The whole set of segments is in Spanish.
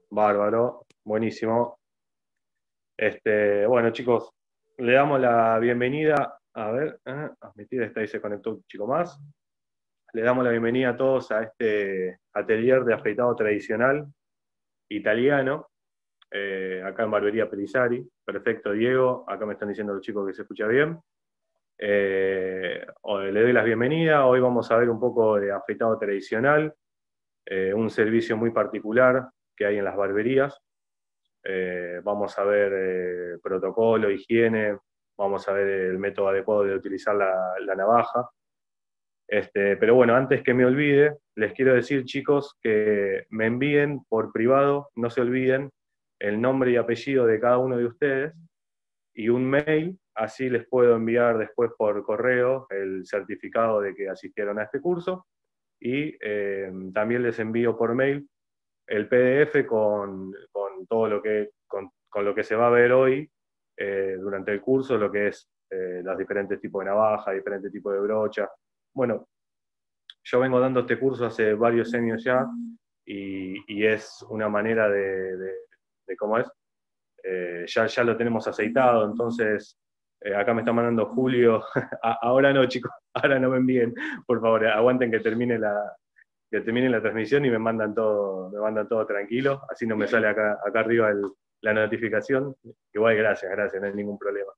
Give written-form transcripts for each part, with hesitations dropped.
Bárbaro, buenísimo. Bueno, chicos, le damos la bienvenida. A ver, admitir, ahí se conectó un chico más. Le damos la bienvenida a todos a este atelier de afeitado tradicional italiano, acá en Barbería Pelizari. Perfecto, Diego. Acá me están diciendo los chicos que se escucha bien. Le doy las bienvenidas. Hoy vamos a ver un poco de afeitado tradicional, un servicio muy particular que hay en las barberías. Vamos a ver protocolo, higiene, vamos a ver el método adecuado de utilizar la navaja. Pero bueno, antes que me olvide, les quiero decir, chicos, que me envíen por privado, no se olviden, el nombre y apellido de cada uno de ustedes y un mail, así les puedo enviar después por correo el certificado de que asistieron a este curso y también les envío por mail el PDF con todo lo que, con lo que se va a ver hoy durante el curso, lo que es los diferentes tipos de navaja, diferentes tipos de brocha. Bueno, yo vengo dando este curso hace varios años ya y es una manera de ¿cómo es? Ya lo tenemos aceitado, entonces acá me está mandando Julio, ahora no chicos, ahora no me envíen, por favor, aguanten que termine la transmisión y me mandan todo tranquilo, así no me sale acá arriba la notificación. Igual gracias, no hay ningún problema.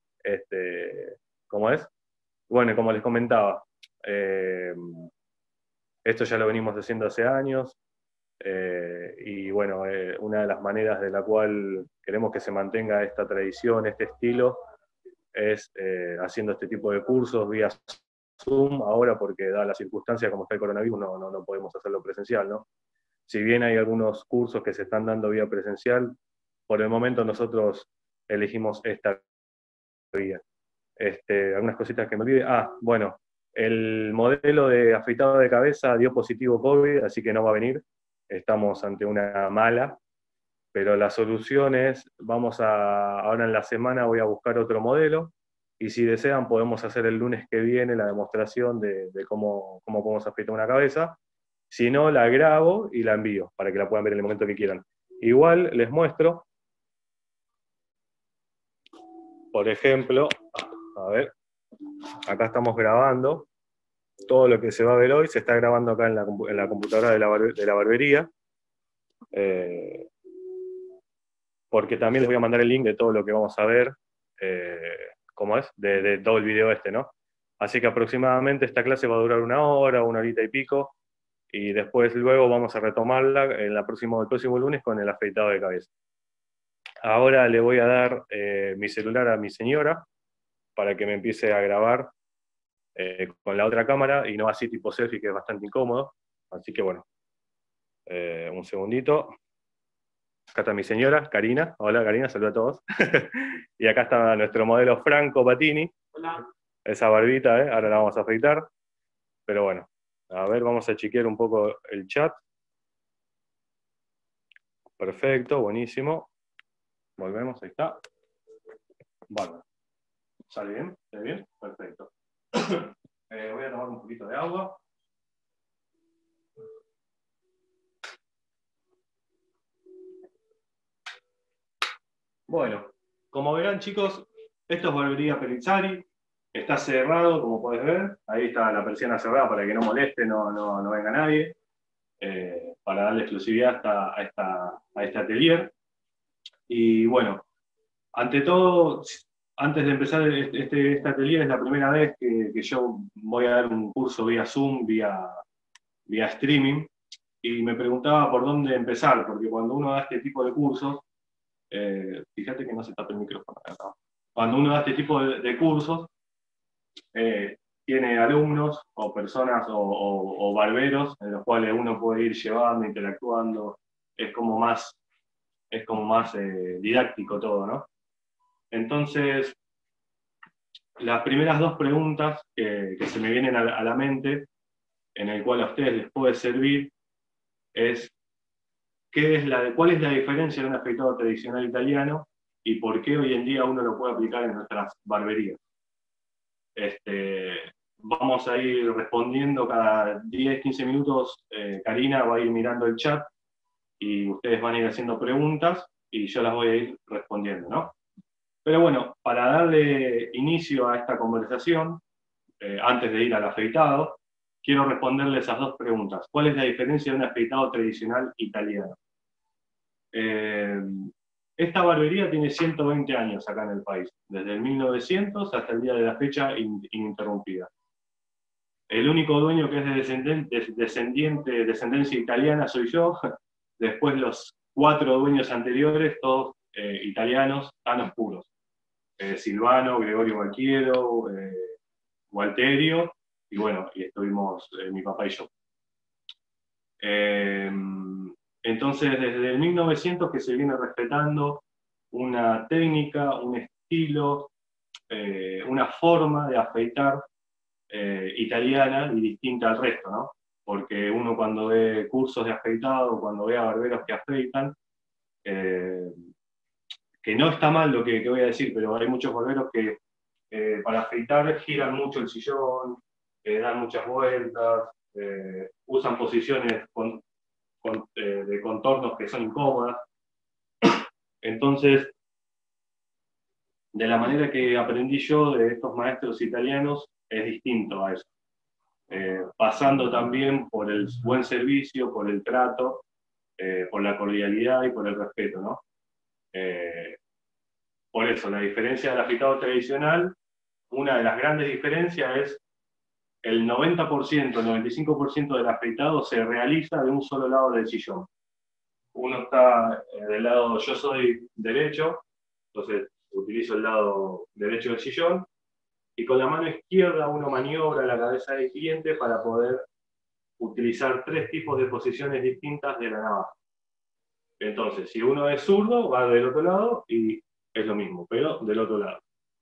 ¿Cómo es? Bueno, como les comentaba, eh, esto ya lo venimos haciendo hace años, y bueno, una de las maneras de la cual queremos que se mantenga esta tradición, este estilo, es haciendo este tipo de cursos vía Zoom, ahora porque da la circunstancia como está el coronavirus, no podemos hacerlo presencial, ¿no? Si bien hay algunos cursos que se están dando vía presencial, por el momento nosotros elegimos esta vía. Algunas cositas que me olvide. Bueno, el modelo de afeitado de cabeza dio positivo COVID, así que no va a venir. Estamos ante una mala, pero la solución es, ahora en la semana voy a buscar otro modelo, y si desean podemos hacer el lunes que viene la demostración de cómo podemos afeitar una cabeza. Si no, la grabo y la envío para que la puedan ver en el momento que quieran. Igual les muestro, por ejemplo, a ver, acá estamos grabando, todo lo que se va a ver hoy se está grabando acá en la computadora de la barbería, eh, porque también les voy a mandar el link de todo lo que vamos a ver, ¿cómo es? De todo el video ¿no? Así que aproximadamente esta clase va a durar una horita y pico, y después luego vamos a retomarla el próximo lunes con el afeitado de cabeza. Ahora le voy a dar mi celular a mi señora para que me empiece a grabar con la otra cámara y no así tipo selfie, que es bastante incómodo. Así que bueno, un segundito. Acá está mi señora, Karina. Hola Karina, saluda a todos. Y acá está nuestro modelo Franco Patini. Hola. Esa barbita, ahora la vamos a afeitar. Pero bueno, a ver, vamos a chequear un poco el chat. Perfecto, buenísimo. Volvemos, ahí está. Bueno, ¿sale bien? ¿Sale bien? Perfecto. Voy a tomar un poquito de agua. Bueno, como verán chicos, esto es Barbería Pellizzari. Está cerrado, como puedes ver. Ahí está la persiana cerrada para que no moleste, no venga nadie. Para darle exclusividad a este atelier. Y bueno, ante todo, antes de empezar este atelier, es la primera vez que yo voy a dar un curso vía Zoom, vía streaming, y me preguntaba por dónde empezar, porque cuando uno da este tipo de cursos, fíjate que no se tapa el micrófono acá. Cuando uno da este tipo de cursos, tiene alumnos o personas o barberos en los cuales uno puede ir llevando, interactuando, es como más didáctico todo, ¿no? Entonces, las primeras dos preguntas que se me vienen a la mente, en el cual a ustedes les puede servir, es ¿cuál es la diferencia de un afeitado tradicional italiano y por qué hoy en día uno lo puede aplicar en nuestras barberías? Vamos a ir respondiendo cada 10, 15 minutos. Karina va a ir mirando el chat y ustedes van a ir haciendo preguntas y yo las voy a ir respondiendo, ¿no? Pero bueno, para darle inicio a esta conversación, antes de ir al afeitado, quiero responderles esas dos preguntas. ¿Cuál es la diferencia de un afeitado tradicional italiano? Esta barbería tiene 120 años acá en el país, desde el 1900 hasta el día de la fecha ininterrumpida. El único dueño que es de descendencia italiana soy yo. Después los 4 dueños anteriores, todos italianos, tan oscuros. Silvano, Gregorio Valquiero, Walterio, y bueno, y estuvimos mi papá y yo. Entonces, desde el 1900 que se viene respetando una técnica, un estilo, una forma de afeitar italiana y distinta al resto, ¿no? Porque uno cuando ve cursos de afeitado, cuando ve a barberos que afeitan, que no está mal lo que voy a decir, pero hay muchos barberos que para afeitar giran mucho el sillón, dan muchas vueltas, usan posiciones de contornos que son incómodas. Entonces, de la manera que aprendí yo de estos maestros italianos, es distinto a eso. Pasando también por el buen servicio, por el trato, por la cordialidad y por el respeto, ¿no? Por eso, la diferencia del afeitado tradicional, una de las grandes diferencias es el 90%, el 95% del afeitado se realiza de un solo lado del sillón. Uno está del lado, yo soy derecho, entonces utilizo el lado derecho del sillón, y con la mano izquierda uno maniobra la cabeza del cliente para poder utilizar 3 tipos de posiciones distintas de la navaja. Entonces, si uno es zurdo, va del otro lado y es lo mismo, pero del otro lado.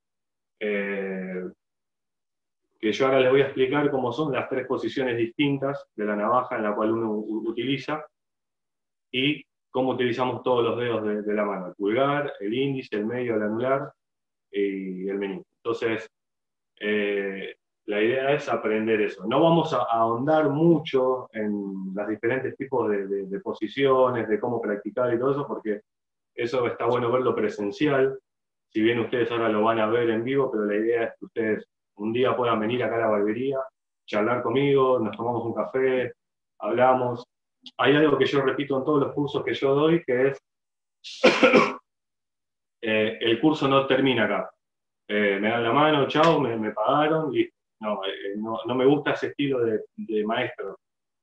Que yo ahora les voy a explicar cómo son las 3 posiciones distintas de la navaja en la cual uno utiliza y cómo utilizamos todos los dedos de la mano, el pulgar, el índice, el medio, el anular y el meñique. Entonces, la idea es aprender eso. No vamos a ahondar mucho en los diferentes tipos de posiciones, de cómo practicar y todo eso, porque eso está bueno verlo presencial. Si bien ustedes ahora lo van a ver en vivo, pero la idea es que ustedes un día puedan venir acá a la barbería, charlar conmigo, nos tomamos un café, hablamos. Hay algo que yo repito en todos los cursos que yo doy, que es el curso no termina acá. Me dan la mano, chao, me pagaron, y no me gusta ese estilo de maestro.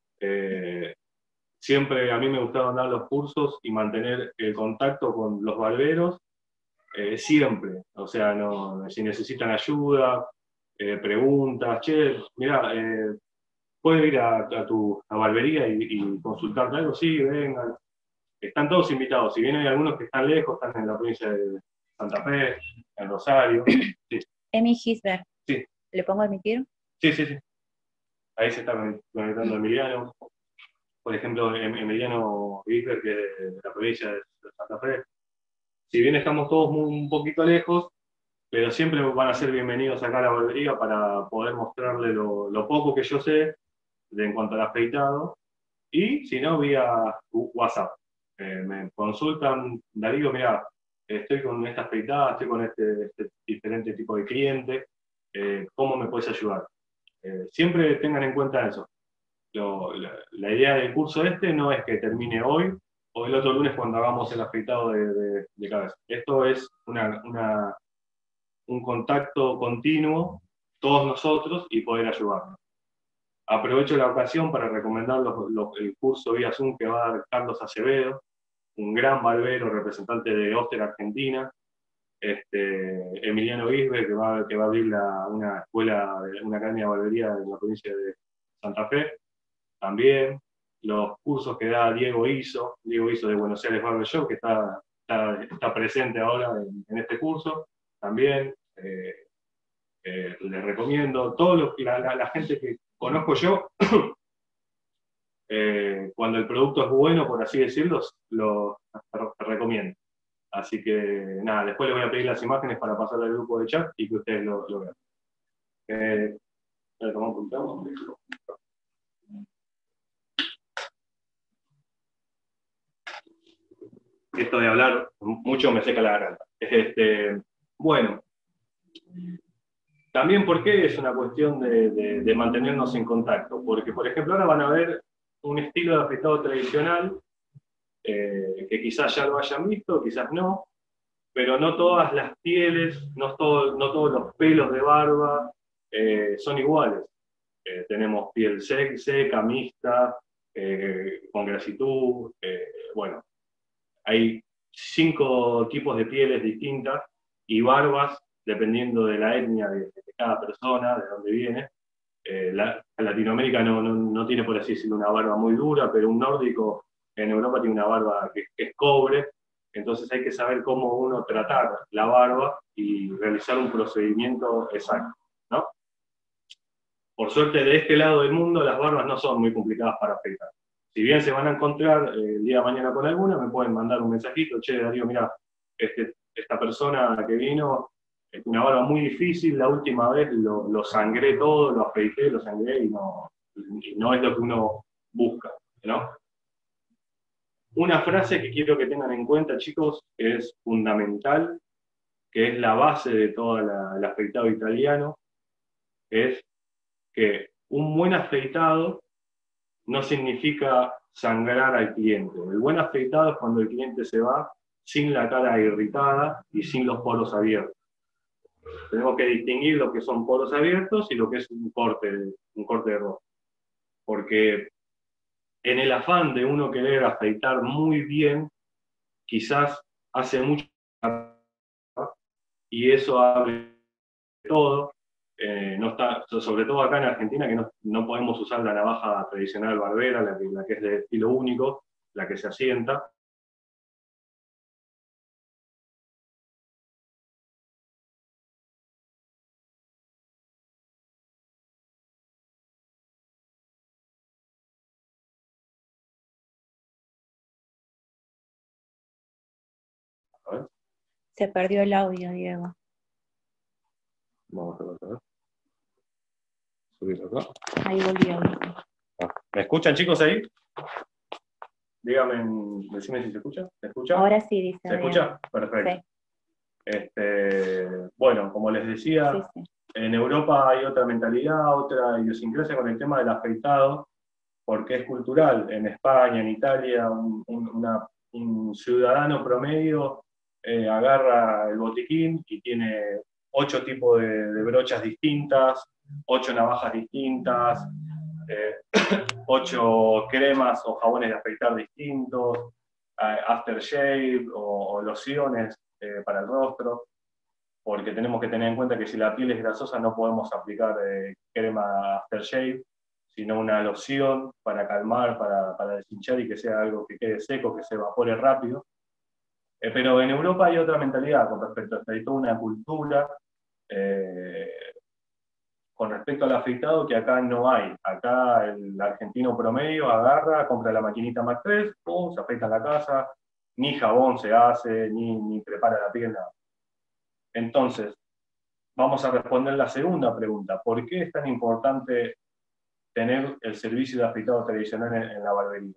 Siempre a mí me gustaba dar los cursos y mantener el contacto con los barberos, siempre. O sea, si necesitan ayuda, preguntas, che, mirá, ¿puedo ir a tu barbería y consultarte algo? Sí, vengan. Están todos invitados. Si bien hay algunos que están lejos, están en la provincia de Santa Fe, en Rosario. Sí. Emi Gisbert. Sí. ¿Le pongo a emitir? Sí. Ahí se está conectando Emiliano. Por ejemplo, Emiliano Gisbert, que es de la provincia de Santa Fe. Si bien estamos todos un poquito lejos, pero siempre van a ser bienvenidos acá a la barbería para poder mostrarle lo poco que yo sé en cuanto al afeitado. Y si no, vía WhatsApp. Me consultan, Darío, mira, estoy con esta afeitada, estoy con este diferente tipo de cliente, ¿cómo me puedes ayudar? Siempre tengan en cuenta eso. La idea del curso no es que termine hoy o el otro lunes cuando hagamos el afeitado de cabeza. Esto es un contacto continuo, todos nosotros, y poder ayudarnos. Aprovecho la ocasión para recomendar el curso vía Zoom que va a dar Carlos Acevedo, un gran barbero, representante de Oster, Argentina. Emiliano Gisbert, que va a abrir una escuela, una academia de barbería en la provincia de Santa Fe. También los cursos que da Diego Iso de Buenos Aires Barber Shop, que está presente ahora en este curso. También les recomiendo. La gente que conozco yo, cuando el producto es bueno, por así decirlo, lo recomiendo. Así que nada, después les voy a pedir las imágenes para pasarle al grupo de chat y que ustedes lo vean. esto de hablar mucho me seca la garganta. Bueno, también porque es una cuestión de mantenernos en contacto, porque por ejemplo ahora van a ver un estilo de afeitado tradicional, que quizás ya lo hayan visto, quizás no, pero no todas las pieles, no todos los pelos de barba son iguales. Tenemos piel seca, mixta, con grasitud, bueno, hay 5 tipos de pieles distintas y barbas, dependiendo de la etnia de cada persona, de dónde viene. Latinoamérica no tiene, por así decirlo, una barba muy dura, pero un nórdico en Europa tiene una barba que es cobre, entonces hay que saber cómo uno tratar la barba y realizar un procedimiento exacto, ¿no? Por suerte, de este lado del mundo, las barbas no son muy complicadas para afeitar. Si bien se van a encontrar el día de mañana con alguna, me pueden mandar un mensajito: che, Darío, mira, esta persona que vino, una barba muy difícil, la última vez lo sangré todo, lo afeité, lo sangré y no es lo que uno busca, ¿no? Una frase que quiero que tengan en cuenta, chicos, que es fundamental, que es la base de todo el afeitado italiano, es que un buen afeitado no significa sangrar al cliente. El buen afeitado es cuando el cliente se va sin la cara irritada y sin los poros abiertos. Tenemos que distinguir lo que son poros abiertos y lo que es un corte de rostro. Porque en el afán de uno querer afeitar muy bien, quizás hace mucho y eso abre todo. No está, sobre todo acá en Argentina, que no podemos usar la navaja tradicional barbera, la que es de estilo único, la que se asienta. A ver, Se perdió el audio, Diego. vamos a ver. Subirlo acá. Ahí volvió. ¿Me escuchan, chicos, ahí? Dígame, decime si se escucha. ¿Se escucha? Ahora sí, dice. ¿Se escucha? Perfecto. Sí. Bueno, como les decía, sí. En Europa hay otra mentalidad, otra idiosincrasia con el tema del afeitado, porque es cultural. En España, en Italia, un ciudadano promedio agarra el botiquín y tiene 8 tipos de brochas distintas, 8 navajas distintas, 8 cremas o jabones de afeitar distintos, aftershave o lociones para el rostro, porque tenemos que tener en cuenta que si la piel es grasosa no podemos aplicar crema aftershave, sino una loción para calmar, para deshinchar y que sea algo que quede seco, que se evapore rápido. Pero en Europa hay otra mentalidad con respecto a esto, hay toda una cultura con respecto al afeitado que acá no hay. Acá el argentino promedio agarra, compra la maquinita Mac 3, se afeita en la casa, ni jabón se hace, ni prepara la piel, nada. Entonces, vamos a responder la segunda pregunta: ¿por qué es tan importante tener el servicio de afeitado tradicional en la barbería?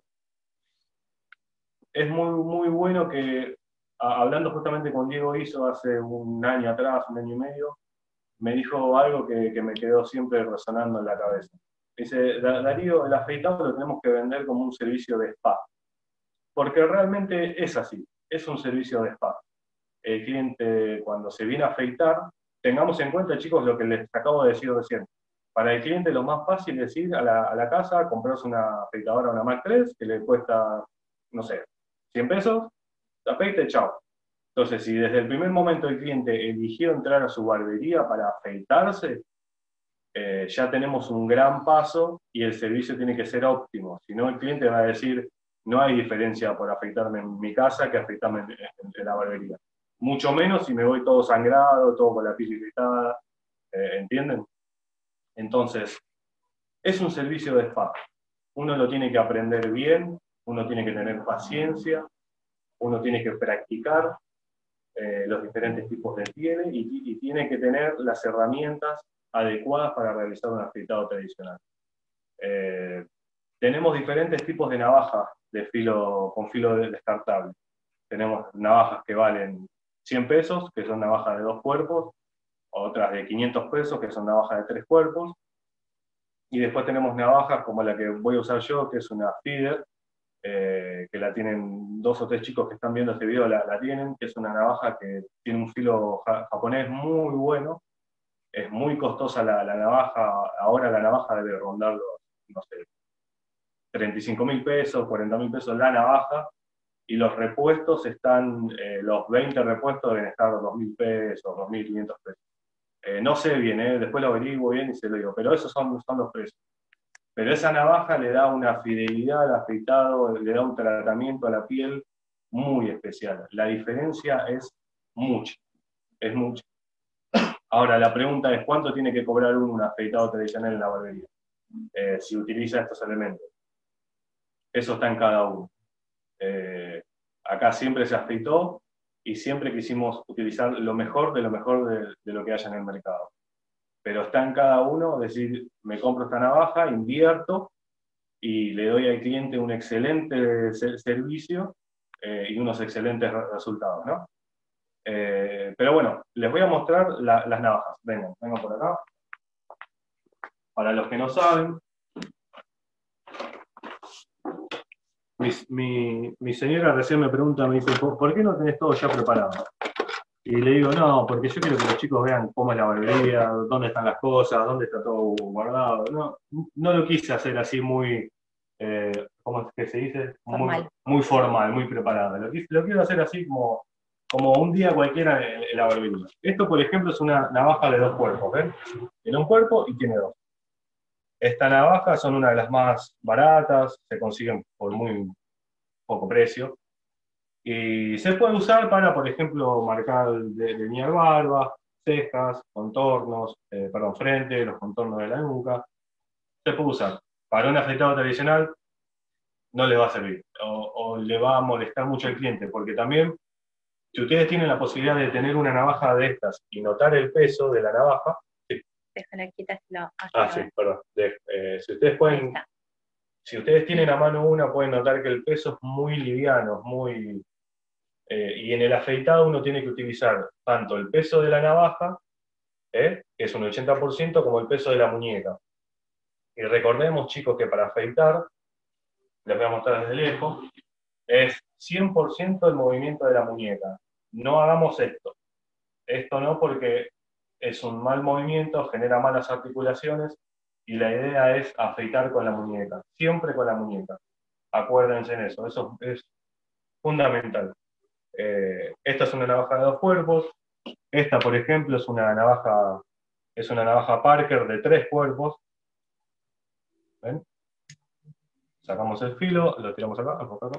Es muy bueno que, hablando justamente con Diego Iso hace un año atrás, un año y medio, me dijo algo que me quedó siempre resonando en la cabeza. Dice: Darío, el afeitado lo tenemos que vender como un servicio de spa, porque realmente es así, es un servicio de spa. El cliente, cuando se viene a afeitar, tengamos en cuenta, chicos, lo que les acabo de decir recién. Para el cliente lo más fácil es ir a la casa, comprarse una afeitadora, una Mac 3, que le cuesta, no sé, 100 pesos, afeite, chao. Entonces, si desde el primer momento el cliente eligió entrar a su barbería para afeitarse, ya tenemos un gran paso y el servicio tiene que ser óptimo. Si no, el cliente va a decir: no hay diferencia por afeitarme en mi casa que afeitarme en la barbería. Mucho menos si me voy todo sangrado, todo con la piel irritada, ¿entienden? Entonces, es un servicio de spa. Uno lo tiene que aprender bien, uno tiene que tener paciencia, uno tiene que practicar los diferentes tipos de piel y tiene que tener las herramientas adecuadas para realizar un afeitado tradicional. Tenemos diferentes tipos de navajas con filo descartable. tenemos navajas que valen 100 pesos, que son navajas de 2 cuerpos, otras de 500 pesos, que son navajas de 3 cuerpos, y después tenemos navajas como la que voy a usar yo, que es una feeder, que la tienen 2 o 3 chicos que están viendo este video, la tienen, que es una navaja que tiene un filo japonés muy bueno, es muy costosa la navaja, ahora la navaja debe rondar los, no sé, 35.000 pesos, 40.000 pesos la navaja, y los repuestos están, los 20 repuestos deben estar 2.000 pesos, 2.500 pesos. No sé bien, después lo averiguo bien y se lo digo, pero esos son los precios. Pero esa navaja le da una fidelidad al afeitado, le da un tratamiento a la piel muy especial. La diferencia es mucha, es mucha. Ahora, la pregunta es, ¿cuánto tiene que cobrar un afeitado tradicional en la barbería? Si utiliza estos elementos. Eso está en cada uno. Acá siempre se afeitó y siempre quisimos utilizar lo mejor de lo que haya en el mercado. Pero está en cada uno, es decir, me compro esta navaja, invierto y le doy al cliente un excelente servicio y unos excelentes resultados, ¿no? Pero bueno, les voy a mostrar las navajas. Vengan por acá. Para los que no saben, mi señora recién me pregunta, me dice, ¿por qué no tenés todo ya preparado? Y le digo, no, porque yo quiero que los chicos vean cómo es la barbería, dónde están las cosas, dónde está todo guardado. No lo quise hacer así muy, ¿cómo es que se dice? Muy formal, muy preparado. Lo quiero hacer así como un día cualquiera en la barbería. Esto, por ejemplo, es una navaja de 2 cuerpos, ¿ven? Tiene un cuerpo y tiene 2. Esta navaja son una de las más baratas, se consiguen por muy poco precio. Y se puede usar para, por ejemplo, marcar, delinear barbas, cejas, contornos, frente, los contornos de la nuca. Se puede usar. Para un afeitado tradicional no les va a servir, o le va a molestar mucho al cliente, porque también, si ustedes tienen la posibilidad de tener una navaja de estas y notar el peso de la navaja, sí. Déjala quieta. Sí, perdón. Si ustedes tienen a mano una, pueden notar que el peso es muy liviano, y en el afeitado uno tiene que utilizar tanto el peso de la navaja, que es un 80%, como el peso de la muñeca. Y recordemos, chicos, que para afeitar, les voy a mostrar desde lejos, es 100% el movimiento de la muñeca. No hagamos esto. Esto no, porque es un mal movimiento, genera malas articulaciones, y la idea es afeitar con la muñeca, siempre con la muñeca. Acuérdense en eso es fundamental. Esta es una navaja de 2 cuerpos, esta, por ejemplo, es una navaja Parker de 3 cuerpos. ¿Ven? Sacamos el filo, lo tiramos acá.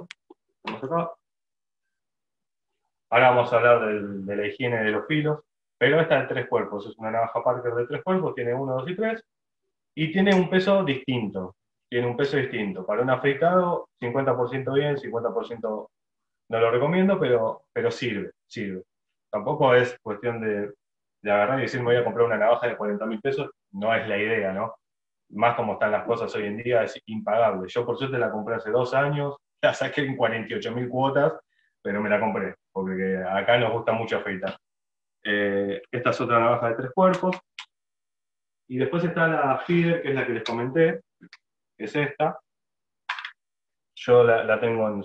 Ahora vamos a hablar de la higiene de los filos, pero esta es de 3 cuerpos, es una navaja Parker de 3 cuerpos, tiene 1, 2 y 3, y tiene un peso distinto. Para un afeitado, 50% bien, 50% no lo recomiendo, pero sirve. Tampoco es cuestión de agarrar y decir, me voy a comprar una navaja de 40.000 pesos, no es la idea, ¿no? Más como están las cosas hoy en día, es impagable. Yo por suerte la compré hace 2 años, la saqué en 48.000 cuotas, pero me la compré, porque acá nos gusta mucho afeitar. Esta es otra navaja de 3 cuerpos. Y después está la feeder, que es la que les comenté, que es esta. Yo la tengo en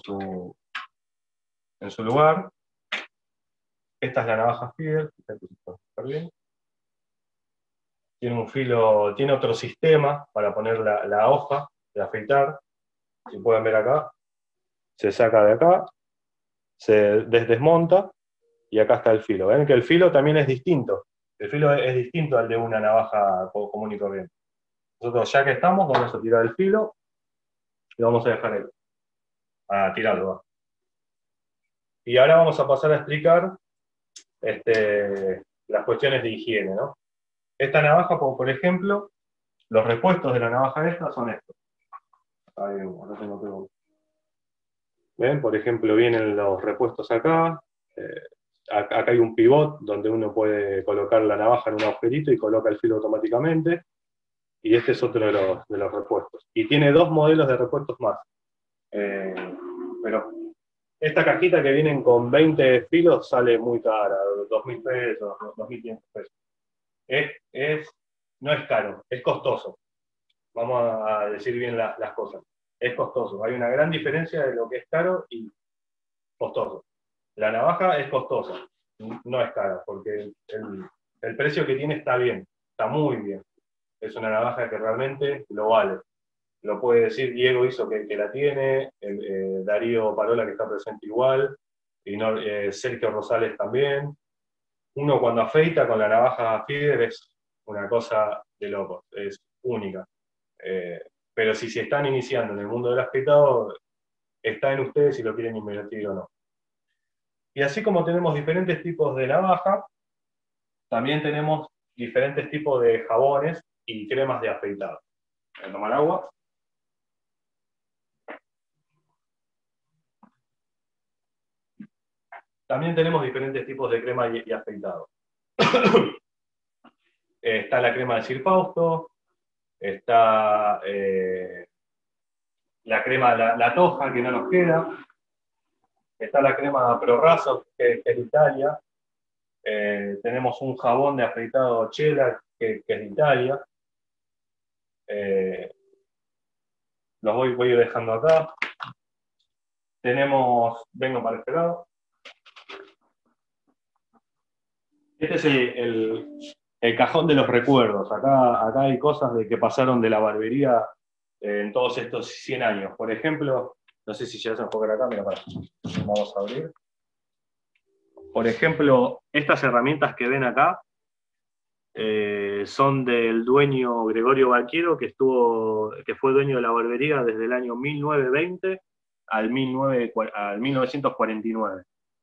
su lugar. Esta es la navaja feeder, fíjate si está súper bien. Tiene un filo, tiene otro sistema para poner la hoja de afeitar. Si pueden ver acá, se saca de acá, se desmonta y acá está el filo. Ven que el filo también es distinto. El filo es distinto al de una navaja común y corriente. Nosotros, ya que estamos, vamos a tirar el filo y vamos a dejar a tirarlo. Y ahora vamos a pasar a explicar las cuestiones de higiene, ¿no? Esta navaja, por ejemplo, los repuestos de la navaja esta son estos. Ahí, acá tengo que... ¿Ven? Por ejemplo, vienen los repuestos acá. Acá hay un pivot donde uno puede colocar la navaja en un agujerito y coloca el filo automáticamente. Y este es otro de los repuestos. Y tiene 2 modelos de repuestos más. Pero Esta cajita que vienen con 20 filos sale muy cara, 2.000 pesos, 2.500 pesos. No es caro, es costoso. Vamos a decir bien las cosas. Es costoso. Hay una gran diferencia de lo que es caro y costoso. La navaja es costosa, no es cara, porque el precio que tiene está bien, está muy bien. Es una navaja que realmente lo vale. Lo puede decir Diego Hizo que la tiene, Darío Parola que está presente igual, y no, Sergio Rosales también. Uno cuando afeita con la navaja Fieder es una cosa de locos, es única. Pero si se están iniciando en el mundo del afeitado, está en ustedes si lo quieren invertir o no. Y así como tenemos diferentes tipos de navaja, también tenemos diferentes tipos de jabones y cremas de afeitado. Voy a tomar agua. También tenemos diferentes tipos de crema y afeitado. Está la crema de Sir Fausto, está la crema, la toja, que no nos queda, está la crema ProRaso, que es de Italia, tenemos un jabón de afeitado cheddar, que es de Italia, los voy dejando acá. Vengo para este lado. Este es el cajón de los recuerdos. Acá hay cosas que pasaron de la barbería en todos estos 100 años. Por ejemplo, no sé si ya se enfoca acá, mira, vamos a abrir. Por ejemplo, estas herramientas que ven acá son del dueño Gregorio Valquiero, que fue dueño de la barbería desde el año 1920 al 1949.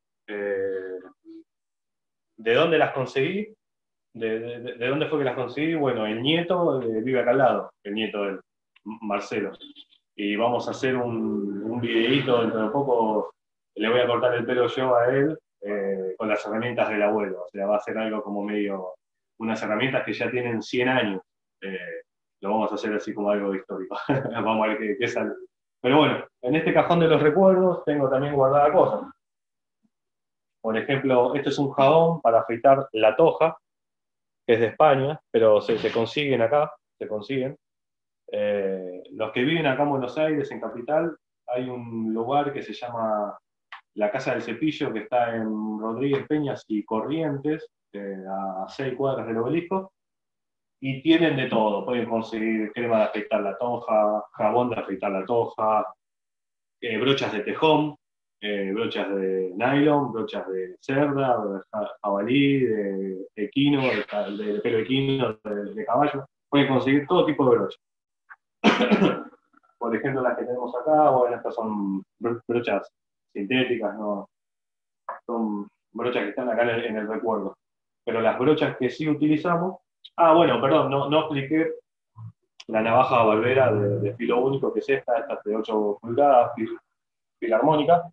¿De dónde las conseguí? ¿De dónde fue que las conseguí? Bueno, el nieto vive acá al lado, el nieto de Marcelo. Y vamos a hacer un videíto dentro de poco, le voy a cortar el pelo yo a él con las herramientas del abuelo. O sea, va a ser algo como medio, unas herramientas que ya tienen 100 años. Lo vamos a hacer así como algo histórico. Vamos a ver qué sale. Pero bueno, en este cajón de los recuerdos tengo también guardada cosas. Por ejemplo, este es un jabón para afeitar la toja, que es de España, pero se consiguen acá, se consiguen. Los que viven acá en Buenos Aires, en Capital, hay un lugar que se llama la Casa del Cepillo, que está en Rodríguez Peñas y Corrientes, a 6 cuadras del Obelisco, y tienen de todo. Pueden conseguir crema de afeitar la toja, jabón de afeitar la toja, brochas de tejón, brochas de nylon, brochas de cerda, de jabalí, de equino, de pelo equino, de caballo. Pueden conseguir todo tipo de brochas. Por ejemplo, las que tenemos acá, bueno, estas son brochas sintéticas, ¿no? Son brochas que están acá en el recuerdo. Pero las brochas que sí utilizamos... Ah, bueno, perdón, no expliqué la navaja barbera de filo único, que es esta es de 8 pulgadas, filarmónica,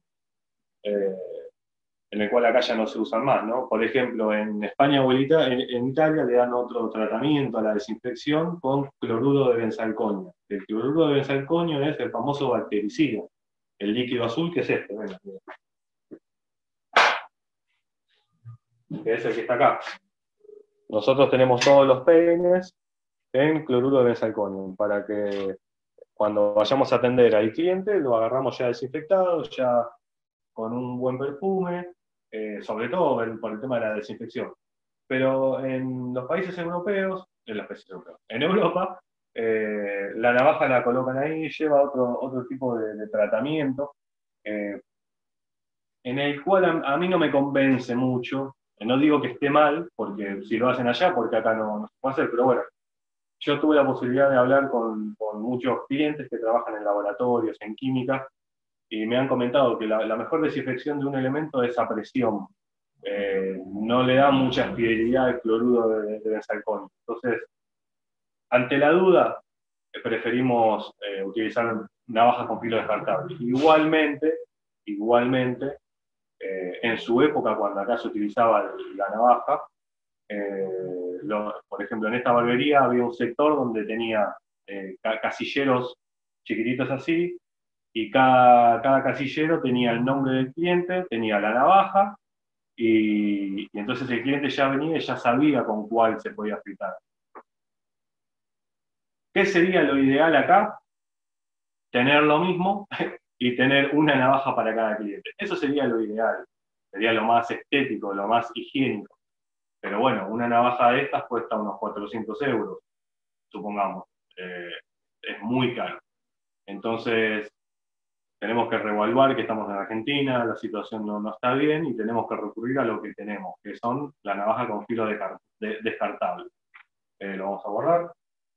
en el cual acá ya no se usan más, ¿no? Por ejemplo, en España o en Italia le dan otro tratamiento a la desinfección con cloruro de benzalconio. El cloruro de benzalconio es el famoso bactericida, el líquido azul que es este, ven, que es el que está acá. Nosotros tenemos todos los peines en cloruro de benzalconio, para que cuando vayamos a atender al cliente lo agarramos ya desinfectado, ya con un buen perfume, sobre todo por el tema de la desinfección. Pero en los países europeos, en Europa, la navaja la colocan ahí, lleva otro tipo de tratamiento, en el cual a mí no me convence mucho. No digo que esté mal, porque si lo hacen allá, porque acá no se puede hacer, pero bueno, yo tuve la posibilidad de hablar con muchos clientes que trabajan en laboratorios, en química, y me han comentado que la mejor desinfección de un elemento es a presión. No le da mucha fidelidad al cloruro de benzalconio. Entonces, ante la duda, preferimos utilizar navajas con filo descartable. Igualmente, en su época, cuando acá se utilizaba la navaja, por ejemplo, en esta barbería había un sector donde tenía casilleros chiquititos así, y cada casillero tenía el nombre del cliente, tenía la navaja, y entonces el cliente ya venía y ya sabía con cuál se podía afeitar. ¿Qué sería lo ideal acá? Tener lo mismo y tener una navaja para cada cliente. Eso sería lo ideal, sería lo más estético, lo más higiénico. Pero bueno, una navaja de estas cuesta unos 400 euros, supongamos. Es muy caro. Entonces, tenemos que reevaluar que estamos en Argentina, la situación no está bien y tenemos que recurrir a lo que tenemos, que son la navaja con filo descartable. Lo vamos a borrar.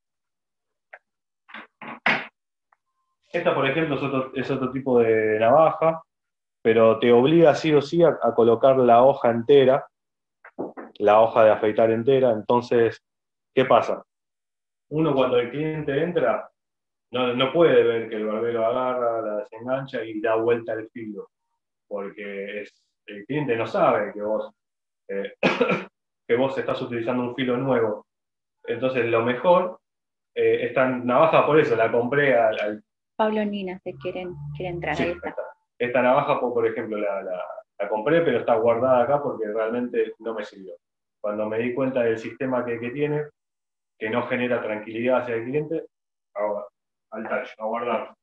Esta, por ejemplo, es otro tipo de navaja, pero te obliga sí o sí a colocar la hoja entera, la hoja de afeitar entera. Entonces, ¿qué pasa? Uno cuando el cliente entra, no puede ver que el barbero agarra, la desengancha y da vuelta el filo, porque el cliente no sabe eh, que vos estás utilizando un filo nuevo. Entonces, lo mejor, esta navaja, por eso la compré al Pablo Nina, se quiere entrar, sí, ahí está. esta navaja, por ejemplo, la compré, pero está guardada acá porque realmente no me sirvió. Cuando me di cuenta del sistema que tiene, que no genera tranquilidad hacia el cliente, al touch, a guardar.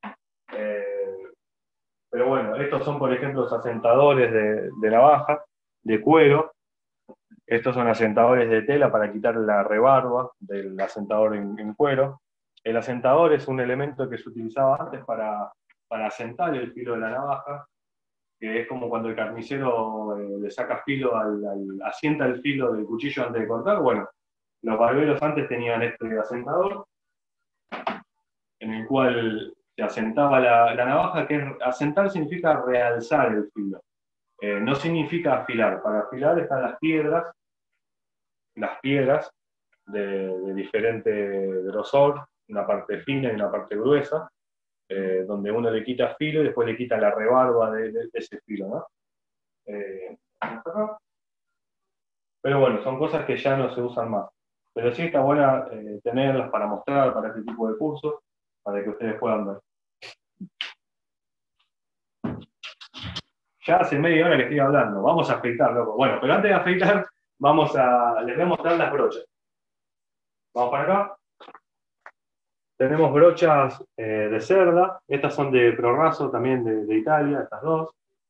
Pero bueno, estos son, por ejemplo, los asentadores de navaja, de cuero. Estos son asentadores de tela para quitar la rebarba del asentador en cuero. El asentador es un elemento que se utilizaba antes para asentar el filo de la navaja, que es como cuando el carnicero le saca filo, asienta el filo del cuchillo antes de cortar. Bueno, los barberos antes tenían este asentador, en el cual se asentaba la navaja, que asentar significa realzar el filo. No significa afilar. Para afilar están las piedras de diferente grosor, una parte fina y una parte gruesa, donde uno le quita filo y después le quita la rebarba de ese filo, ¿no? Pero bueno, son cosas que ya no se usan más. Pero sí está buena tenerlas para mostrar, para este tipo de cursos, para que ustedes puedan ver. Ya hace media hora que estoy hablando, vamos a afeitar, loco. Bueno, pero antes de afeitar, les voy a mostrar las brochas. Vamos para acá. Tenemos brochas de cerda, estas son de Proraso, también de Italia, estas dos.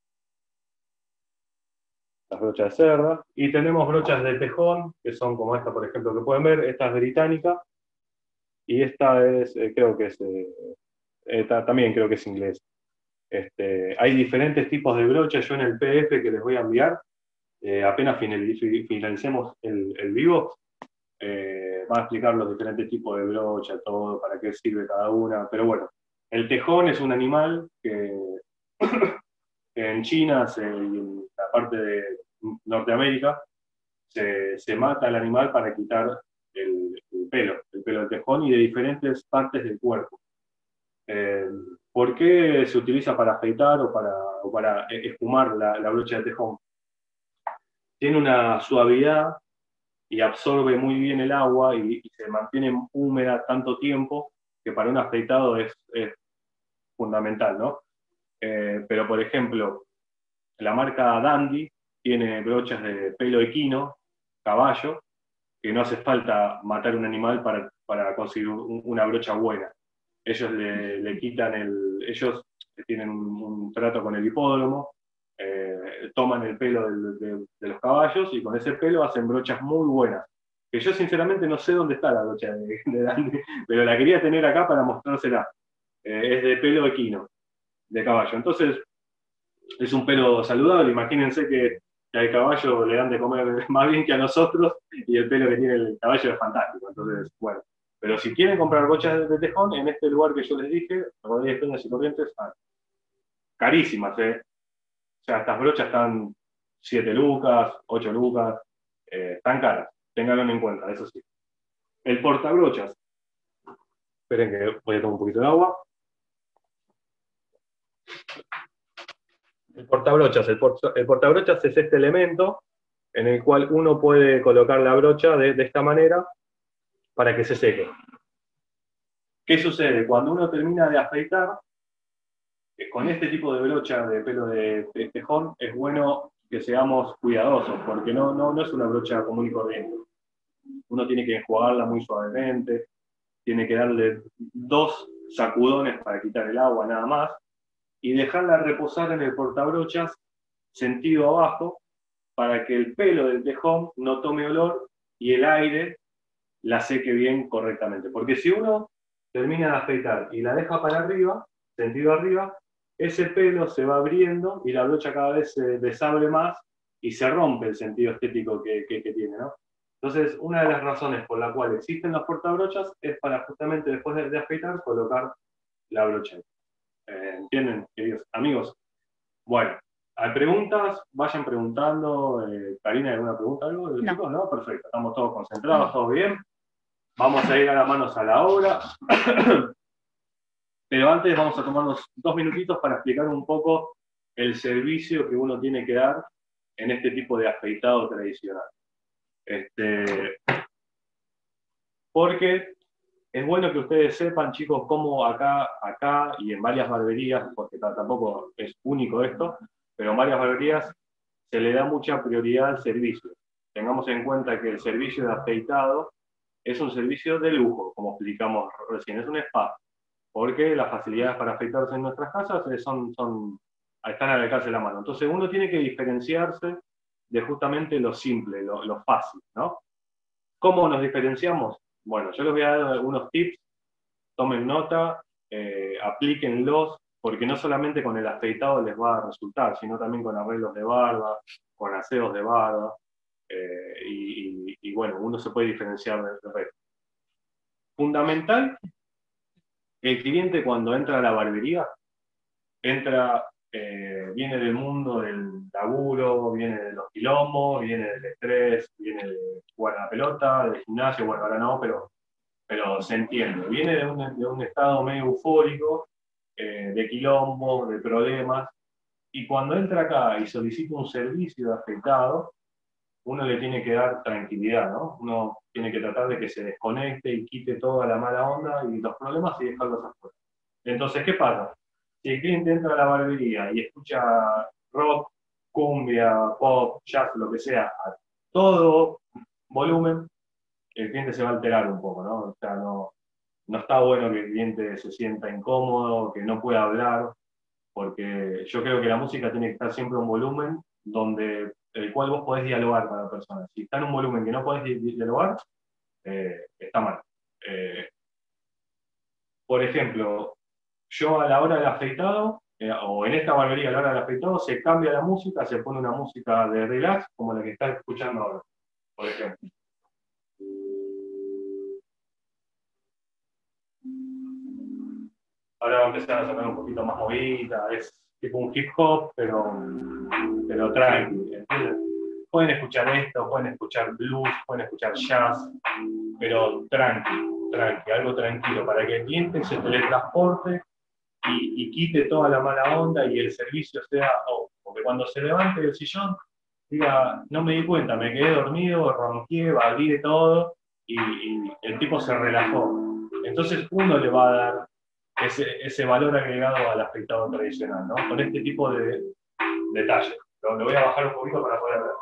Las brochas de cerda. Y tenemos brochas de tejón, que son como esta, por ejemplo, que pueden ver. Esta es británica, y esta es, creo que es, también creo que es inglés. Hay diferentes tipos de brochas. Yo en el PDF que les voy a enviar, apenas finalicemos el vivo, va a explicar los diferentes tipos de brocha, todo, para qué sirve cada una. Pero bueno, el tejón es un animal que en China y en la parte de Norteamérica se mata al animal para quitar el pelo del tejón y de diferentes partes del cuerpo. ¿Por qué se utiliza para afeitar o para espumar la brocha de tejón? Tiene una suavidad y absorbe muy bien el agua y se mantiene húmeda tanto tiempo que para un afeitado es fundamental, ¿no? Pero, por ejemplo, la marca Dandy tiene brochas de pelo equino, caballo, que no hace falta matar un animal para conseguir una brocha buena. Ellos le quitan ellos tienen un trato con el hipódromo, toman el pelo de los caballos y con ese pelo hacen brochas muy buenas. Que yo sinceramente no sé dónde está la brocha de Dandy, pero la quería tener acá para mostrársela. Es de pelo equino, de caballo. Entonces, es un pelo saludable. Imagínense que al caballo le dan de comer más bien que a nosotros, y el pelo que tiene el caballo es fantástico. Entonces, bueno. Pero si quieren comprar brochas de tejón, en este lugar que yo les dije, Rodríguez Peñas y Corrientes, carísimas, ¿eh? O sea, estas brochas están 7 lucas, 8 lucas, están caras. Ténganlo en cuenta, eso sí. El portabrochas. Esperen que voy a tomar un poquito de agua. El portabrochas. El portabrochas es este elemento en el cual uno puede colocar la brocha de esta manera para que se seque. ¿Qué sucede? Cuando uno termina de afeitar, con este tipo de brocha de pelo de tejón es bueno que seamos cuidadosos, porque no es una brocha común y corriente. Uno tiene que enjuagarla muy suavemente, tiene que darle 2 sacudones para quitar el agua nada más, y dejarla reposar en el portabrochas sentido abajo, para que el pelo del tejón no tome olor y el aire la seque bien correctamente. Porque si uno termina de afeitar y la deja para arriba, sentido arriba, ese pelo se va abriendo y la brocha cada vez se desabre más y se rompe el sentido estético que tiene, ¿no? Entonces, una de las razones por la cual existen los portabrochas es para justamente después de afeitar colocar la brocha. ¿Entienden, queridos amigos? Bueno, hay preguntas, vayan preguntando. Karina, ¿alguna pregunta? ¿Algo de los chicos? No, perfecto, estamos todos concentrados, todos bien. Vamos a ir a las manos a la obra. Pero antes vamos a tomarnos 2 minutitos para explicar un poco el servicio que uno tiene que dar en este tipo de afeitado tradicional. Porque es bueno que ustedes sepan, chicos, cómo acá y en varias barberías, porque tampoco es único esto, pero en varias barberías se le da mucha prioridad al servicio. Tengamos en cuenta que el servicio de afeitado es un servicio de lujo, como explicamos recién, es un spa, porque las facilidades para afeitarse en nuestras casas están al alcance de la mano. Entonces uno tiene que diferenciarse de justamente lo simple, lo fácil, ¿no? ¿Cómo nos diferenciamos? Bueno, yo les voy a dar algunos tips, tomen nota, aplíquenlos, porque no solamente con el afeitado les va a resultar, sino también con arreglos de barba, con aseos de barba, y bueno, uno se puede diferenciar del resto. Fundamental, el cliente cuando entra a la barbería, viene del mundo del laburo, viene de los quilombos, viene del estrés, viene de jugar a la pelota, del gimnasio, bueno, ahora no, pero se entiende. Viene de un estado medio eufórico, de quilombo, de problemas, y cuando entra acá y solicita un servicio de afectado, uno le tiene que dar tranquilidad, ¿no? Uno tiene que tratar de que se desconecte y quite toda la mala onda y los problemas y dejarlos afuera. Entonces, ¿qué pasa? Si el cliente entra a la barbería y escucha rock, cumbia, pop, jazz, lo que sea, a todo volumen, el cliente se va a alterar un poco, ¿no? O sea, no está bueno que el cliente se sienta incómodo, que no pueda hablar, porque yo creo que la música tiene que estar siempre a un volumen el cual vos podés dialogar con la persona. Si está en un volumen que no podés dialogar, está mal. Por ejemplo, yo a la hora del afeitado, o en esta barbería a la hora del afeitado, se cambia la música, se pone una música de relax, como la que estás escuchando ahora, por ejemplo. Ahora va a empezar a sonar un poquito más movida, es tipo un hip hop, pero tranqui, ¿entiendes? Pueden escuchar esto, pueden escuchar blues, pueden escuchar jazz, pero tranqui, algo tranquilo, para que el cliente se teletransporte y quite toda la mala onda y el servicio sea, porque cuando se levante del sillón, diga, no me di cuenta, me quedé dormido, ronqué, valí todo, y el tipo se relajó. Entonces uno le va a dar ese valor agregado al afeitado tradicional, ¿no? Con este tipo de detalles. Lo voy a bajar un poquito para poder ver.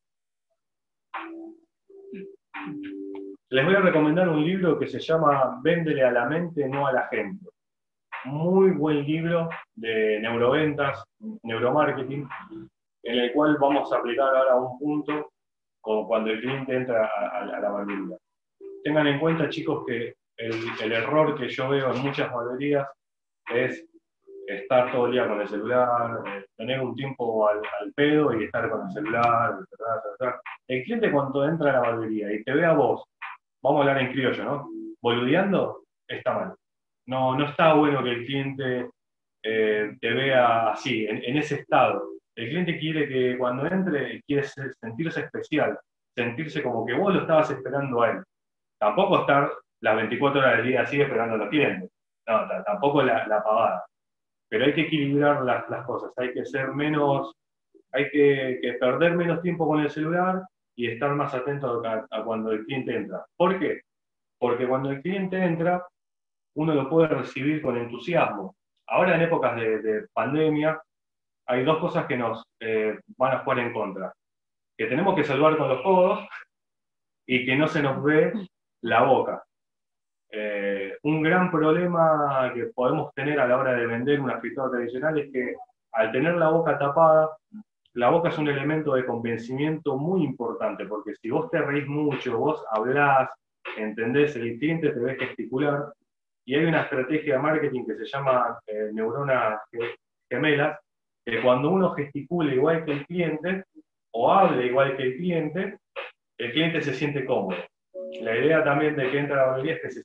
Les voy a recomendar un libro que se llama Véndele a la mente, no a la gente. Muy buen libro de neuroventas, neuromarketing, en el cual vamos a aplicar ahora un punto como cuando el cliente entra a la barbería. Tengan en cuenta, chicos, que el error que yo veo en muchas barberías es estar todo el día con el celular, tener un tiempo al pedo y estar con el celular, etc. El cliente cuando entra a la barbería y te ve a vos, vamos a hablar en criollo, ¿no? Boludeando, está mal. No está bueno que el cliente te vea así, en ese estado. El cliente quiere que cuando entre, quiere sentirse especial, sentirse como que vos lo estabas esperando a él. Tampoco estar las 24 horas del día así esperando a los clientes. No, tampoco la pavada. Pero hay que equilibrar las cosas, hay que perder menos tiempo con el celular y estar más atento a cuando el cliente entra. ¿Por qué? Porque cuando el cliente entra, uno lo puede recibir con entusiasmo. ahora en épocas de pandemia hay dos cosas que nos van a jugar en contra. Que tenemos que saludar con los codos y que no se nos ve la boca. Un gran problema que podemos tener a la hora de vender un afeitado tradicional es que al tener la boca tapada, la boca es un elemento de convencimiento muy importante, porque si vos te reís mucho, vos hablás, entendés, el cliente te ve gesticular, y hay una estrategia de marketing que se llama neuronas gemelas, que cuando uno gesticula igual que el cliente, o hable igual que el cliente se siente cómodo. La idea también de que entra a la barbería es que se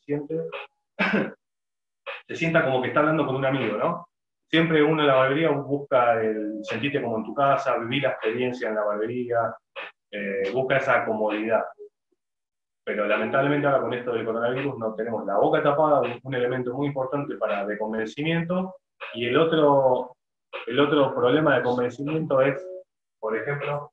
sienta como que está hablando con un amigo, ¿no? Siempre uno en la barbería busca el sentirte como en tu casa, vivir la experiencia en la barbería, busca esa comodidad. Pero lamentablemente ahora con esto del coronavirus no tenemos la boca tapada, un elemento muy importante de convencimiento, y el otro problema de convencimiento es, por ejemplo,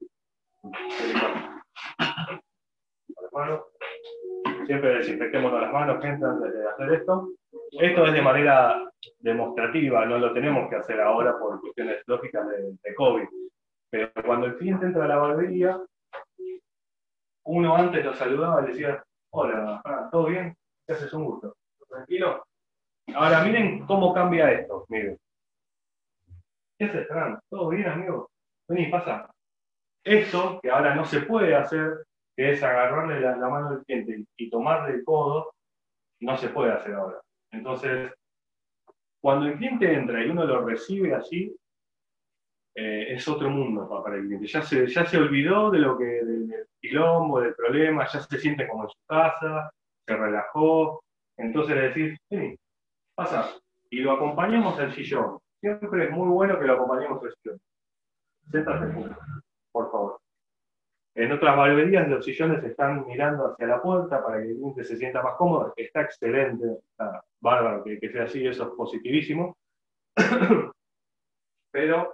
siempre desinfectemos las manos, gente, antes de hacer esto. Esto es de manera demostrativa, no lo tenemos que hacer ahora por cuestiones lógicas de COVID. Pero cuando el cliente entra a la barbería, uno antes lo saludaba y le decía, hola, ¿todo bien? ¿Qué haces? Un gusto. ¿Tranquilo? Ahora miren cómo cambia esto, miren. ¿Qué haces, Fran? ¿Todo bien, amigo? Vení, pasa. Esto, que ahora no se puede hacer, que es agarrarle la mano al cliente y tomarle el codo, no se puede hacer ahora. Entonces, cuando el cliente entra y uno lo recibe así, es otro mundo para el cliente. Ya se olvidó de lo que, del quilombo, del problema, ya se siente como en su casa, se relajó. Entonces le decís, sí, pasa. Y lo acompañamos al sillón. Siempre es muy bueno que lo acompañemos al sillón. Siéntate, por favor. En otras barberías los sillones están mirando hacia la puerta para que el cliente se sienta más cómodo. Está excelente, está bárbaro que sea así, eso es positivísimo. Pero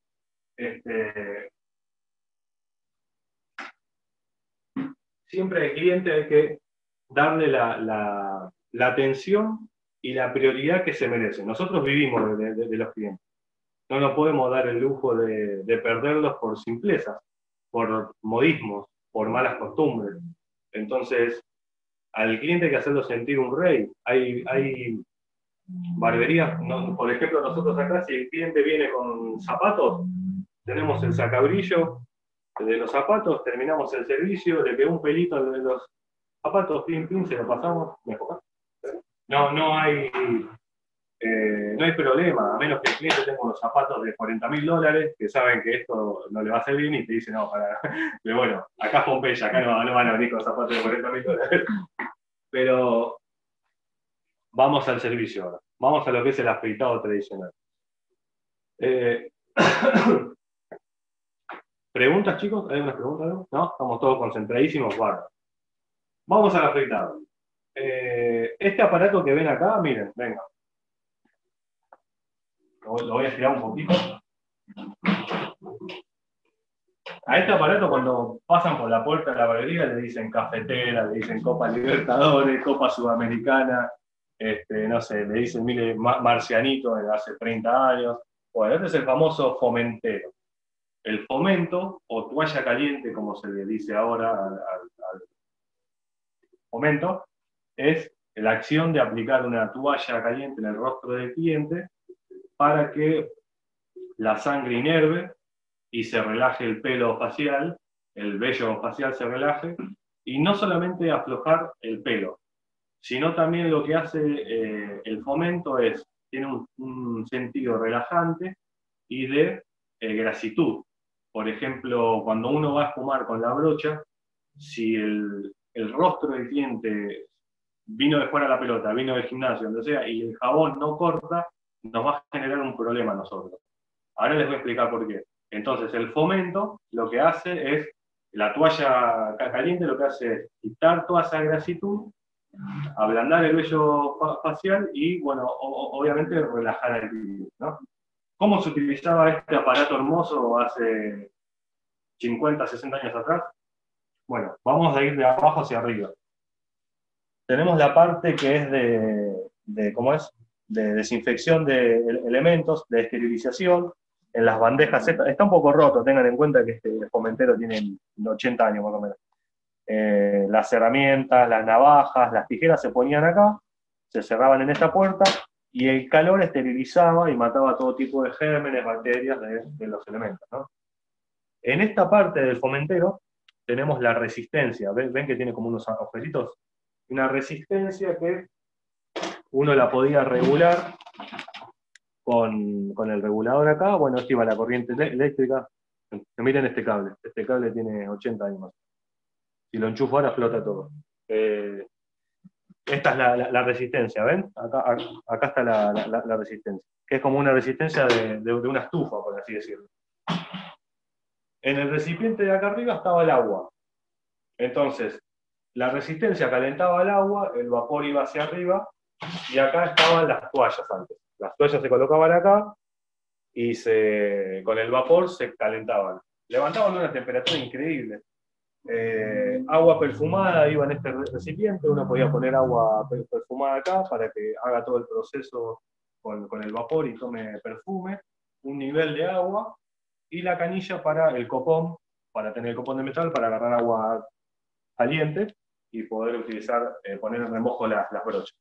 siempre al cliente hay que darle la atención y la prioridad que se merece. Nosotros vivimos de los clientes. No nos podemos dar el lujo de perderlos por simplezas, por modismos, por malas costumbres. Entonces, al cliente hay que hacerlo sentir un rey. Hay barberías, ¿no? Por ejemplo, nosotros acá, si el cliente viene con zapatos, tenemos el sacabrillo de los zapatos, terminamos el servicio, le pegó un pelito de los zapatos, pim, pim, se lo pasamos, mejor. No hay problema, a menos que el cliente tenga unos zapatos de $40.000, que saben que esto no le va a hacer bien y te dicen, no, para. Pero bueno, acá es Pompeya, acá no van a venir con zapatos de $40.000. Pero vamos al servicio ahora, vamos a lo que es el afeitado tradicional. ¿Preguntas, chicos? ¿Hay unas preguntas? ¿No? Estamos todos concentradísimos, bárbaro. Vamos al afeitado. Este aparato que ven acá, miren, venga. Lo voy a estirar un poquito. A este aparato, cuando pasan por la puerta de la barbería, le dicen cafetera, le dicen Copa Libertadores, Copa Sudamericana, no sé, le dicen, mire, marcianito de hace 30 años. Bueno, este es el famoso fomentero. El fomento, o toalla caliente, como se le dice ahora al fomento, es la acción de aplicar una toalla caliente en el rostro del cliente para que la sangre inerve y se relaje el pelo facial, el vello facial se relaje, y no solamente aflojar el pelo, sino también lo que hace el fomento tiene un sentido relajante y de grasitud. Por ejemplo, cuando uno va a esfumar con la brocha, si el rostro del cliente vino de fuera de la pelota, vino del gimnasio, donde sea, y el jabón no corta, nos va a generar un problema a nosotros. Ahora les voy a explicar por qué. Entonces, el fomento lo que hace es, la toalla caliente lo que hace es quitar toda esa grasitud, ablandar el vello facial y, bueno, obviamente relajar al cliente, ¿no? ¿Cómo se utilizaba este aparato hermoso hace 50, 60 años atrás? Bueno, vamos a ir de abajo hacia arriba. Tenemos la parte que es ¿cómo es? de desinfección de elementos, de esterilización. En las bandejas, está un poco roto, tengan en cuenta que este fomentero tiene 80 años más o menos. Las herramientas, las navajas, las tijeras se ponían acá, se cerraban en esta puerta, y el calor esterilizaba y mataba todo tipo de gérmenes, bacterias de los elementos, ¿no? En esta parte del fomentero tenemos la resistencia. ¿Ven que tiene como unos agujeritos? Una resistencia que uno la podía regular con el regulador acá. Bueno, esto iba a la corriente eléctrica. Miren este cable. Este cable tiene 80 años más. Si lo enchufo ahora flota todo. Esta es la resistencia, ¿ven? Acá está la resistencia, que es como una resistencia de una estufa, por así decirlo. En el recipiente de acá arriba estaba el agua. Entonces, la resistencia calentaba el agua, el vapor iba hacia arriba, y acá estaban las toallas antes. Las toallas se colocaban acá, y con el vapor se calentaban. Levantaban una temperatura increíble. Agua perfumada iba en este recipiente, uno podía poner agua perfumada acá para que haga todo el proceso con el vapor y tome perfume, un nivel de agua, y la canilla para el copón, para tener el copón de metal, para agarrar agua caliente y poder utilizar, poner en remojo las brochas.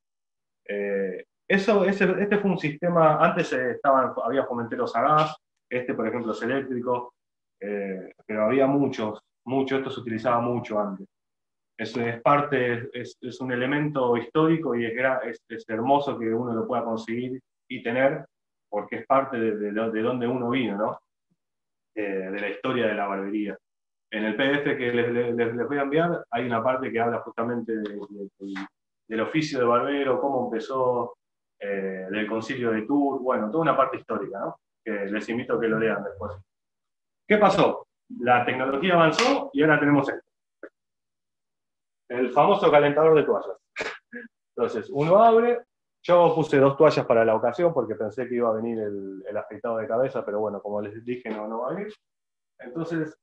Este fue un sistema, antes había fomenteros a gas, por ejemplo es eléctrico, pero había muchos, esto se utilizaba mucho antes. Es un elemento histórico y es hermoso que uno lo pueda conseguir y tener, porque es parte de donde uno vino, ¿no? De la historia de la barbería. En el PDF que les voy a enviar hay una parte que habla justamente del oficio de barbero, cómo empezó, del concilio de Tours, bueno, toda una parte histórica, ¿no? Que les invito a que lo lean después. ¿Qué pasó? La tecnología avanzó y ahora tenemos esto. El famoso calentador de toallas. Entonces, uno abre. Yo puse 2 toallas para la ocasión porque pensé que iba a venir el afeitado de cabeza, pero bueno, como les dije, no va a venir. Entonces,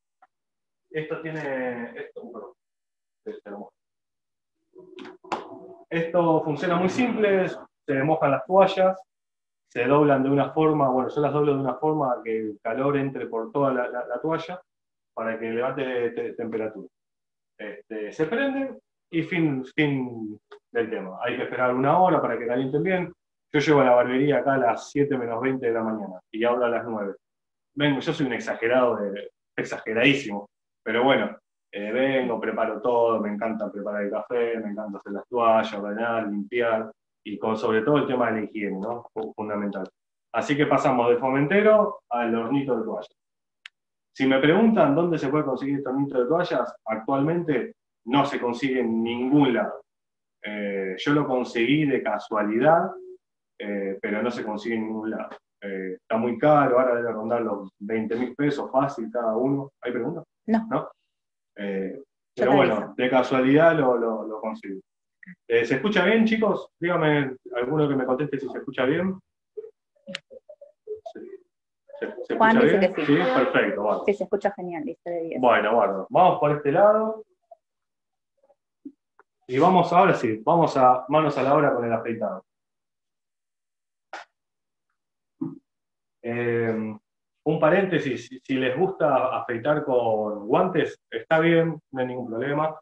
esto funciona muy simple, se mojan las toallas, se doblan de una forma, bueno, yo las doblo de una forma que el calor entre por toda la toalla para que levante temperatura. Se prende y fin del tema. Hay que esperar 1 hora para que calienten bien. Yo llego a la barbería acá a las 7 menos 20 de la mañana y ahora a las 9. Vengo, yo soy un exageradísimo, pero bueno, vengo, preparo todo, me encanta preparar el café, me encanta hacer las toallas, ordenar, limpiar, y sobre todo el tema de la higiene, ¿no? Fundamental. Así que pasamos del fomentero al hornito de toallas. Si me preguntan dónde se puede conseguir este hornito de toallas, actualmente no se consigue en ningún lado. Yo lo conseguí de casualidad, pero no se consigue en ningún lado. Está muy caro, ahora debe rondar los 20.000 pesos fácil cada uno. ¿Hay preguntas? No. Pero bueno, de casualidad lo consigo. ¿Se escucha bien, chicos? Dígame alguno que me conteste si se escucha bien. ¿Se Juan escucha dice bien? que sí. Sí, perfecto. Bueno. Sí, se escucha genial, dice de 10. Bueno, vamos por este lado. Y vamos a manos a la obra con el afeitado. Un paréntesis, si les gusta afeitar con guantes, está bien, no hay ningún problema.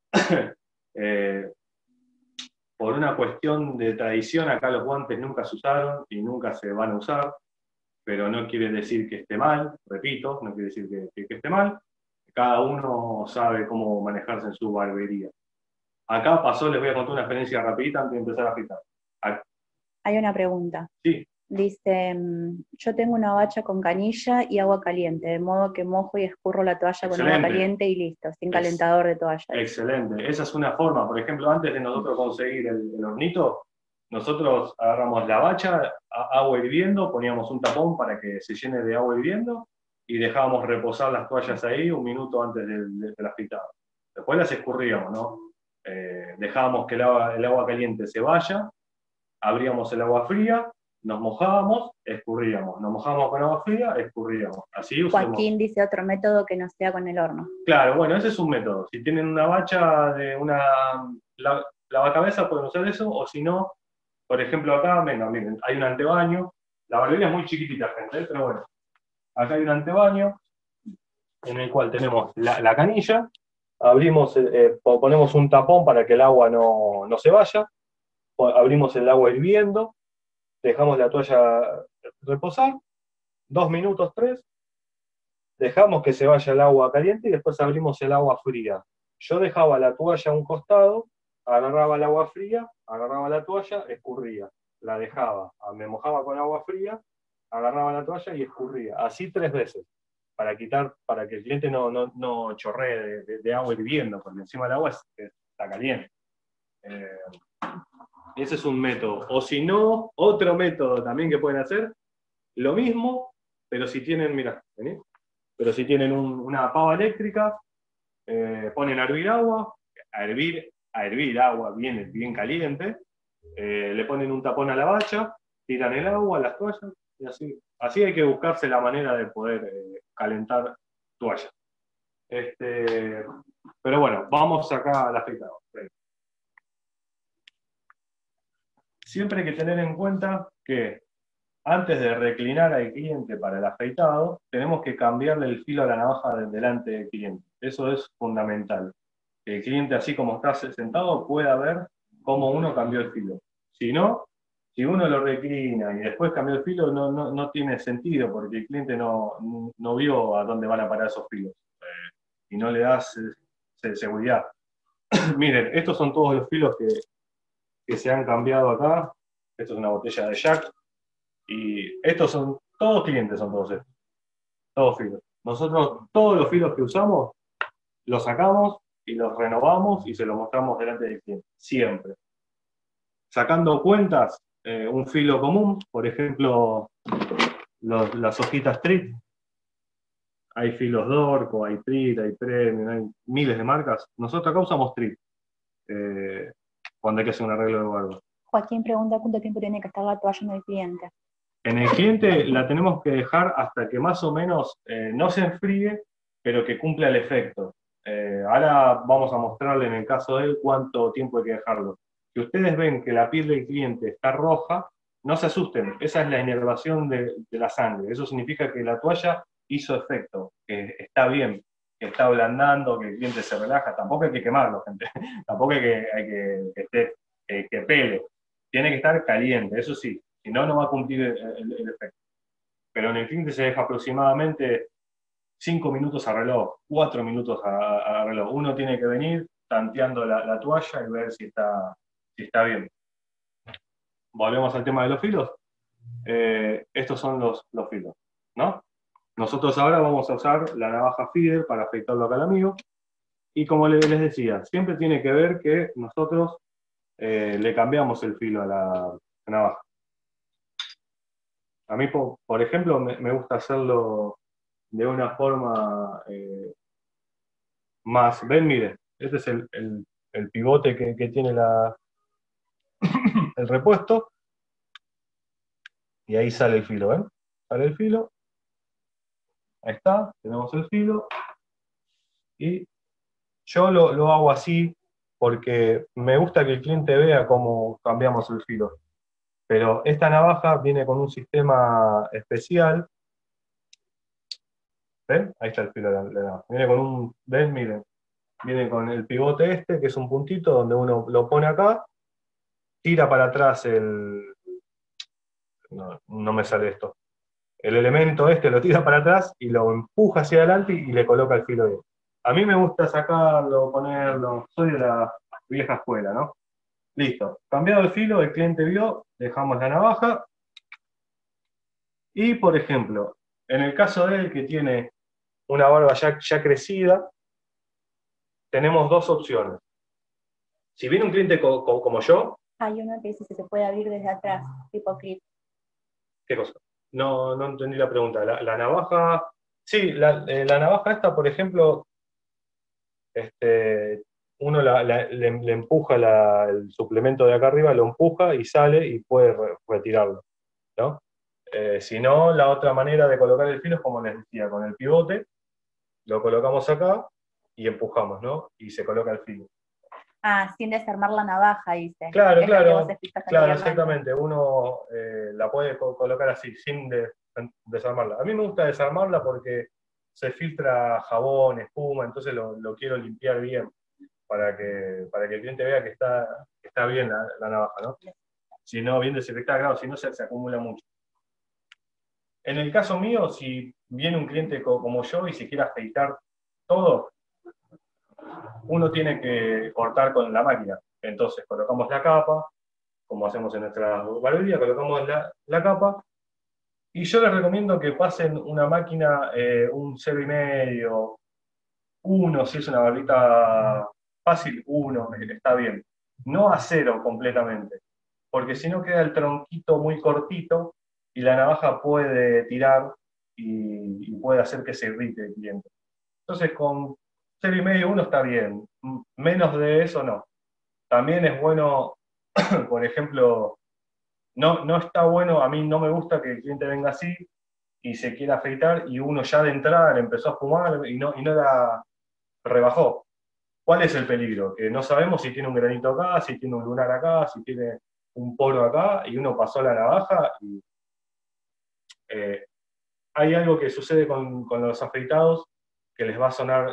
Por una cuestión de tradición, acá los guantes nunca se usaron y nunca se van a usar, pero no quiere decir que esté mal, repito, no quiere decir que esté mal. Cada uno sabe cómo manejarse en su barbería. Acá les voy a contar una experiencia rapidita antes de empezar a afeitar. Hay una pregunta. Sí. Dice, yo tengo una bacha con canilla y agua caliente, de modo que mojo y escurro la toalla con agua caliente y listo, sin calentador de toalla. Excelente, esa es una forma. Por ejemplo, antes de nosotros conseguir el hornito, nosotros agarramos la bacha, agua hirviendo, poníamos un tapón para que se llene de agua hirviendo y dejábamos reposar las toallas ahí 1 minuto antes del afeitado. Después las escurríamos, ¿no? Dejábamos que el agua caliente se vaya, abríamos el agua fría, nos mojábamos, escurríamos. Nos mojábamos con agua fría, escurríamos. Así usamos. Joaquín dice otro método que no sea con el horno. Claro, bueno, ese es un método. Si tienen una bacha de una lavacabezas, pueden usar eso, o si no, Por ejemplo, acá, venga, miren, hay un antebaño. La barbería es muy chiquitita, gente, pero bueno. Acá hay un antebaño en el cual tenemos la canilla, abrimos, ponemos un tapón para que el agua no se vaya, abrimos el agua hirviendo, dejamos la toalla reposar, 2 minutos, 3, dejamos que se vaya el agua caliente y después abrimos el agua fría. Yo dejaba la toalla a un costado, agarraba el agua fría, agarraba la toalla, escurría, la dejaba, me mojaba con agua fría, agarraba la toalla y escurría, así 3 veces, para que el cliente no chorree de agua hirviendo, porque encima el agua está caliente. Ese es un método. O si no, otro método también que pueden hacer, lo mismo, pero si tienen, mirá, ¿vení? Pero si tienen una pava eléctrica, ponen a hervir agua, a hervir agua bien caliente, le ponen un tapón a la bacha, tiran el agua, las toallas, y así. Así hay que buscarse la manera de poder calentar toallas. Pero bueno, vamos acá al afeitado. Siempre hay que tener en cuenta que antes de reclinar al cliente para el afeitado, tenemos que cambiarle el filo a la navaja delante del cliente. Eso es fundamental. Que el cliente, así como está sentado, pueda ver cómo uno cambió el filo. Si no, si uno lo reclina y después cambió el filo, no tiene sentido, porque el cliente no vio a dónde van a parar esos filos. Y no le das seguridad. Miren, estos son todos los filos que se han cambiado acá. Esto es una botella de Jack. Y estos son todos clientes, son todos estos. Todos filos. Nosotros, todos los filos que usamos, los sacamos y los renovamos y se los mostramos delante del cliente. Siempre. Sacando cuentas, un filo común, por ejemplo, las hojitas Trit. Hay filos Dorco, hay Trit, hay Premium, hay miles de marcas. Nosotros acá usamos Trit. Cuando hay que hacer un arreglo de barba. Joaquín pregunta cuánto tiempo tiene que estar la toalla en el cliente. En el cliente la tenemos que dejar hasta que más o menos no se enfríe, pero que cumpla el efecto. Ahora vamos a mostrarle en el caso de él cuánto tiempo hay que dejarlo. Si ustedes ven que la piel del cliente está roja, no se asusten, esa es la inervación de la sangre. Eso significa que la toalla hizo efecto, que está bien, que está ablandando, que el cliente se relaja. Tampoco hay que quemarlo, gente. Tampoco hay que pele. Tiene que estar caliente, eso sí. Si no, no va a cumplir el efecto. Pero en el cliente se deja aproximadamente 5 minutos a reloj, 4 minutos a reloj. Uno tiene que venir tanteando la toalla y ver si está bien. Volvemos al tema de los filos. Estos son los filos, ¿no? Nosotros ahora vamos a usar la navaja feeder para afeitarlo acá al amigo. Y como les decía, siempre tiene que ver que nosotros le cambiamos el filo a la navaja. A mí, por ejemplo, me gusta hacerlo de una forma más... Ven, miren, este es el pivote que tiene el repuesto. Y ahí sale el filo, ¿ven? Sale el filo. Ahí está, tenemos el filo. Y yo lo hago así porque me gusta que el cliente vea cómo cambiamos el filo. Pero esta navaja viene con un sistema especial. ¿Ven? Ahí está el filo de la navaja. Viene con un... ¿Ven? Miren. Viene con el pivote este, que es un puntito donde uno lo pone acá, tira para atrás no me sale esto. El elemento este lo tira para atrás y lo empuja hacia adelante y le coloca el filo ahí. A mí me gusta sacarlo, ponerlo, soy de la vieja escuela, ¿no? Listo. Cambiado el filo, el cliente vio, dejamos la navaja. Y, por ejemplo, en el caso de él que tiene una barba ya crecida, tenemos dos opciones. Si viene un cliente como yo... Hay uno que dice si se puede abrir desde atrás, tipo clip. ¿Qué cosa? No entendí la pregunta. La navaja... Sí, la navaja esta, por ejemplo, uno le empuja el suplemento de acá arriba, lo empuja y sale y puede retirarlo, ¿no? Si no, la otra manera de colocar el filo es como les decía, con el pivote, lo colocamos acá y empujamos, ¿no? Y se coloca el filo. Ah, sin desarmar la navaja, dice. Claro, Es lo que vos claro, explicaste claro, anteriormente. exactamente. Uno la puede colocar así, sin desarmarla. A mí me gusta desarmarla porque se filtra jabón, espuma, entonces lo quiero limpiar bien para que el cliente vea que está bien la navaja, ¿no? Si no, bien desinfectada, claro, si no se acumula mucho. En el caso mío, si viene un cliente como yo y se quiere afeitar todo, uno tiene que cortar con la máquina. Entonces colocamos la capa, como hacemos en nuestra barbería, colocamos la capa, y yo les recomiendo que pasen una máquina, un 0,5, uno, si es una barbita fácil, uno, está bien. No a cero completamente, porque si no queda el tronquito muy cortito y la navaja puede tirar y puede hacer que se irrite el cliente. Entonces con 0,5, uno está bien, menos de eso no. También es bueno, por ejemplo, no está bueno, a mí no me gusta que el cliente venga así y se quiera afeitar y uno ya de entrada le empezó a fumar y no la rebajó. ¿Cuál es el peligro? Que no sabemos si tiene un granito acá, si tiene un lunar acá, si tiene un poro acá, y uno pasó la navaja y eh, hay algo que sucede con los afeitados que les va a sonar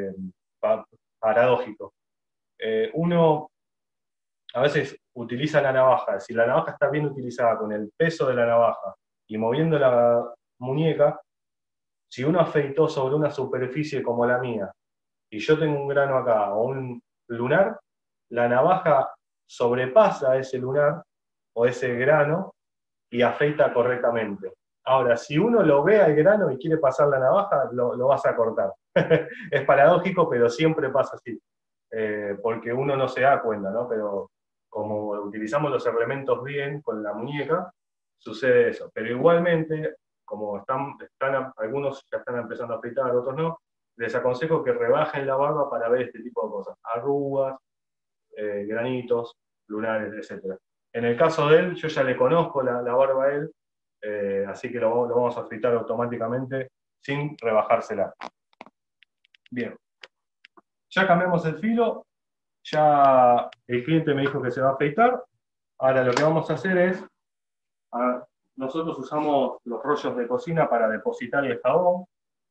paradójico. Uno a veces utiliza la navaja, si la navaja está bien utilizada con el peso de la navaja y moviendo la muñeca, si uno afeitó sobre una superficie como la mía y yo tengo un grano acá o un lunar, la navaja sobrepasa ese lunar o ese grano y afeita correctamente. Ahora, si uno lo ve al grano y quiere pasar la navaja, lo vas a cortar. Es paradójico, pero siempre pasa así. Porque uno no se da cuenta, ¿no? Pero como utilizamos los elementos bien con la muñeca, sucede eso. Pero igualmente, como algunos ya están empezando a afeitar, otros no, les aconsejo que rebajen la barba para ver este tipo de cosas. Arrugas, granitos, lunares, etc. En el caso de él, yo ya le conozco la barba a él, así que lo vamos a afeitar automáticamente sin rebajársela. Bien, ya cambiamos el filo, ya el cliente me dijo que se va a afeitar. Ahora lo que vamos a hacer es, nosotros usamos los rollos de cocina para depositar el jabón.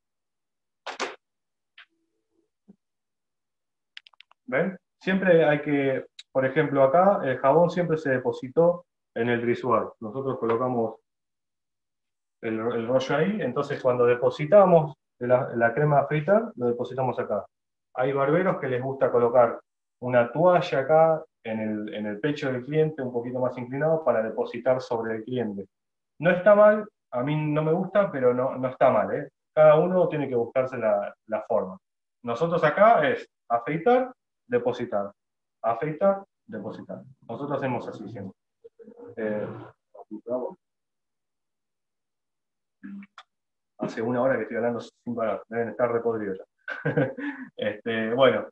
¿Ven? Siempre hay que, por ejemplo, acá el jabón siempre se depositó en el risual. Nosotros colocamos el rollo ahí, entonces cuando depositamos la crema a fritar, lo depositamos acá. Hay barberos que les gusta colocar una toalla acá en el pecho del cliente, un poquito más inclinado, para depositar sobre el cliente. No está mal, a mí no me gusta, pero no está mal, ¿eh? Cada uno tiene que buscarse la forma. Nosotros acá es afeitar, depositar. Afeitar, depositar. Nosotros hacemos así siempre. Eh, Hace una hora que estoy hablando sin parar, deben estar repodridos ya. Bueno,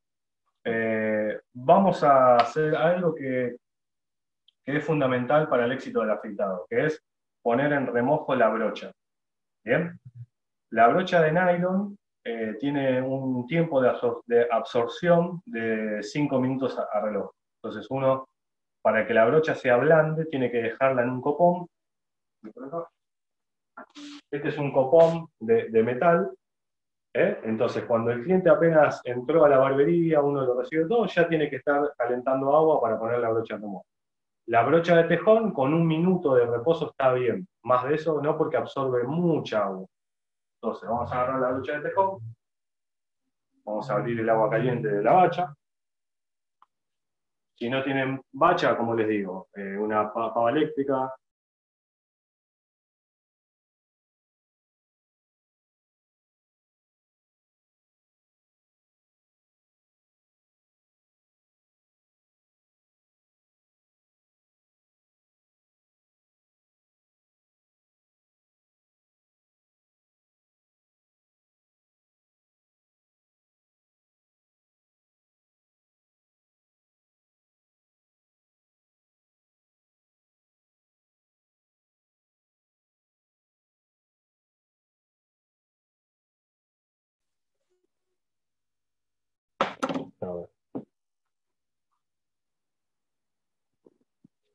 vamos a hacer algo que es fundamental para el éxito del afeitado, que es poner en remojo la brocha. ¿Bien? La brocha de nylon tiene un tiempo de absorción de 5 minutos a reloj. Entonces uno, para que la brocha se ablande, tiene que dejarla en un copón. Este es un copón de metal. Entonces, cuando el cliente apenas entró a la barbería, uno lo recibe todo, ya tiene que estar calentando agua para poner la brocha en remojo. La brocha de tejón con 1 minuto de reposo está bien. Más de eso no, porque absorbe mucha agua. Entonces, vamos a agarrar la brocha de tejón, vamos a abrir el agua caliente de la bacha. Si no tienen bacha, como les digo, una pava eléctrica,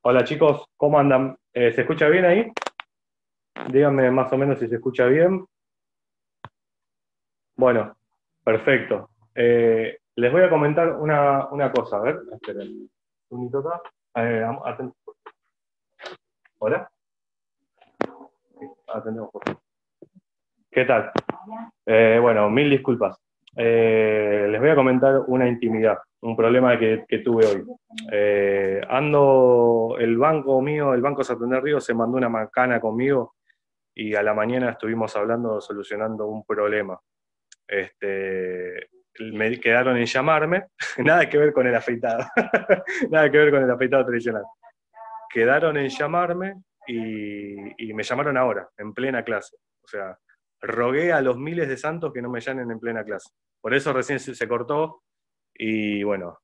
Hola chicos, ¿cómo andan? ¿Se escucha bien ahí? Díganme más o menos si se escucha bien. Bueno, perfecto. Les voy a comentar una cosa, a ver, esperen. Un minuto acá. Hola. Atendemos por favor. ¿Qué tal? Bueno, mil disculpas. Les voy a comentar una intimidad, un problema que tuve hoy. El banco mío, el Banco Santander Río, se mandó una macana conmigo y a la mañana estuvimos hablando, solucionando un problema. Me quedaron en llamarme, nada que ver con el afeitado, nada que ver con el afeitado tradicional. Quedaron en llamarme y me llamaron ahora, en plena clase. O sea, rogué a los miles de santos que no me llamen en plena clase. Por eso recién se cortó y bueno,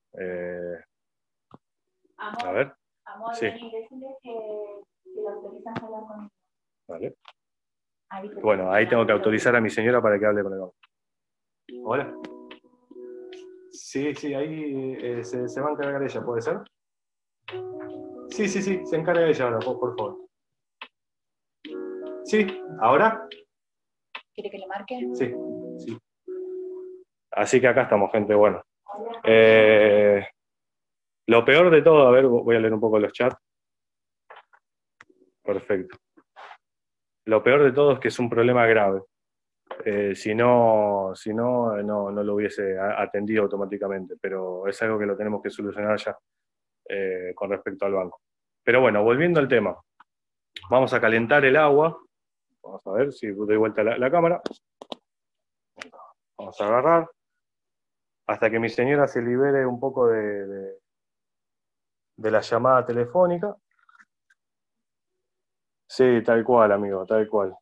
Amor, a ver. amor, Sí. vení, decirles que lo autorizan a hablar conmigo. Vale. Bueno, ahí tengo que autorizar a mi señora para que hable con el banco. Hola. Sí, sí, ahí se va a encargar ella, ¿puede ser? Sí, sí, sí, se encarga ella ahora, por favor. Sí, ¿ahora? ¿Quiere que le marque? Sí, sí. Así que acá estamos, gente, bueno. Lo peor de todo, a ver, voy a leer un poco los chats. Perfecto. Lo peor de todo es que es un problema grave. Si no, no lo hubiese atendido automáticamente, pero es algo que lo tenemos que solucionar ya con respecto al banco. Pero bueno, volviendo al tema, vamos a calentar el agua. Vamos a ver si doy vuelta la cámara. Vamos a agarrar hasta que mi señora se libere un poco de la llamada telefónica. Sí, tal cual, amigo, tal cual.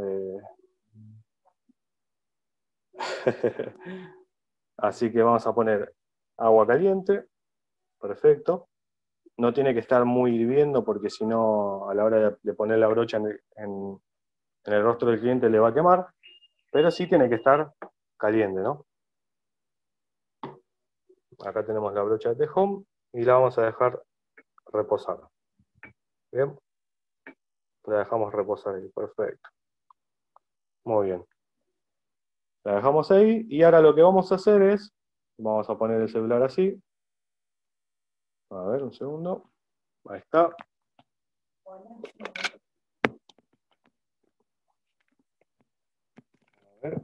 Así que vamos a poner agua caliente. Perfecto. No tiene que estar muy hirviendo porque si no, a la hora de poner la brocha en el rostro del cliente le va a quemar. Pero sí tiene que estar caliente, ¿no? Acá tenemos la brocha de tejón y la vamos a dejar reposar. Bien. La dejamos reposar ahí. Perfecto. Muy bien. La dejamos ahí y ahora lo que vamos a hacer es, vamos a poner el celular así. A ver, un segundo. Ahí está. A ver.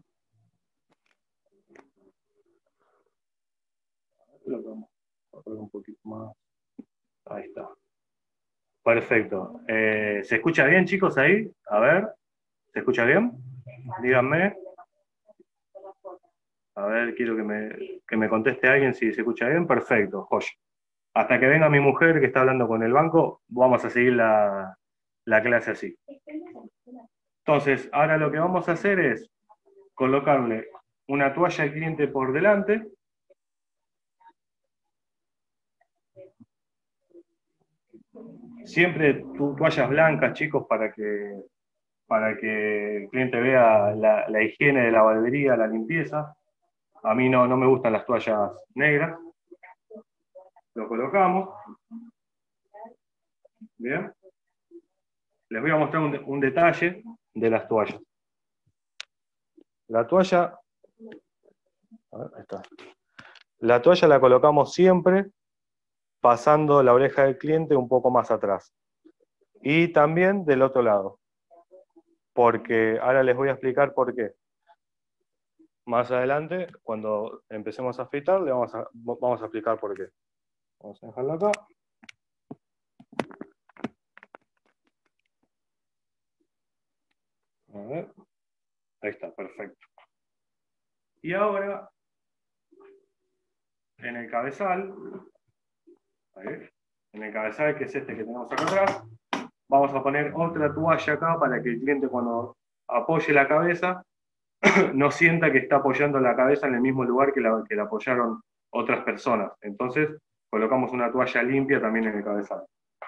Lo vamos a poner un poquito más. Ahí está. Perfecto. ¿Se escucha bien, chicos, ahí? A ver. ¿Se escucha bien? Díganme. A ver, quiero que me conteste alguien si se escucha bien. Perfecto, joya. Hasta que venga mi mujer que está hablando con el banco, vamos a seguir la clase así. Entonces, ahora lo que vamos a hacer es colocarle una toalla al cliente por delante. Siempre toallas blancas, chicos, para que el cliente vea la higiene de la barbería, la limpieza. A mí no me gustan las toallas negras. Lo colocamos. Bien. Les voy a mostrar un detalle de las toallas. La toalla, a ver, ahí está. La toalla la colocamos siempre pasando la oreja del cliente un poco más atrás. Y también del otro lado. Porque ahora les voy a explicar por qué. Más adelante, cuando empecemos a afeitar, vamos a explicar por qué. Vamos a dejarlo acá. A ver. Ahí está, perfecto. Y ahora, en el cabezal, ahí, en el cabezal que es este que tenemos acá atrás, vamos a poner otra toalla acá para que el cliente cuando apoye la cabeza no sienta que está apoyando la cabeza en el mismo lugar que la apoyaron otras personas. Entonces, colocamos una toalla limpia también en el cabezal.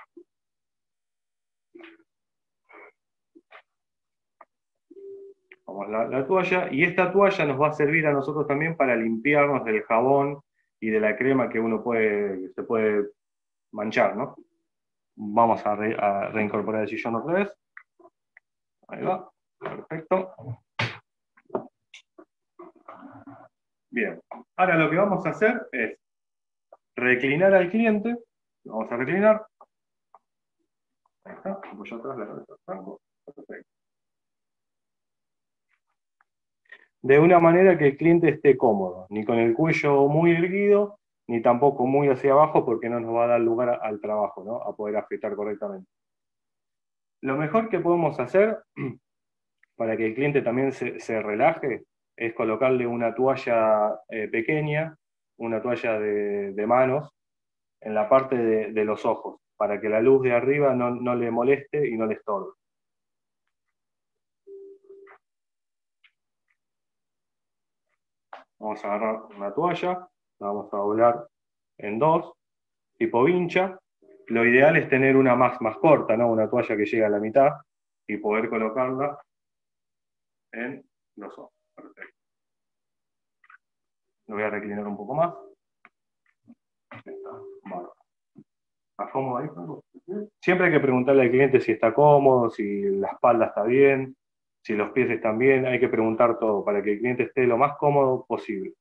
Vamos la toalla, y esta toalla nos va a servir a nosotros también para limpiarnos del jabón y de la crema que uno se puede manchar, ¿no? Vamos a reincorporar el sillón otra vez. Ahí va, perfecto. Bien, ahora lo que vamos a hacer es reclinar al cliente. Vamos a reclinar. Ahí está, apoyo atrás la cabeza. Perfecto. De una manera que el cliente esté cómodo, ni con el cuello muy erguido, ni tampoco muy hacia abajo, porque no nos va a dar lugar al trabajo, ¿no? A poder afeitar correctamente. Lo mejor que podemos hacer para que el cliente también se relaje es colocarle una toalla pequeña, una toalla de manos, en la parte de los ojos, para que la luz de arriba no le moleste y no le estorbe. Vamos a agarrar una toalla, la vamos a doblar en dos, tipo vincha. Lo ideal es tener una más corta, ¿no? Una toalla que llegue a la mitad y poder colocarla en los ojos. Perfecto. Lo voy a reclinar un poco más. Bueno. ¿Estás cómodo ahí, Franco? Siempre hay que preguntarle al cliente si está cómodo, si la espalda está bien, si los pies están bien. Hay que preguntar todo para que el cliente esté lo más cómodo posible.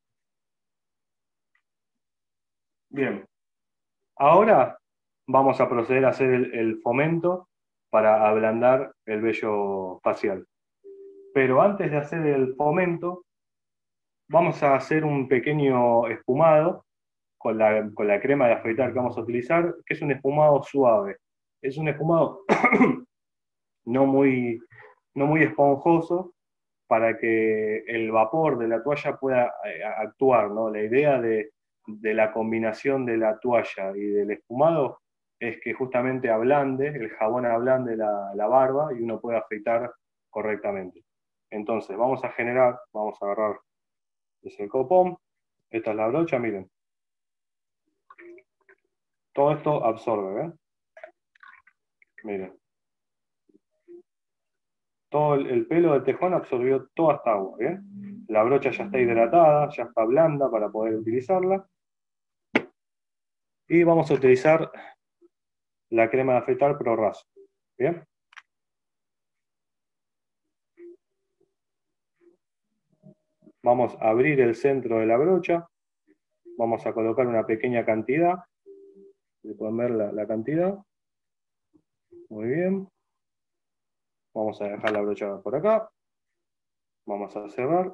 Bien. Ahora vamos a proceder a hacer el fomento para ablandar el vello facial. Pero antes de hacer el fomento, vamos a hacer un pequeño espumado con la crema de afeitar que vamos a utilizar, que es un espumado suave. Es un espumado no muy esponjoso para que el vapor de la toalla pueda actuar, ¿no? La idea de la combinación de la toalla y del espumado es que justamente ablande, el jabón ablande la barba y uno pueda afeitar correctamente. Entonces, vamos a agarrar el copón, esta es la brocha, miren. Todo esto absorbe, ¿ven? Miren. Todo el pelo del tejón absorbió toda esta agua, ¿bien? La brocha ya está hidratada, ya está blanda para poder utilizarla. Y vamos a utilizar la crema de afeitar Pro Raso, ¿bien? Vamos a abrir el centro de la brocha, vamos a colocar una pequeña cantidad, pueden ver la cantidad, muy bien. Vamos a dejar la brocha por acá, vamos a cerrar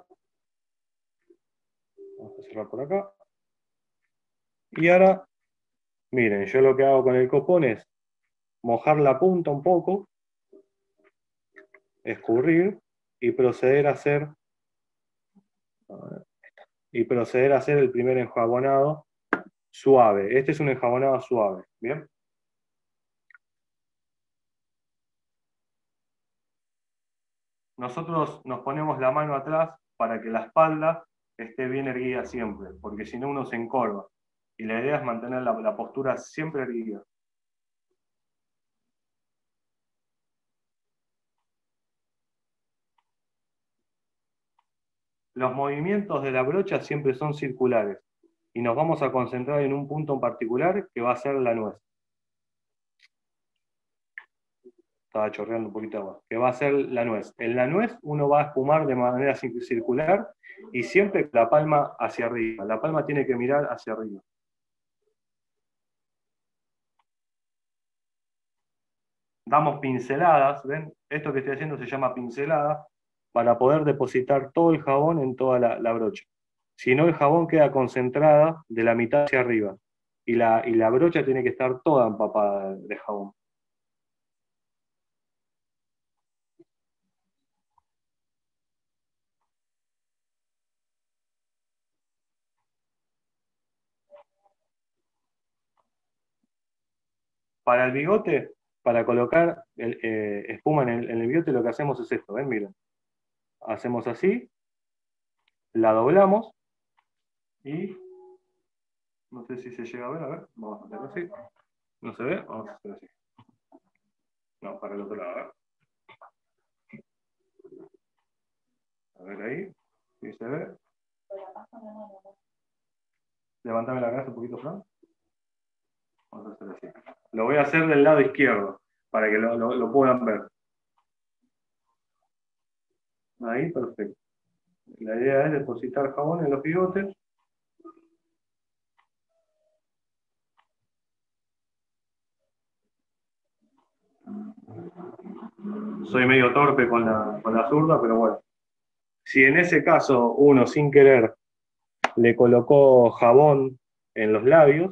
por acá. Y ahora, miren, yo lo que hago con el copón es mojar la punta un poco, escurrir y proceder a hacer el primer enjabonado suave. Este es un enjabonado suave, ¿bien? Nosotros nos ponemos la mano atrás para que la espalda esté bien erguida siempre, porque si no uno se encorva. Y la idea es mantener la postura siempre erguida. Los movimientos de la brocha siempre son circulares y nos vamos a concentrar en un punto en particular que va a ser la nuez. Estaba chorreando un poquito de agua. Que va a ser la nuez. En la nuez uno va a espumar de manera circular y siempre la palma hacia arriba. La palma tiene que mirar hacia arriba. Damos pinceladas, ¿ven? Esto que estoy haciendo se llama pincelada, para poder depositar todo el jabón en toda la brocha. Si no, el jabón queda concentrada de la mitad hacia arriba. Y la brocha tiene que estar toda empapada de jabón. Para el bigote, para colocar espuma en el bigote, lo que hacemos es esto, ¿ven? Miren. Hacemos así, la doblamos y no sé si se llega a ver, vamos a hacerlo así. ¿No se ve? Vamos a hacerlo así. No, para el otro lado, a ver ahí, si se ve. Levantame la cabeza un poquito, Fran. Vamos a hacer así. Lo voy a hacer del lado izquierdo, para que lo puedan ver. Ahí, perfecto. La idea es depositar jabón en los bigotes. Soy medio torpe con la zurda, pero bueno. Si en ese caso uno sin querer le colocó jabón en los labios,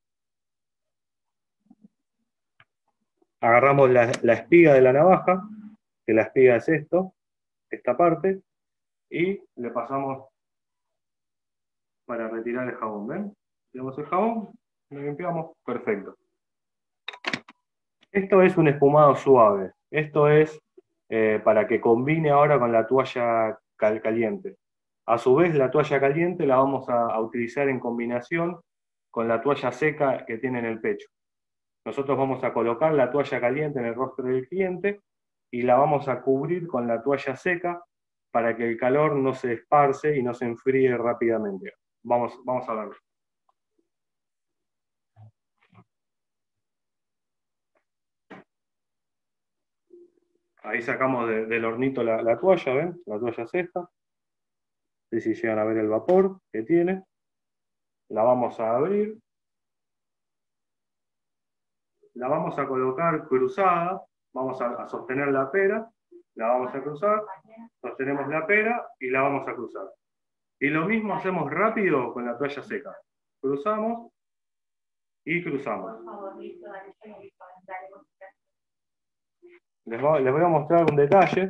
agarramos la espiga de la navaja, que la espiga es esta parte, y le pasamos para retirar el jabón, ¿ven? Tenemos el jabón, lo limpiamos, perfecto. Esto es un espumado suave, esto es para que combine ahora con la toalla caliente. A su vez, la toalla caliente la vamos a utilizar en combinación con la toalla seca que tiene en el pecho. Nosotros vamos a colocar la toalla caliente en el rostro del cliente y la vamos a cubrir con la toalla seca para que el calor no se esparce y no se enfríe rápidamente. Vamos a verlo. Ahí sacamos del hornito la toalla, ¿ven? La toalla seca. No sé si llegan a ver el vapor que tiene. La vamos a abrir. La vamos a colocar cruzada. Vamos a sostener la pera. La vamos a cruzar. Sostenemos la pera y la vamos a cruzar. Y lo mismo hacemos rápido con la toalla seca. Cruzamos y cruzamos. Les voy a mostrar un detalle.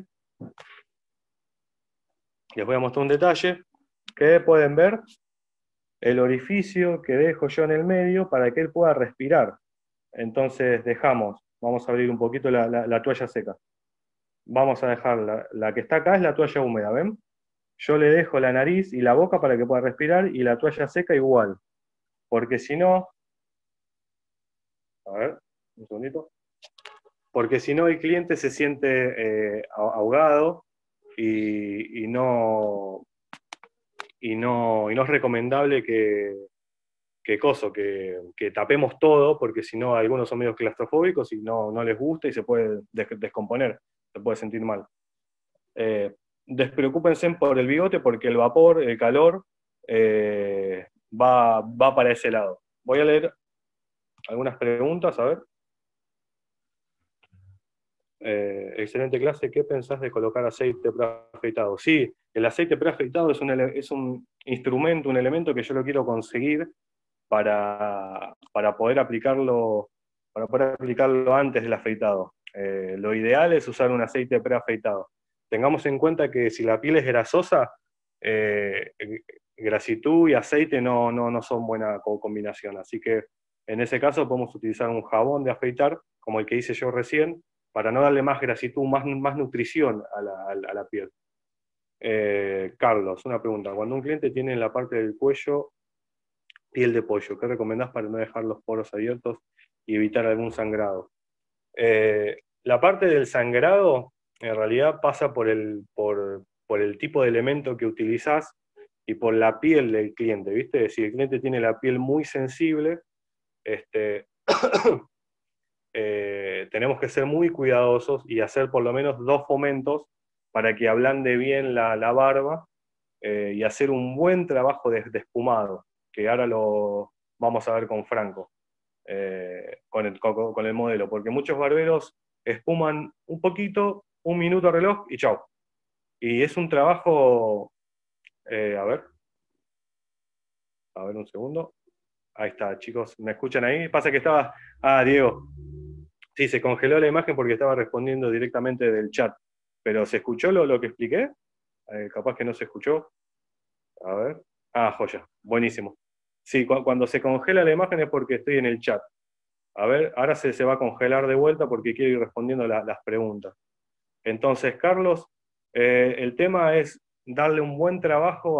Les voy a mostrar un detalle que pueden ver el orificio que dejo yo en el medio para que él pueda respirar. Entonces vamos a abrir un poquito la toalla seca. Vamos a dejar la que está acá es la toalla húmeda, ¿ven? Yo le dejo la nariz y la boca para que pueda respirar y la toalla seca igual. Porque si no, a ver, un segundito. Porque si no el cliente se siente ahogado y no es recomendable que tapemos todo, porque si no algunos son medio claustrofóbicos y no les gusta y se puede descomponer, se puede sentir mal. Despreocúpense por el bigote porque el vapor, el calor, va para ese lado. Voy a leer algunas preguntas, a ver. Excelente clase, ¿qué pensás de colocar aceite preafeitado? Sí, el aceite preafeitado es un instrumento, un elemento que yo lo quiero conseguir para poder aplicarlo antes del afeitado. Lo ideal es usar un aceite preafeitado. Tengamos en cuenta que si la piel es grasosa, grasitud y aceite no son buena combinación, así que en ese caso podemos utilizar un jabón de afeitar, como el que hice yo recién, para no darle más grasitud, más nutrición a la piel. Carlos, una pregunta. Cuando un cliente tiene en la parte del cuello piel de pollo, ¿qué recomendás para no dejar los poros abiertos y evitar algún sangrado? La parte del sangrado en realidad pasa por el tipo de elemento que utilizás y por la piel del cliente, ¿viste? Si el cliente tiene la piel muy sensible, tenemos que ser muy cuidadosos y hacer por lo menos 2 fomentos para que ablande bien la barba y hacer un buen trabajo de espumado, que ahora lo vamos a ver con Franco, con el modelo, porque muchos barberos espuman un poquito, 1 minuto a reloj y chau. Y es un trabajo, a ver un segundo. Ahí está, chicos, ¿me escuchan ahí? Pasa que estaba... Diego. Sí, se congeló la imagen porque estaba respondiendo directamente del chat. ¿Pero se escuchó lo que expliqué? Capaz que no se escuchó. A ver. Joya. Buenísimo. Sí, cuando se congela la imagen es porque estoy en el chat. A ver, ahora se va a congelar de vuelta porque quiero ir respondiendo las preguntas. Entonces, Carlos, el tema es darle un buen trabajo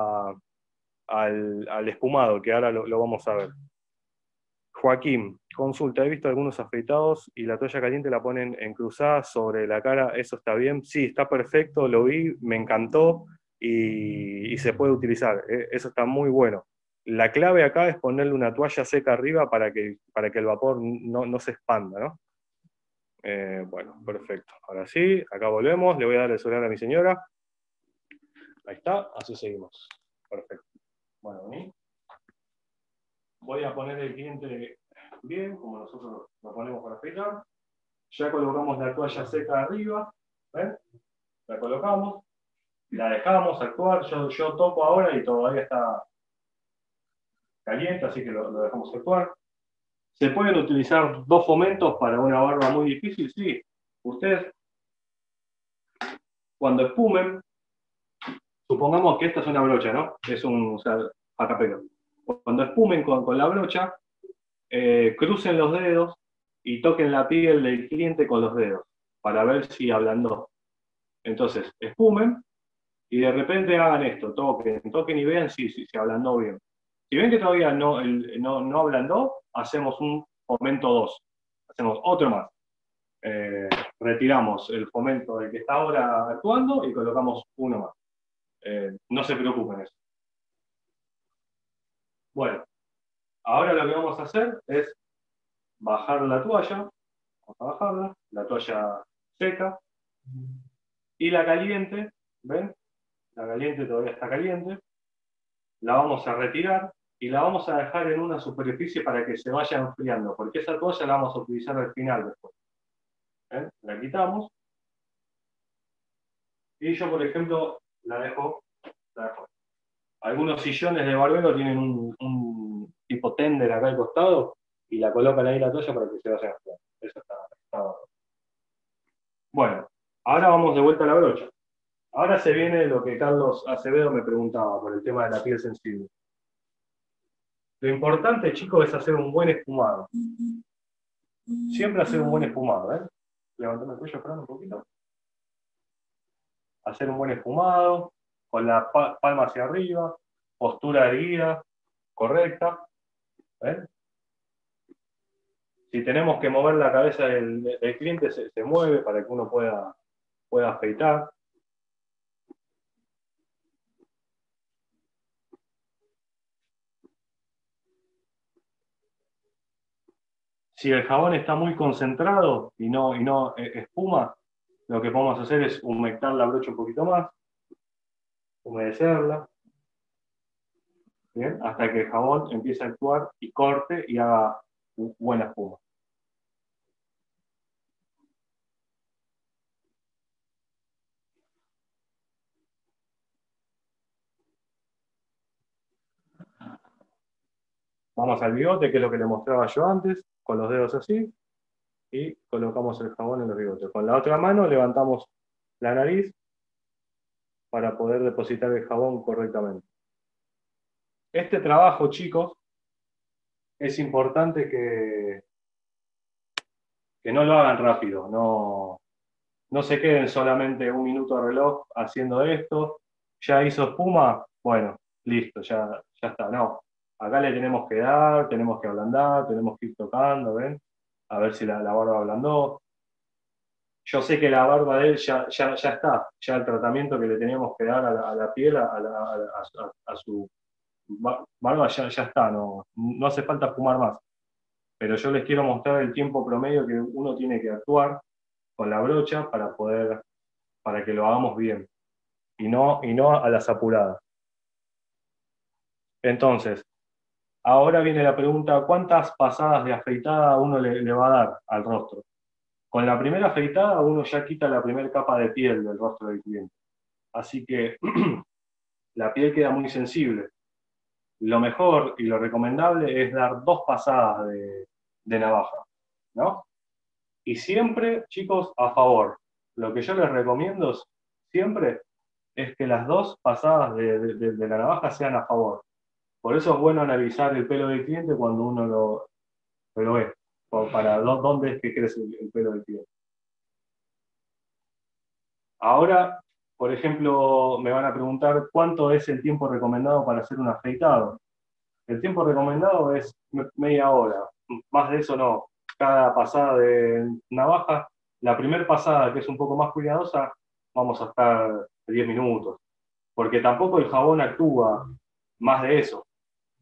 al espumado, que ahora lo vamos a ver. Joaquín, consulta, he visto algunos afeitados y la toalla caliente la ponen en cruzada sobre la cara, ¿eso está bien? Sí, está perfecto, lo vi, me encantó y se puede utilizar, eso está muy bueno. La clave acá es ponerle una toalla seca arriba para que el vapor no se expanda, ¿no? Bueno, perfecto. Ahora sí, acá volvemos. Le voy a dar el celular a mi señora. Ahí está, así seguimos. Perfecto. Bueno, vení. Voy a poner el cliente bien, como nosotros lo ponemos para afeitar. Ya colocamos la toalla seca arriba. ¿Ven? La colocamos. La dejamos actuar. Yo toco ahora y todavía está caliente, así que lo dejamos actuar. ¿Se pueden utilizar dos fomentos para una barba muy difícil? Sí. Ustedes, cuando espumen, supongamos que esta es una brocha, ¿no? Es un acapelo. Cuando espumen con la brocha, crucen los dedos y toquen la piel del cliente con los dedos para ver si ablandó. Entonces, espumen y de repente hagan esto, toquen y vean si ablandó bien. Si ven que todavía no ablandó, hacemos un fomento 2. Hacemos otro más. Retiramos el fomento del que está ahora actuando y colocamos uno más. No se preocupen eso. Bueno, ahora lo que vamos a hacer es bajar la toalla. Vamos a bajarla, la toalla seca. Y la caliente, ¿ven? La caliente todavía está caliente. La vamos a retirar y la vamos a dejar en una superficie para que se vaya enfriando, porque esa toalla la vamos a utilizar al final después. ¿Ven? La quitamos. Y yo, por ejemplo, la dejo. Algunos sillones de barbero tienen un tipo tender acá al costado y la colocan ahí la toalla para que se vaya enfriando. Eso está. Bueno, ahora vamos de vuelta a la brocha. Ahora se viene lo que Carlos Acevedo me preguntaba por el tema de la piel sensible. Lo importante, chicos, es hacer un buen espumado. Siempre hacer un buen espumado, ¿eh? Levantame el cuello, Fran, un poquito. Hacer un buen espumado, con la palma hacia arriba, postura erguida, correcta. ¿Ven? Si tenemos que mover la cabeza del cliente, se mueve para que uno pueda afeitar. Si el jabón está muy concentrado y no espuma, lo que podemos hacer es humectar la brocha un poquito más, humedecerla, ¿bien? Hasta que el jabón empiece a actuar y corte y haga buena espuma. Vamos al bigote, que es lo que le mostraba yo antes, con los dedos así, y colocamos el jabón en el bigote. Con la otra mano levantamos la nariz para poder depositar el jabón correctamente. Este trabajo, chicos, es importante que no lo hagan rápido, no se queden solamente un minuto de reloj haciendo esto, ya hizo espuma, bueno, listo, ya está, no. Acá le tenemos que dar, tenemos que ablandar, tenemos que ir tocando, ¿ven? A ver si la barba ablandó. Yo sé que la barba de él ya está, ya el tratamiento que le teníamos que dar a la piel, a su barba ya está, no hace falta fumar más. Pero yo les quiero mostrar el tiempo promedio que uno tiene que actuar con la brocha para que lo hagamos bien, y no a las apuradas. Entonces, ahora viene la pregunta, ¿cuántas pasadas de afeitada uno le va a dar al rostro? Con la primera afeitada uno ya quita la primera capa de piel del rostro del cliente. Así que la piel queda muy sensible. Lo mejor y lo recomendable es dar 2 pasadas de navaja, ¿no? Y siempre, chicos, a favor. Lo que yo les recomiendo siempre es que las 2 pasadas de la navaja sean a favor. Por eso es bueno analizar el pelo del cliente cuando uno lo ve, para dónde es que crece el pelo del cliente. Ahora, por ejemplo, me van a preguntar cuánto es el tiempo recomendado para hacer un afeitado. El tiempo recomendado es media hora, más de eso no. Cada pasada de navaja, la primera pasada, que es un poco más cuidadosa, vamos a estar 10 minutos, porque tampoco el jabón actúa más de eso.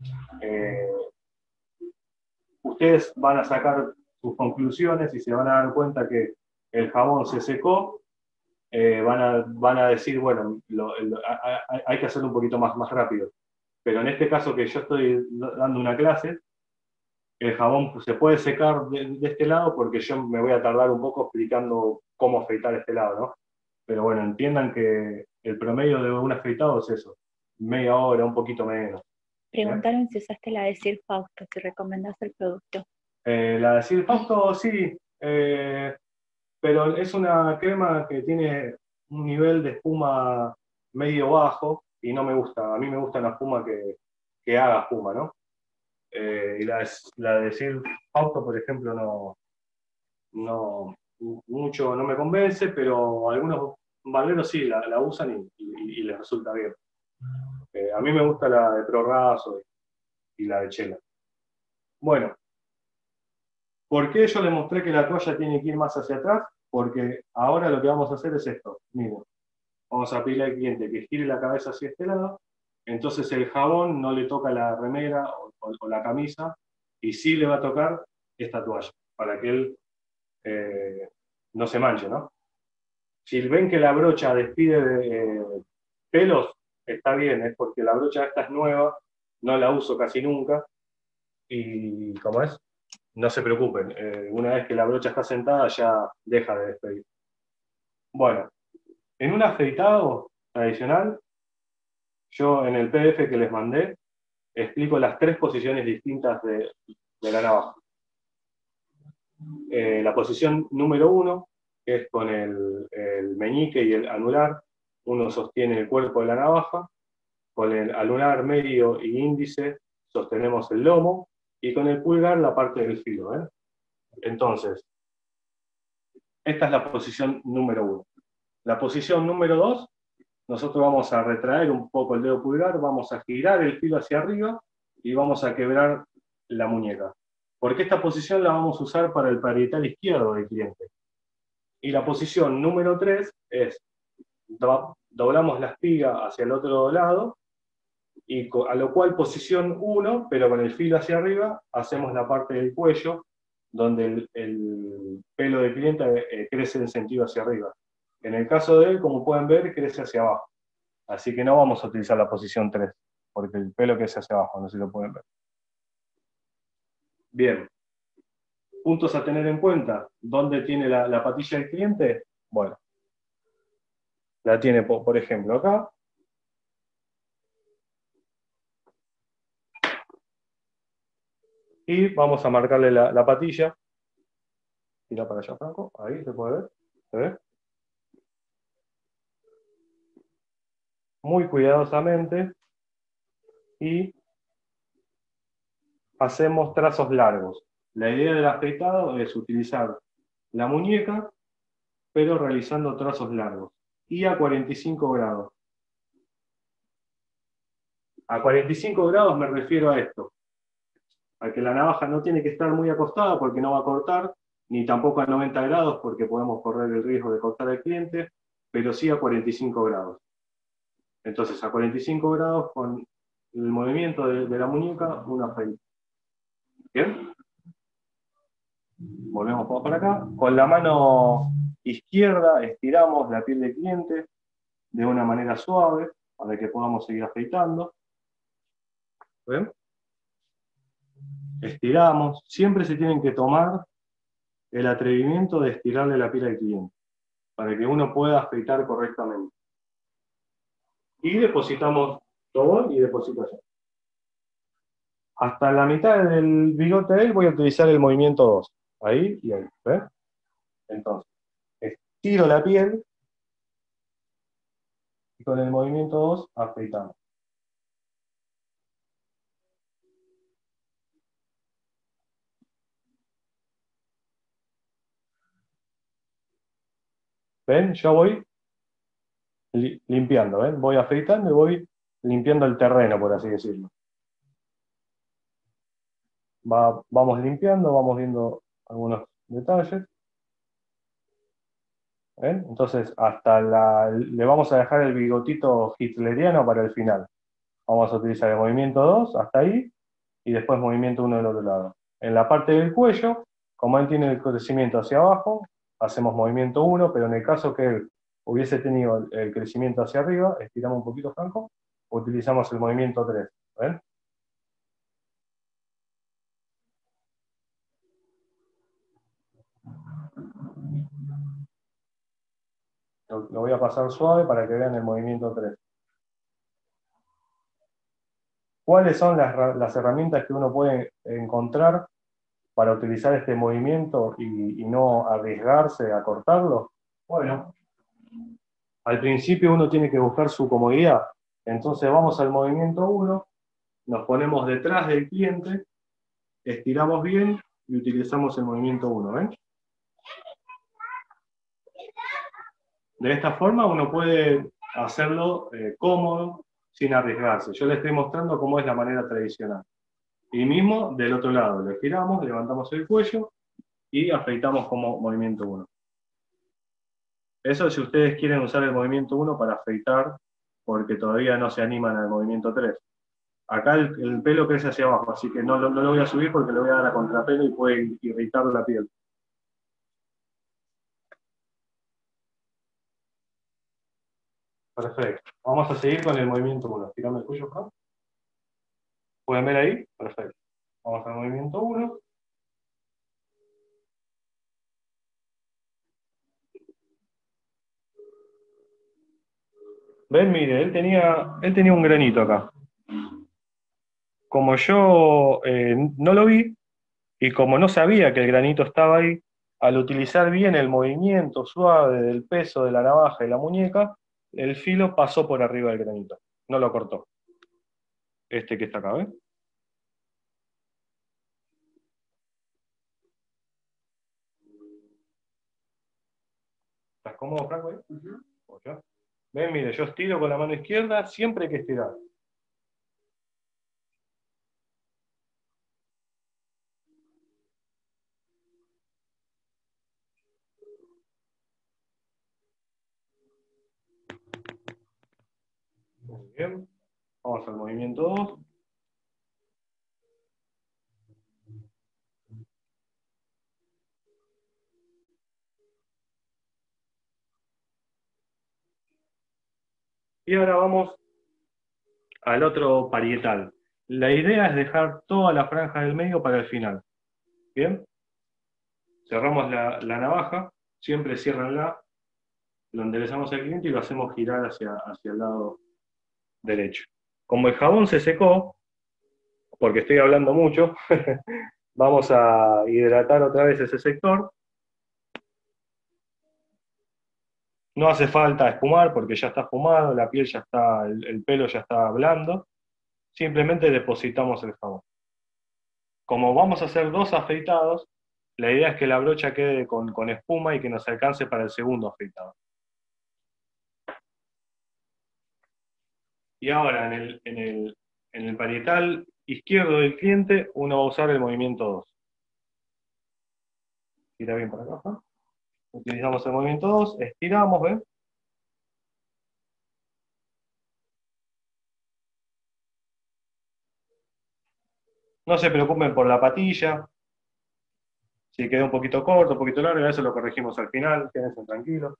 eh, ustedes van a sacar sus conclusiones y se van a dar cuenta que el jabón se secó, van a decir, bueno, hay que hacerlo un poquito más rápido. Pero en este caso que yo estoy dando una clase, el jabón se puede secar de este lado porque yo me voy a tardar un poco explicando cómo afeitar este lado, ¿no? Pero bueno, entiendan que el promedio de un afeitado es eso, media hora, un poquito menos. Preguntaron si usaste la de Sir Fausto, si recomendaste el producto. La de Sir Fausto sí, pero es una crema que tiene un nivel de espuma medio bajo y no me gusta. A mí me gusta la espuma que haga espuma, ¿no? Y la de Sir Fausto, por ejemplo, no mucho no me convence, pero algunos barberos sí la usan y les resulta bien. A mí me gusta la de ProRaso y la de Chela. Bueno, ¿por qué yo les mostré que la toalla tiene que ir más hacia atrás? Porque ahora lo que vamos a hacer es esto. Miren, vamos a pedirle al cliente que gire la cabeza hacia este lado, entonces el jabón no le toca la remera o la camisa, y sí le va a tocar esta toalla, para que él no se manche, ¿no? Si ven que la brocha despide pelos, está bien, es porque la brocha esta es nueva, no la uso casi nunca, y ¿cómo es? No se preocupen, una vez que la brocha está sentada ya deja de despedir. Bueno, en un afeitado tradicional, yo en el PDF que les mandé, explico las 3 posiciones distintas de la navaja. La posición número 1, que es con el meñique y el anular, uno sostiene el cuerpo de la navaja, con el anular medio y índice sostenemos el lomo, y con el pulgar la parte del filo. Entonces, esta es la posición número 1. La posición número 2, nosotros vamos a retraer un poco el dedo pulgar, vamos a girar el filo hacia arriba y vamos a quebrar la muñeca. Porque esta posición la vamos a usar para el parietal izquierdo del cliente. Y la posición número 3 es, doblamos la espiga hacia el otro lado, y a lo cual posición 1, pero con el filo hacia arriba, hacemos la parte del cuello, donde el pelo del cliente crece en sentido hacia arriba. En el caso de él, como pueden ver, crece hacia abajo. Así que no vamos a utilizar la posición 3, porque el pelo crece hacia abajo, no sé si lo pueden ver. Bien. Puntos a tener en cuenta. ¿Dónde tiene la patilla del cliente? Bueno, la tiene, por ejemplo, acá. Y vamos a marcarle la patilla. Tira para allá, Franco. Ahí se puede ver. ¿Se ve? Muy cuidadosamente. Y hacemos trazos largos. La idea del afeitado es utilizar la muñeca, pero realizando trazos largos. Y a 45 grados. A 45 grados me refiero a esto. A que la navaja no tiene que estar muy acostada porque no va a cortar, ni tampoco a 90 grados porque podemos correr el riesgo de cortar al cliente, pero sí a 45 grados. Entonces a 45 grados con el movimiento de la muñeca, una afeita. ¿Bien? Volvemos para acá. Con la mano izquierda estiramos la piel del cliente de una manera suave para que podamos seguir afeitando. ¿Ven? Estiramos. Siempre se tienen que tomar el atrevimiento de estirarle la piel al cliente para que uno pueda afeitar correctamente. Y depositamos todo y depositación. Hasta la mitad del bigote de él voy a utilizar el movimiento 2. Ahí y ahí. ¿Ves? Entonces, estiro la piel y con el movimiento 2 afeitamos. ¿Ven? Yo voy limpiando, ¿ven? Voy afeitando y voy limpiando el terreno, por así decirlo. Vamos limpiando, vamos viendo algunos detalles. ¿Ven? Entonces, le vamos a dejar el bigotito hitleriano para el final. Vamos a utilizar el movimiento 2 hasta ahí, y después movimiento 1 del otro lado. En la parte del cuello, como él tiene el crecimiento hacia abajo, hacemos movimiento 1, pero en el caso que él hubiese tenido el crecimiento hacia arriba, estiramos un poquito, Franco, utilizamos el movimiento 3. ¿Ven? Lo voy a pasar suave para que vean el movimiento 3. ¿Cuáles son las herramientas que uno puede encontrar para utilizar este movimiento y no arriesgarse a cortarlo? Bueno, al principio uno tiene que buscar su comodidad. Entonces vamos al movimiento 1, nos ponemos detrás del cliente, estiramos bien y utilizamos el movimiento 1. ¿Ven? De esta forma uno puede hacerlo cómodo, sin arriesgarse. Yo le estoy mostrando cómo es la manera tradicional. Y mismo del otro lado, lo estiramos, levantamos el cuello y afeitamos como movimiento 1. Eso si ustedes quieren usar el movimiento 1 para afeitar, porque todavía no se animan al movimiento 3. Acá el pelo crece hacia abajo, así que no lo voy a subir porque le voy a dar a contrapelo y puede irritar la piel. Perfecto. Vamos a seguir con el movimiento 1. Tirame el cuello acá. ¿Pueden ver ahí? Perfecto. Vamos al movimiento 1. ¿Ven? Mire, él tenía un granito acá. Como yo no lo vi, y como no sabía que el granito estaba ahí, al utilizar bien el movimiento suave del peso de la navaja y la muñeca, el filo pasó por arriba del granito. No lo cortó. Este que está acá, ¿ves? ¿Estás cómodo, Franco? Ahí? ¿Ya? ¿Ven? Mire, yo estiro con la mano izquierda, siempre hay que estirar. Muy bien. Vamos al movimiento 2. Y ahora vamos al otro parietal. La idea es dejar toda la franja del medio para el final. ¿Bien? Cerramos la navaja, siempre ciérrenla, lo enderezamos al cliente y lo hacemos girar hacia el lado derecho. Como el jabón se secó, porque estoy hablando mucho, vamos a hidratar otra vez ese sector. No hace falta espumar porque ya está espumado, la piel ya está, el pelo ya está blando. Simplemente depositamos el jabón. Como vamos a hacer 2 afeitados, la idea es que la brocha quede con espuma y que nos alcance para el segundo afeitado. Y ahora en el parietal izquierdo del cliente, uno va a usar el movimiento 2. Tira bien para acá. ¿No? Utilizamos el movimiento 2, estiramos, ¿ven? No se preocupen por la patilla. Si queda un poquito corto, un poquito largo, eso lo corregimos al final, quédense tranquilos.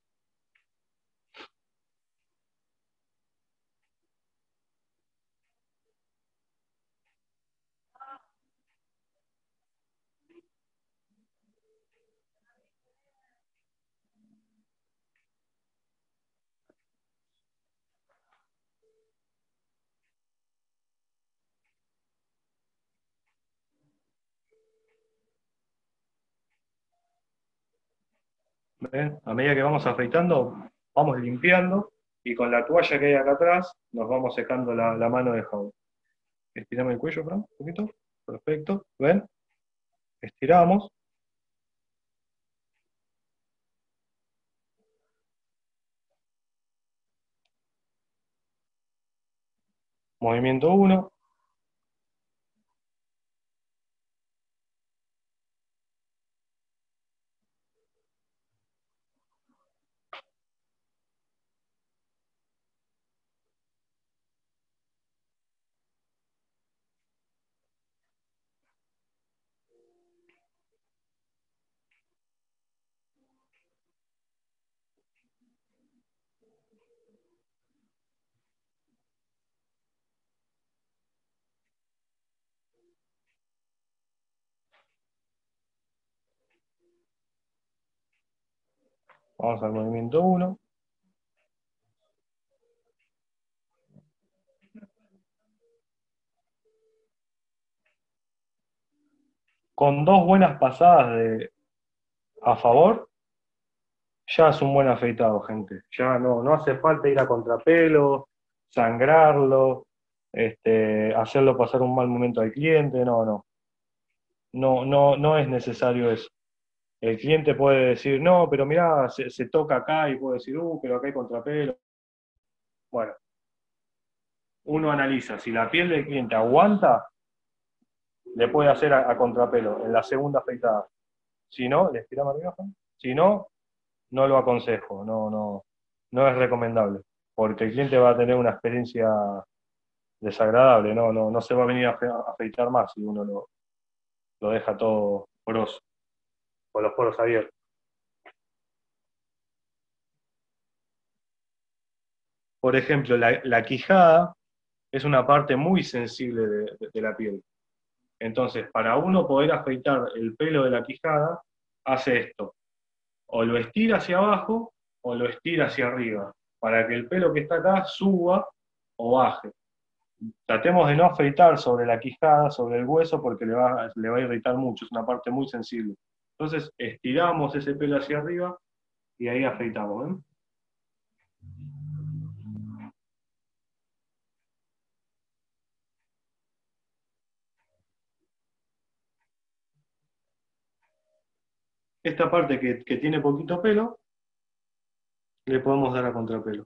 ¿Ven? A medida que vamos afeitando, vamos limpiando y con la toalla que hay acá atrás nos vamos secando la mano de jabón. Estirame el cuello, Fran, un poquito. Perfecto. ¿Ven? Estiramos. Movimiento 1. Vamos al movimiento 1. Con 2 buenas pasadas a favor, ya es un buen afeitado, gente. Ya no hace falta ir a contrapelo, sangrarlo, hacerlo pasar un mal momento al cliente, no es necesario eso. El cliente puede decir, no, pero mirá, se toca acá, y puede decir, pero acá hay contrapelo. Bueno, uno analiza, si la piel del cliente aguanta, le puede hacer a contrapelo en la segunda afeitada. Si no, le estiramos arriba. Si no, no lo aconsejo, no es recomendable, porque el cliente va a tener una experiencia desagradable, no se va a venir a afeitar más si uno lo deja todo poroso, con los poros abiertos. Por ejemplo, la quijada es una parte muy sensible de la piel. Entonces, para uno poder afeitar el pelo de la quijada, hace esto. O lo estira hacia abajo o lo estira hacia arriba, para que el pelo que está acá suba o baje. Tratemos de no afeitar sobre la quijada, sobre el hueso, porque le va a irritar mucho, es una parte muy sensible. Entonces, estiramos ese pelo hacia arriba y ahí afeitamos, ¿ven? Esta parte que tiene poquito pelo, le podemos dar a contrapelo.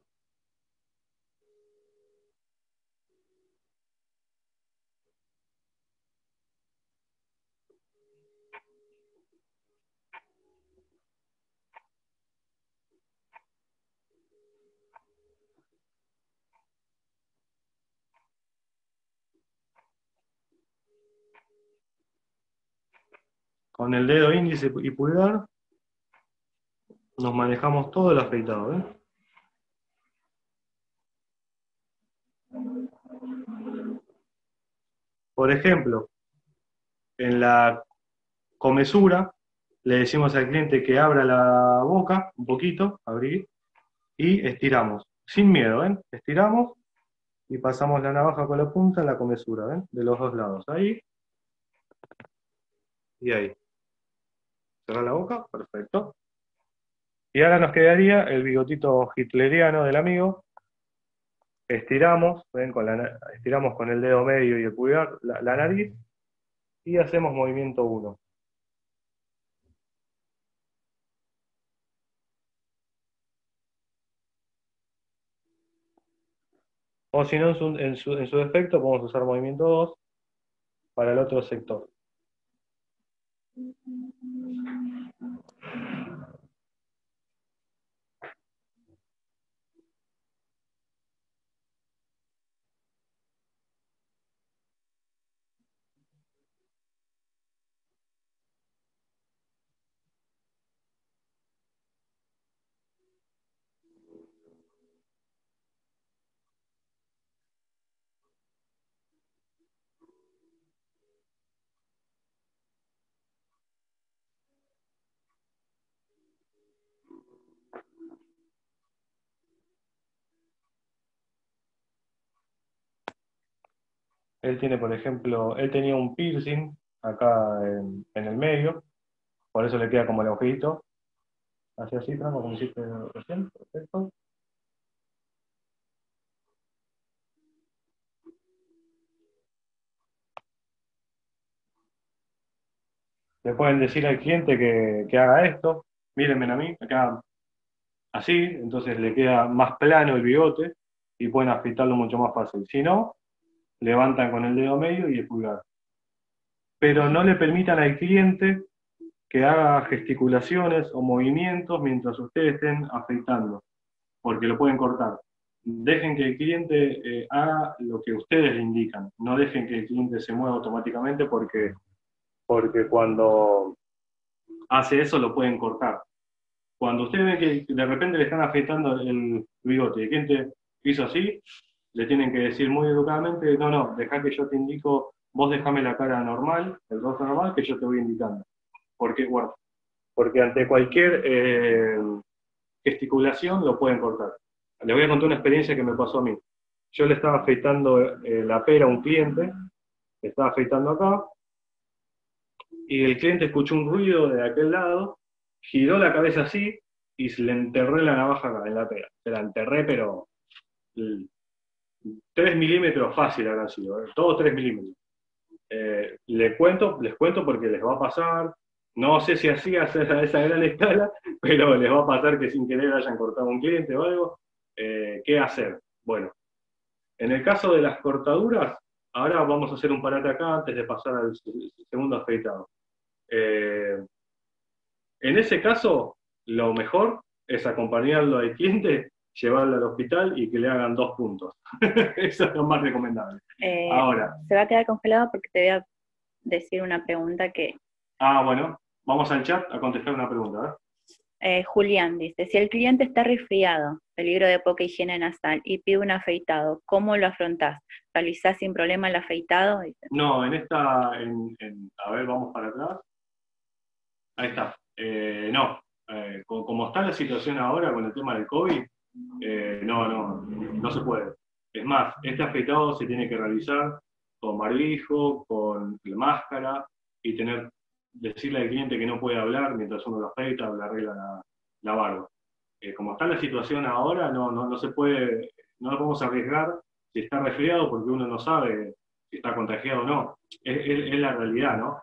Con el dedo índice y pulgar nos manejamos todo el afeitado, ¿ven? Por ejemplo, en la comesura, le decimos al cliente que abra la boca un poquito, abrir, y estiramos, sin miedo, ¿ven? Estiramos y pasamos la navaja con la punta en la comesura, ¿ven? De los dos lados, ahí y ahí. Cerrar la boca, perfecto. Y ahora nos quedaría el bigotito hitleriano del amigo. Estiramos, ¿ven? Estiramos con el dedo medio y el pulgar la nariz y hacemos movimiento 1. O si no, en su defecto, podemos usar movimiento 2 para el otro sector. Él tiene, por ejemplo, él tenía un piercing acá en el medio, por eso le queda como el agujerito. Así, Franco, como hiciste recién, perfecto. Le pueden decir al cliente que haga esto, mírenme a mí, me queda así, entonces le queda más plano el bigote y pueden afeitarlo mucho más fácil. Si no, levantan con el dedo medio y el pulgar. Pero no le permitan al cliente que haga gesticulaciones o movimientos mientras ustedes estén afeitando, porque lo pueden cortar. Dejen que el cliente haga lo que ustedes le indican, no dejen que el cliente se mueva automáticamente porque cuando hace eso lo pueden cortar. Cuando usted ve que de repente le están afeitando el bigote y el cliente hizo así, le tienen que decir muy educadamente, no, deja que yo te indico, vos dejame la cara normal, el rostro normal, que yo te voy indicando. Porque ante cualquier gesticulación lo pueden cortar. Les voy a contar una experiencia que me pasó a mí. Yo le estaba afeitando la pera a un cliente, le estaba afeitando acá, y el cliente escuchó un ruido de aquel lado, giró la cabeza así, y le enterré la navaja acá, en la pera. Se la enterré, pero 3 milímetros fácil habrán sido, todos 3 milímetros. Les cuento porque les va a pasar, no sé si así a esa gran escala, pero les va a pasar que sin querer hayan cortado un cliente o algo. ¿Qué hacer? Bueno, en el caso de las cortaduras, ahora vamos a hacer un parate acá antes de pasar al segundo afeitado. En ese caso, lo mejor es acompañarlo al cliente, llevarlo al hospital y que le hagan 2 puntos. Eso es lo más recomendable. Ahora. Se va a quedar congelado porque te voy a decir una pregunta que... Bueno, vamos al chat a contestar una pregunta. Julián dice, si el cliente está resfriado, peligro de poca higiene nasal, y pide un afeitado, ¿cómo lo afrontás? ¿Realizás sin problema el afeitado? Dice. No, a ver, vamos para atrás. Ahí está. No, como está la situación ahora con el tema del COVID, no se puede. Es más, este afeitado se tiene que realizar con barbijo, con máscara, y decirle al cliente que no puede hablar mientras uno lo afeita o le arregla la barba. Como está la situación ahora, no se puede, no nos vamos a arriesgar si está resfriado porque uno no sabe si está contagiado o no. Es la realidad, ¿no?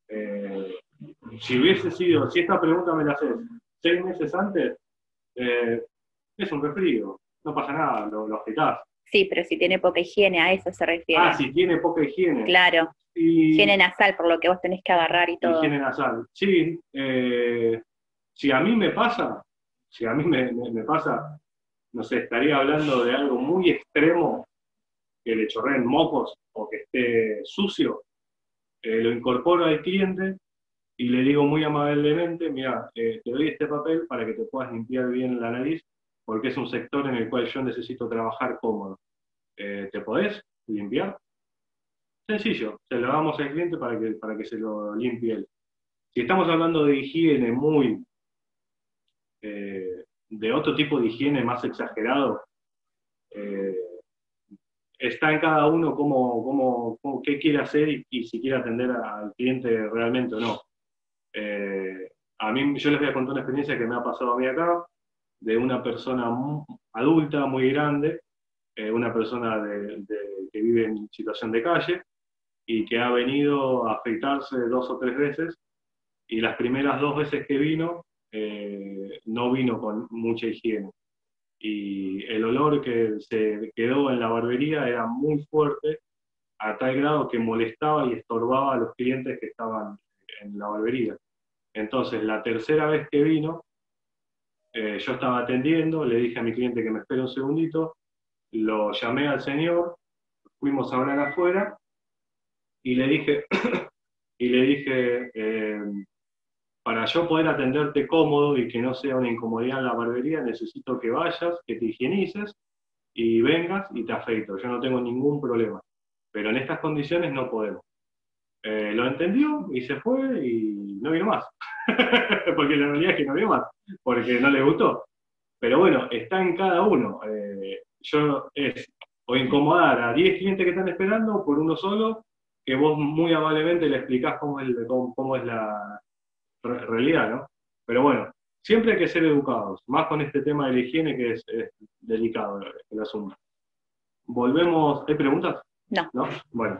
Si esta pregunta me la haces 6 meses antes, es un resfrío, no pasa nada, lo afeitás. Sí, pero si tiene poca higiene, a eso se refiere. Si tiene poca higiene. Claro, higiene nasal, por lo que vos tenés que agarrar y todo. Higiene nasal, sí. Si a mí me pasa, no sé, estaría hablando de algo muy extremo, que le chorreen mocos o que esté sucio, lo incorporo al cliente y le digo muy amablemente, mira, te doy este papel para que te puedas limpiar bien la nariz, porque es un sector en el cual yo necesito trabajar cómodo. ¿Te podés limpiar? Sencillo, se lo damos al cliente para que se lo limpie él. Si estamos hablando de higiene de otro tipo de higiene más exagerado, está en cada uno qué quiere hacer y si quiere atender al cliente realmente o no. Yo les voy a contar una experiencia que me ha pasado a mí acá, de una persona adulta, muy grande, una persona que vive en situación de calle, y que ha venido a afeitarse 2 o 3 veces, y las primeras 2 veces que vino, no vino con mucha higiene. Y el olor que se quedó en la barbería era muy fuerte, a tal grado que molestaba y estorbaba a los clientes que estaban en la barbería. Entonces, la tercera vez que vino, yo estaba atendiendo, le dije a mi cliente que me espere un segundito, lo llamé al señor, fuimos a hablar afuera, y le dije, para yo poder atenderte cómodo y que no sea una incomodidad en la barbería, necesito que vayas, que te higienices, y vengas y te afeito. Yo no tengo ningún problema. Pero en estas condiciones no podemos. Lo entendió y se fue y no vino más. Porque la realidad es que no vino más, porque no le gustó. Pero bueno, está en cada uno. O incomodar a 10 clientes que están esperando por uno solo, que vos muy amablemente le explicás cómo es la realidad, ¿no? Pero bueno, siempre hay que ser educados, más con este tema de la higiene que es delicado el asunto. Volvemos, ¿hay preguntas? No. ¿No? Bueno.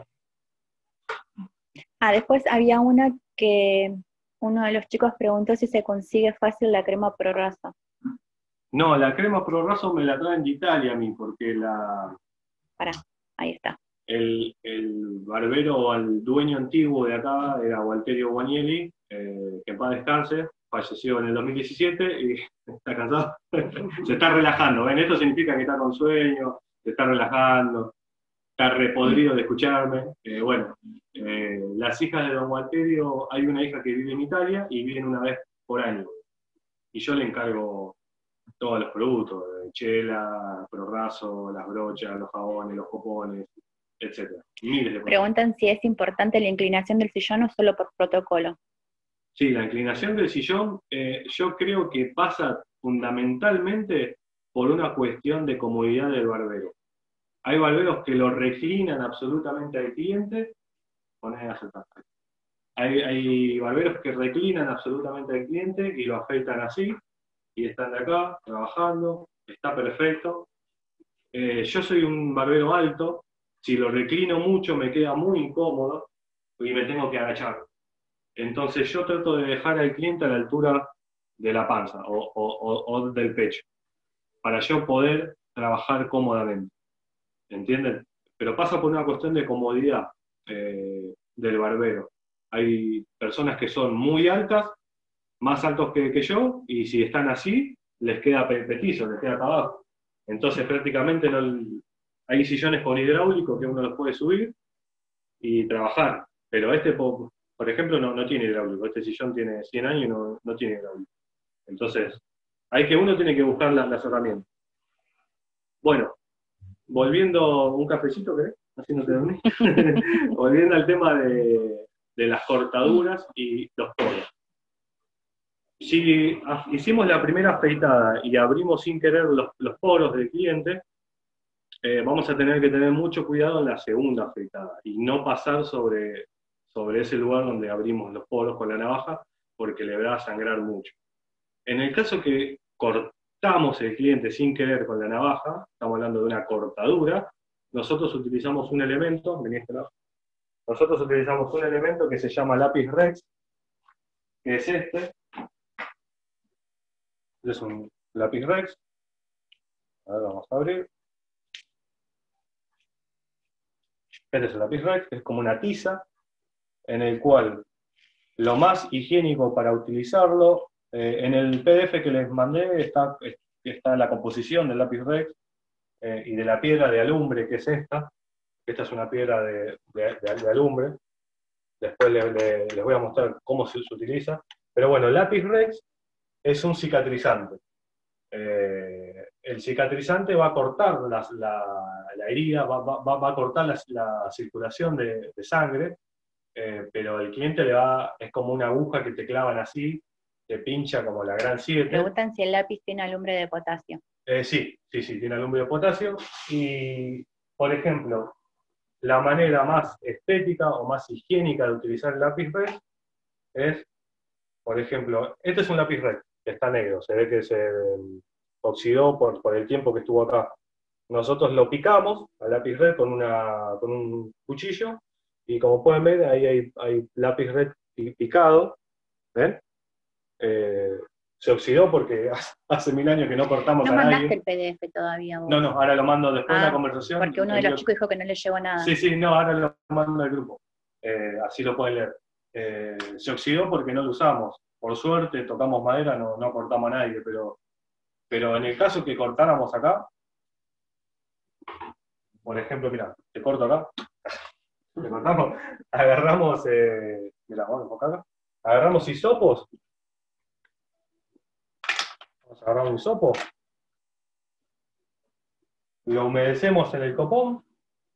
Después había una que uno de los chicos preguntó si se consigue fácil la crema Pro Raso. No, la crema Pro Raso me la traen de Italia a mí, porque ahí está. El barbero o el dueño antiguo de acá era Walterio Guagnelli, que en paz descanse, falleció en el 2017 y está cansado. Se está relajando, ¿ven? Esto significa que está con sueño, se está relajando, está repodrido de escucharme. Las hijas de don Walterio, hay una hija que vive en Italia y vienen una vez por año. Y yo le encargo todos los productos, chela, Pro Raso, las brochas, los jabones, los copones, etcétera. Preguntan si es importante la inclinación del sillón o solo por protocolo. Sí, la inclinación del sillón, yo creo que pasa fundamentalmente por una cuestión de comodidad del barbero. Hay barberos que lo reclinan absolutamente al cliente, ponen a aceptar. Hay barberos que reclinan absolutamente al cliente y lo afeitan así, y están de acá, trabajando, está perfecto. Yo soy un barbero alto, si lo reclino mucho me queda muy incómodo y me tengo que agachar. Entonces yo trato de dejar al cliente a la altura de la panza o del pecho, para yo poder trabajar cómodamente. ¿Entienden? Pero pasa por una cuestión de comodidad del barbero. Hay personas que son muy altas, más altos que yo, y si están así, les queda petizo, les queda acá abajo. Entonces prácticamente no, hay sillones con hidráulico que uno los puede subir y trabajar. Pero este, por ejemplo, no tiene hidráulico. Este sillón tiene 100 años y no tiene hidráulico. Entonces, uno tiene que buscar las herramientas. Bueno, volviendo un cafecito, ¿querés? Así no te dormís. Volviendo al tema de las cortaduras y los poros. Si hicimos la primera afeitada y abrimos sin querer los poros del cliente, vamos a tener que tener mucho cuidado en la segunda afeitada y no pasar sobre ese lugar donde abrimos los poros con la navaja, porque le va a sangrar mucho. En el caso que cortamos el cliente sin querer con la navaja, estamos hablando de una cortadura, nosotros utilizamos un elemento, nosotros utilizamos un elemento que se llama lápiz Rex, que es este. Es un lápiz Rex. A ver, vamos a abrir. Este es el lápiz Rex, que es como una tiza, en el cual lo más higiénico para utilizarlo, en el PDF que les mandé está la composición del lápiz Rex y de la piedra de alumbre, que es esta. Esta es una piedra de alumbre. Después les voy a mostrar cómo se utiliza. Pero bueno, el lápiz Rex es un cicatrizante. El cicatrizante va a cortar la herida, va a cortar la circulación de sangre, pero el cliente es como una aguja que te clavan así, te pincha como la gran 7. Preguntan si el lápiz tiene alumbre de potasio. Sí, tiene alumbre de potasio. Y, por ejemplo, la manera más estética o más higiénica de utilizar el lápiz Rex es, por ejemplo, este es un lápiz Rex, que está negro, se ve que se oxidó por el tiempo que estuvo acá. Nosotros lo picamos al lápiz Rex con un cuchillo, y como pueden ver, ahí hay lápiz Rex picado, ¿ven? Se oxidó porque hace 1000 años que no cortamos a nadie. No mandaste el PDF todavía vos. No, ahora lo mando después de la conversación. Porque uno de los chicos dijo que no le llegó nada. Sí, no, ahora lo mando al grupo. Así lo pueden leer. Se oxidó porque no lo usamos. Por suerte, tocamos madera, no cortamos a nadie, pero en el caso que cortáramos acá, por ejemplo, mira, te corto acá, le cortamos, agarramos, mira, vamos a enfocar acá, agarramos hisopos, vamos a agarrar un hisopo, lo humedecemos en el copón,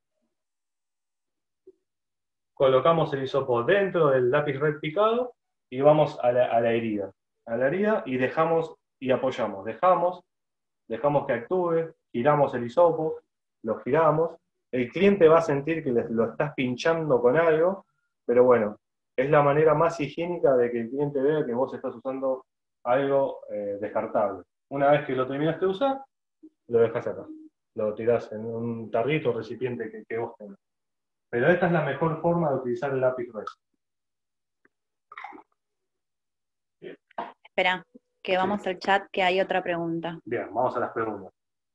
colocamos el hisopo dentro del lápiz Rex picado y vamos a la herida. Y dejamos y apoyamos. Dejamos que actúe, giramos el hisopo, lo giramos. El cliente va a sentir que lo estás pinchando con algo, pero bueno, es la manera más higiénica de que el cliente vea que vos estás usando algo descartable. Una vez que lo terminaste de usar, lo dejas acá. Lo tirás en un tarrito o recipiente que vos tengas. Pero esta es la mejor forma de utilizar el lápiz Rex. Espera, que vamos al chat, que hay otra pregunta. Bien, vamos a las preguntas.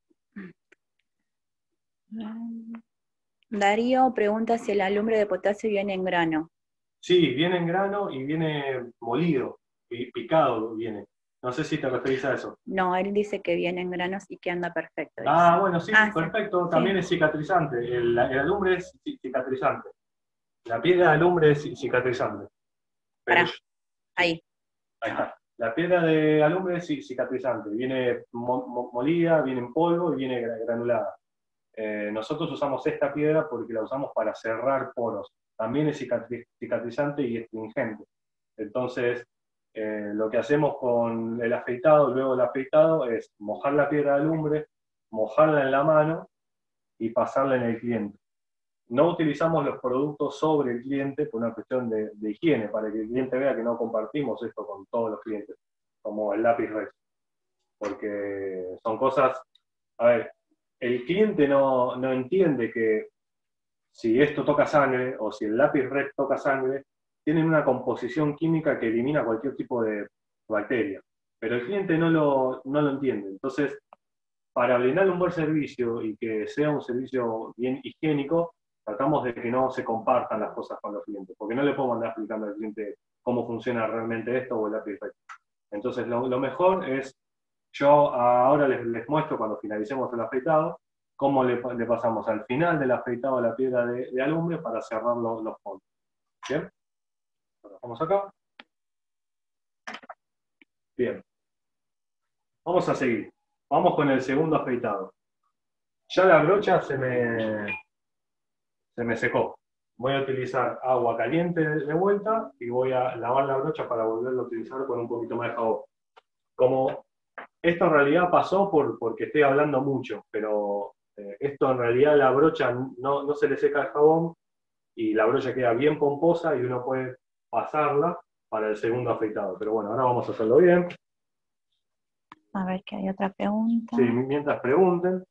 Darío pregunta si el alumbre de potasio viene en grano. Sí, viene en grano y viene molido, picado viene. No sé si te referís a eso. No, él dice que viene en granos y que anda perfecto. Bueno, sí, perfecto. También es cicatrizante. El alumbre es cicatrizante. La piedra de alumbre es cicatrizante. Ahí está. La piedra de alumbre es cicatrizante. Viene molida, viene en polvo y viene granulada. Nosotros usamos esta piedra porque la usamos para cerrar poros. También es cicatrizante y astringente. Entonces, lo que hacemos con el afeitado, luego del afeitado, es mojar la piedra de alumbre, mojarla en la mano y pasarla en el cliente. No utilizamos los productos sobre el cliente por una cuestión de higiene, para que el cliente vea que no compartimos esto con todos los clientes, como el lápiz Rex. Porque son cosas, a ver, el cliente no entiende que si esto toca sangre o si el lápiz Rex toca sangre, tienen una composición química que elimina cualquier tipo de bacteria. Pero el cliente no lo entiende. Entonces, para brindarle un buen servicio y que sea un servicio bien higiénico, tratamos de que no se compartan las cosas con los clientes, porque no le podemos andar explicando al cliente cómo funciona realmente esto o el lápiz Rex. Entonces, lo mejor es, yo ahora les muestro cuando finalicemos el afeitado, cómo le pasamos al final del afeitado la piedra de alumbre para cerrar los fondos. ¿Bien? Lo dejamos acá. Bien. Vamos a seguir. Vamos con el segundo afeitado. Ya la brocha se me secó. Voy a utilizar agua caliente de vuelta y voy a lavar la brocha para volverla a utilizar con un poquito más de jabón. Como esto en realidad pasó porque estoy hablando mucho, pero esto en realidad la brocha no se le seca el jabón y la brocha queda bien pomposa y uno puede pasarla para el segundo afeitado. Pero bueno, ahora vamos a hacerlo bien. A ver, que hay otra pregunta. Sí, mientras pregunten.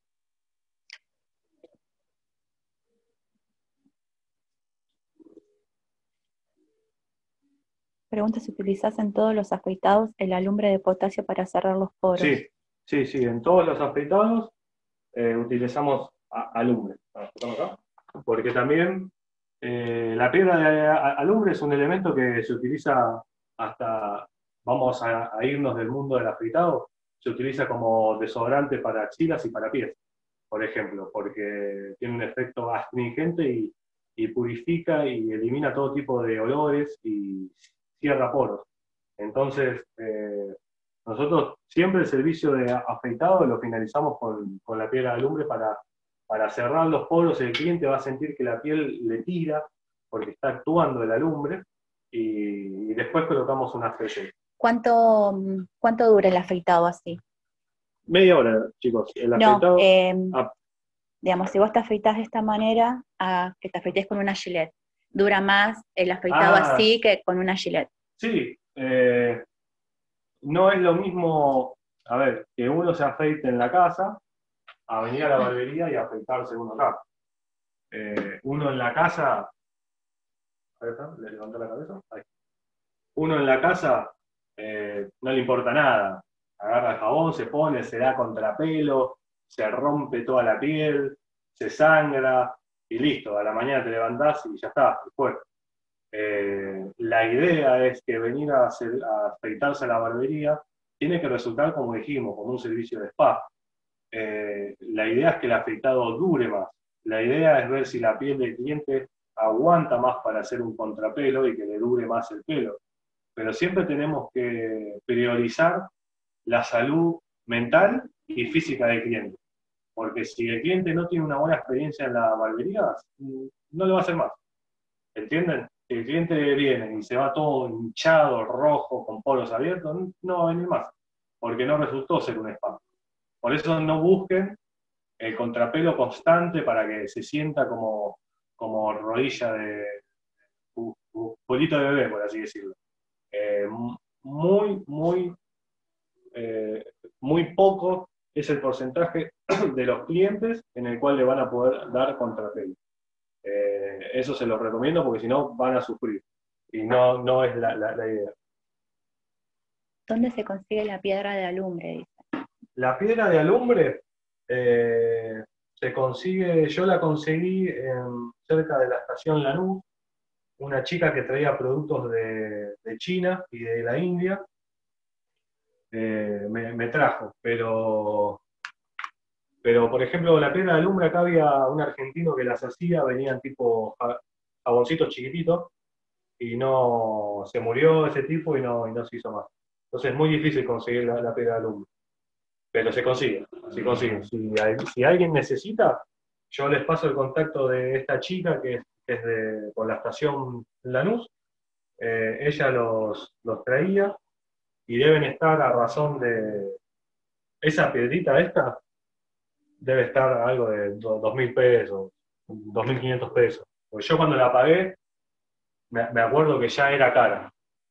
Pregunta si utilizás en todos los afeitados el alumbre de potasio para cerrar los poros. Sí, en todos los afeitados utilizamos alumbre. Porque también la piedra de alumbre es un elemento que se utiliza hasta, vamos a irnos del mundo del afeitado, se utiliza como desodorante para axilas y para pies, por ejemplo, porque tiene un efecto astringente y purifica y elimina todo tipo de olores y cierra poros. Entonces, nosotros siempre el servicio de afeitado lo finalizamos con la piedra de alumbre para cerrar los poros. El cliente va a sentir que la piel le tira porque está actuando el alumbre y después colocamos un aftershave. ¿Cuánto dura el afeitado así? Media hora, chicos. El afeitado, digamos, si vos te afeitás de esta manera, a que te afeites con una Gillette, dura más el afeitado así que con una Gillette. Sí, no es lo mismo, a ver, que uno se afeite en la casa, a venir a la barbería y afeitarse uno acá. Uno en la casa, ¿le levantó la cabeza? Ahí. Uno en la casa no le importa nada, agarra el jabón, se pone, se da contrapelo, se rompe toda la piel, se sangra y listo, a la mañana te levantás y ya está, después. La idea es que venir a afeitarse a la barbería tiene que resultar, como dijimos, como un servicio de spa. La idea es que el afeitado dure más. La idea es ver si la piel del cliente aguanta más para hacer un contrapelo y que le dure más el pelo. Pero siempre tenemos que priorizar la salud mental y física del cliente. Porque si el cliente no tiene una buena experiencia en la barbería, no le va a hacer más. ¿Entienden? Si el cliente viene y se va todo hinchado, rojo, con poros abiertos, no va a venir más, porque no resultó ser un spa. Por eso no busquen el contrapelo constante para que se sienta como rodilla de bolito de bebé, por así decirlo. Muy poco es el porcentaje de los clientes en el cual le van a poder dar contrapelo. Eso se los recomiendo porque si no van a sufrir y no es la idea. ¿Dónde se consigue la piedra de alumbre? Dice. La piedra de alumbre se consigue, yo la conseguí cerca de la estación Lanús, una chica que traía productos de China y de la India, me trajo, pero por ejemplo la piedra de alumbre acá había un argentino que las hacía, venían tipo jaboncitos chiquititos, y no se murió ese tipo y no se hizo más. Entonces es muy difícil conseguir la piedra de alumbre. Pero se consigue, se consigue. Si alguien necesita, yo les paso el contacto de esta chica que es por la estación Lanús. Ella los traía y deben estar a razón de, esa piedrita esta, debe estar algo de 2.000 pesos, 2.500 pesos. Porque yo cuando la pagué, me acuerdo que ya era cara.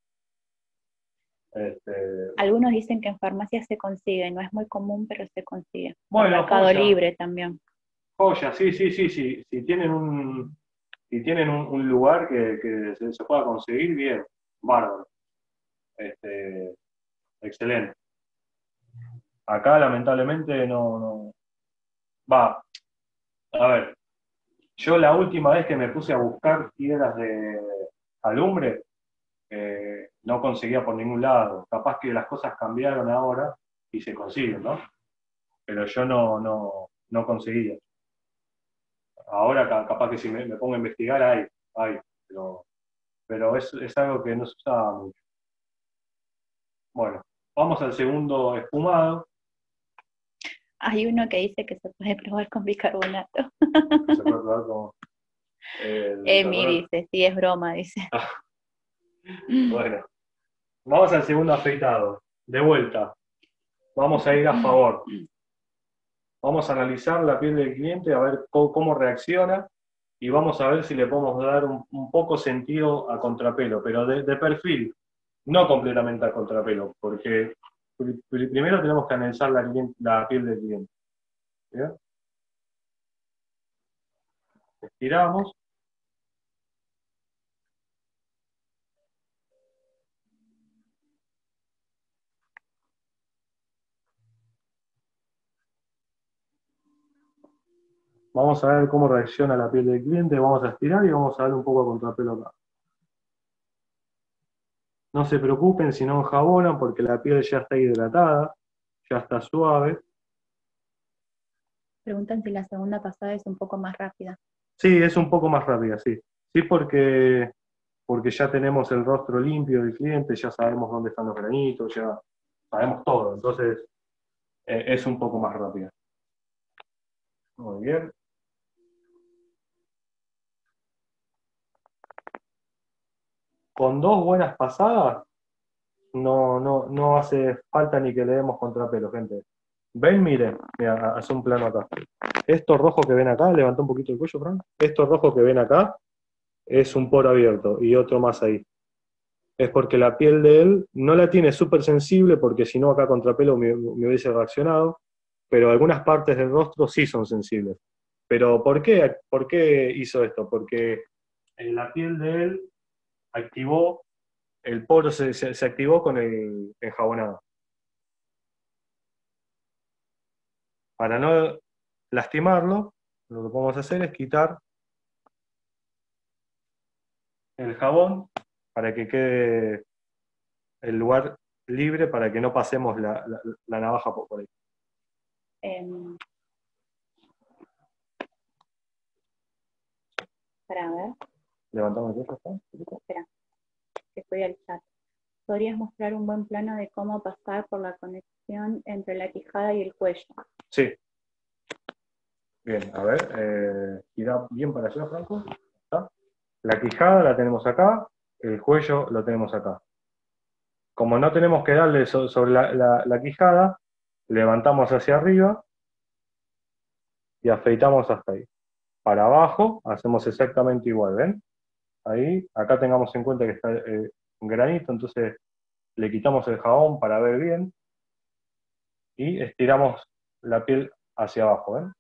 Este, Algunos dicen que en farmacia se consigue, no es muy común, pero se consigue. Por bueno, Mercado joya, Libre también. joya, sí, sí, sí, sí. Si tienen un lugar que se pueda conseguir, bien, bárbaro. Este, excelente. Acá lamentablemente no. Va, a ver, yo la última vez que me puse a buscar piedras de alumbre, no conseguía por ningún lado. Capaz que las cosas cambiaron ahora y se consiguen, ¿no? Pero yo no conseguía. Ahora capaz que si me pongo a investigar hay, pero es algo que no se usaba mucho. Bueno, vamos al segundo espumado. Hay uno que dice que se puede probar con bicarbonato. Se puede probar como el Emi bicarbonato. dice, sí, es broma, dice. Bueno, vamos al segundo afeitado. De vuelta, vamos a ir a favor. Vamos a analizar la piel del cliente, a ver cómo reacciona y vamos a ver si le podemos dar un poco sentido a contrapelo, pero de perfil, no completamente a contrapelo, porque primero tenemos que analizar la piel del cliente. ¿Bien? Estiramos. Vamos a ver cómo reacciona la piel del cliente, vamos a estirar y vamos a darle un poco de contrapelo acá. No se preocupen si no enjabonan porque la piel ya está hidratada, ya está suave. Preguntan si la segunda pasada es un poco más rápida. Sí, es un poco más rápida, sí. Sí, porque ya tenemos el rostro limpio del cliente, ya sabemos dónde están los granitos, ya sabemos todo. Entonces, es un poco más rápida. Muy bien. Con dos buenas pasadas, no hace falta ni que le demos contrapelo, gente. Ven, miren, mira, hace un plano acá. Esto rojo que ven acá, levanta un poquito el cuello, Fran. Esto rojo que ven acá es un poro abierto y otro más ahí. Es porque la piel de él no la tiene súper sensible, porque si no acá contrapelo me hubiese reaccionado, pero algunas partes del rostro sí son sensibles. Pero ¿por qué hizo esto? Porque la piel de él activó, el poro se activó con el enjabonado. Para no lastimarlo, lo que podemos hacer es quitar el jabón para que quede el lugar libre para que no pasemos la navaja por ahí. Em, para ver, Levantamos el cuello, espera, que estoy al chat. ¿Podrías mostrar un buen plano de cómo pasar por la conexión entre la quijada y el cuello? sí. Bien, a ver, gira bien para allá, Franco. ¿Está? La quijada la tenemos acá, el cuello lo tenemos acá. Como no tenemos que darle sobre la quijada, levantamos hacia arriba y afeitamos hasta ahí. Para abajo hacemos exactamente igual, ¿ven? Ahí, acá tengamos en cuenta que está un granito, entonces le quitamos el jabón para ver bien y estiramos la piel hacia abajo, ¿ven?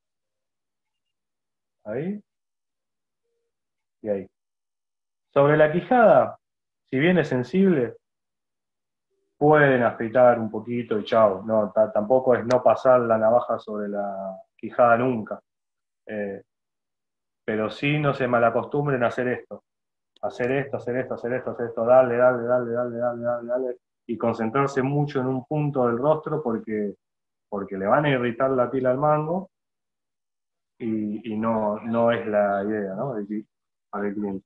Ahí y ahí. Sobre la quijada, si bien es sensible, pueden afeitar un poquito y chao. No, tampoco es no pasar la navaja sobre la quijada nunca. Eh, pero sí no se malacostumbren a hacer esto. Hacer esto, hacer esto, hacer esto, hacer esto, darle, y concentrarse mucho en un punto del rostro porque le van a irritar la piel al mango y no es la idea, ¿no? Para el cliente.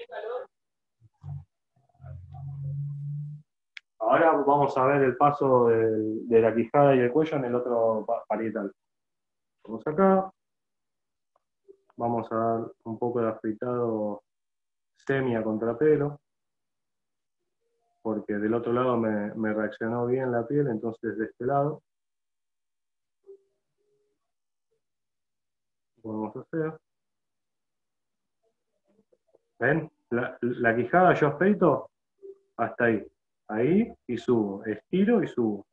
Ahora vamos a ver el paso de la quijada y el cuello en el otro parietal. Vamos acá, vamos a dar un poco de afeitado semi a contrapelo. porque del otro lado me reaccionó bien la piel, entonces de este lado podemos hacer. ¿Ven? La quijada yo afeito hasta ahí. Ahí y subo. Estiro y subo.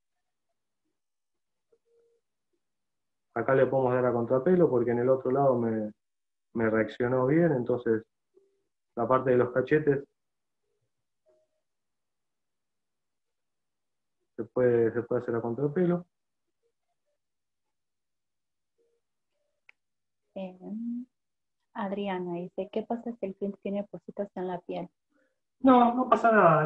Acá le podemos dar a contrapelo porque en el otro lado me reaccionó bien, entonces la parte de los cachetes se puede hacer a contrapelo. Eh, Adriana dice, ¿qué pasa si el cliente tiene pocitos en la piel? No, no pasa nada,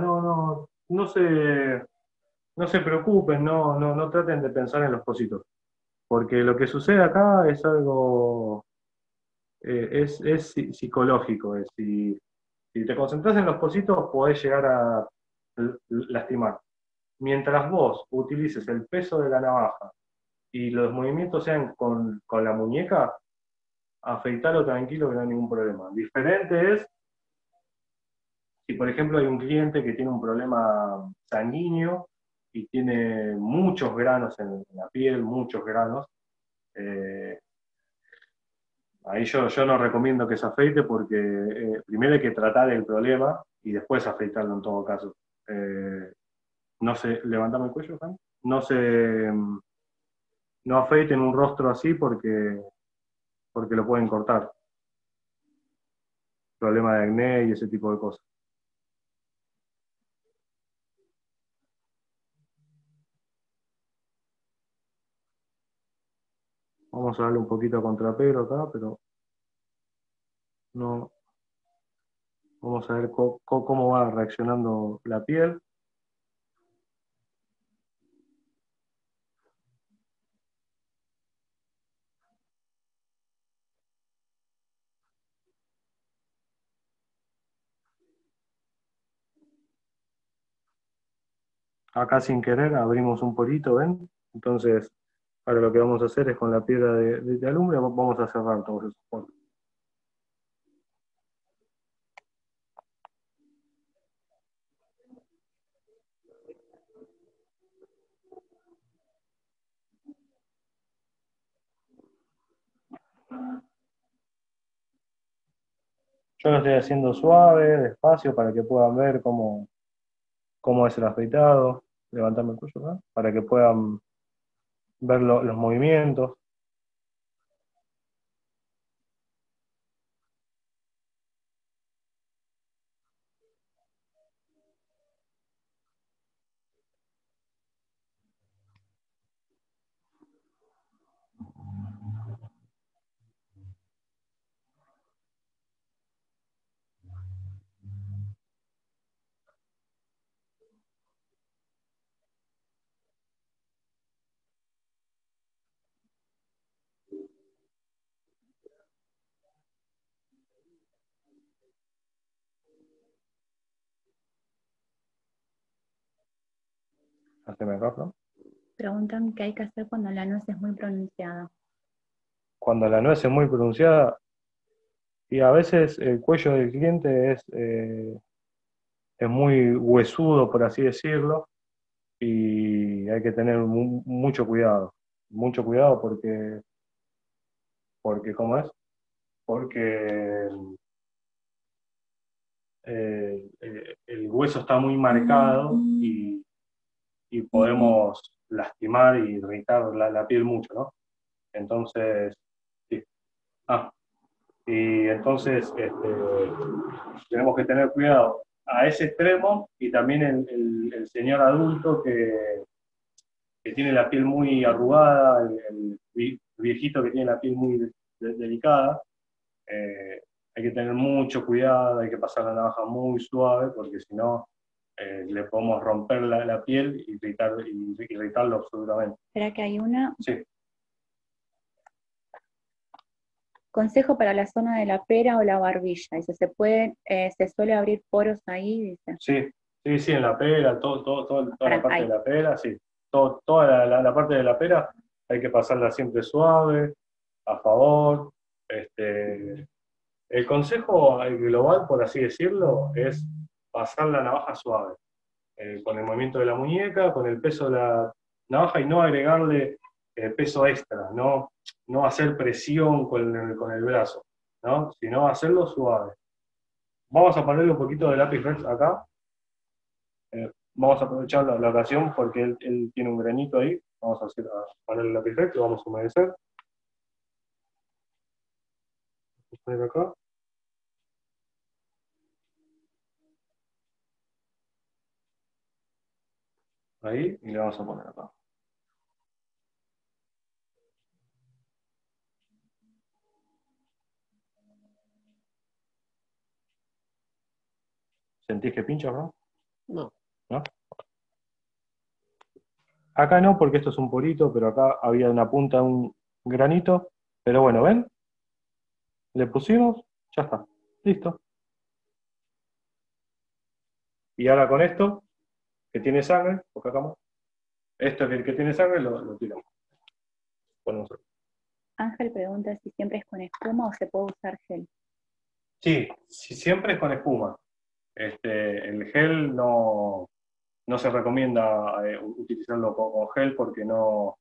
no se preocupen, no traten de pensar en los pocitos, porque lo que sucede acá es algo, es psicológico, si te concentras en los pocitos podés llegar a lastimar. Mientras vos utilices el peso de la navaja y los movimientos sean con la muñeca, afeitalo tranquilo que no hay ningún problema. Diferente es si, por ejemplo, hay un cliente que tiene un problema sanguíneo y tiene muchos granos en la piel, muchos granos, eh, ahí yo no recomiendo que se afeite porque primero hay que tratar el problema y después afeitarlo en todo caso. No se, levantame el cuello, Juan. No afeiten un rostro así porque lo pueden cortar. Problema de acné y ese tipo de cosas. Vamos a darle un poquito a contrapelo acá, pero no. Vamos a ver cómo va reaccionando la piel. Acá sin querer abrimos un porito, ¿ven? Entonces, ahora lo que vamos a hacer es con la piedra de alumbre, vamos a cerrar todos esos poros. Yo lo estoy haciendo suave, despacio, para que puedan ver cómo es el afeitado. Levantame el cuello acá, para que puedan ver los movimientos. Haceme acá, ¿no? Preguntan qué hay que hacer cuando la nuez es muy pronunciada. Cuando la nuez es muy pronunciada, y a veces el cuello del cliente es muy huesudo, por así decirlo, y hay que tener mucho cuidado porque ¿cómo es? Porque el hueso está muy marcado y podemos lastimar y irritar la piel mucho, ¿no? Entonces, sí. Y entonces tenemos que tener cuidado a ese extremo y también el señor adulto que tiene la piel muy arrugada, el viejito que tiene la piel muy delicada, hay que tener mucho cuidado, hay que pasar la navaja muy suave, porque si no le podemos romper la piel y irritarlo absolutamente. ¿Será que hay una? Sí. Consejo para la zona de la pera o la barbilla. Dice, se suele abrir poros ahí, dice. Sí, en la pera, toda la parte Ahí. de la pera, sí. Toda la parte de la pera hay que pasarla siempre suave, a favor. El consejo global, por así decirlo, es pasar la navaja suave. con el movimiento de la muñeca, con el peso de la navaja y no agregarle peso extra, no hacer presión con el brazo, ¿no? Sino hacerlo suave. Vamos a ponerle un poquito de lápiz Rex acá. Vamos a aprovechar la ocasión porque él tiene un granito ahí. Vamos a ponerle el lápiz Rex, lo vamos a humedecer. Vamos a poner acá. Ahí, y le vamos a poner acá. ¿Sentís que pincha, no? No. ¿No? Acá no, porque esto es un porito, pero acá había una punta, un granito. Pero bueno, ¿ven? Le pusimos, ya está. Listo. Y ahora con esto, que tiene sangre, porque acá esto que tiene sangre lo tiramos. Ponemos aquí. Ángel pregunta si siempre es con espuma o se puede usar gel. Sí, siempre es con espuma. El gel no se recomienda utilizarlo con gel porque no.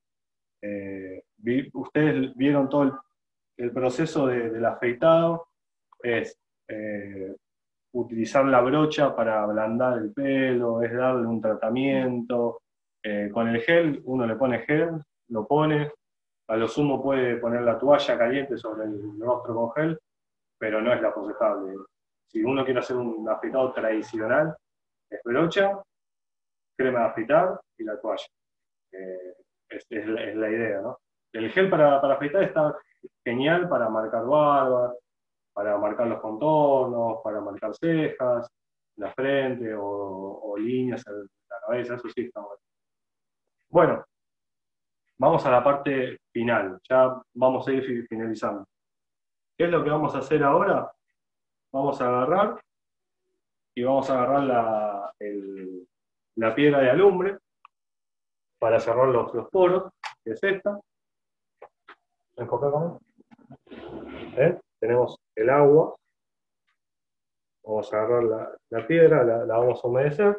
Ustedes vieron todo el proceso del afeitado, es utilizar la brocha para ablandar el pelo, es darle un tratamiento. Con el gel, uno le pone gel, lo pone, a lo sumo puede poner la toalla caliente sobre el rostro con gel, pero no es lo aconsejable. Si uno quiere hacer un afeitado tradicional, es brocha, crema de afeitar y la toalla. Es la idea, ¿no? El gel para afeitar está genial para marcar barbas, para marcar los contornos, para marcar cejas, la frente o líneas en la cabeza, eso sí está bueno. Bueno, vamos a la parte final, ya vamos a ir finalizando. ¿Qué es lo que vamos a hacer ahora? Vamos a agarrar y vamos a agarrar la piedra de alumbre para cerrar los poros, que es esta. Enfoca acá. Tenemos el agua. Vamos a agarrar la piedra, la vamos a humedecer.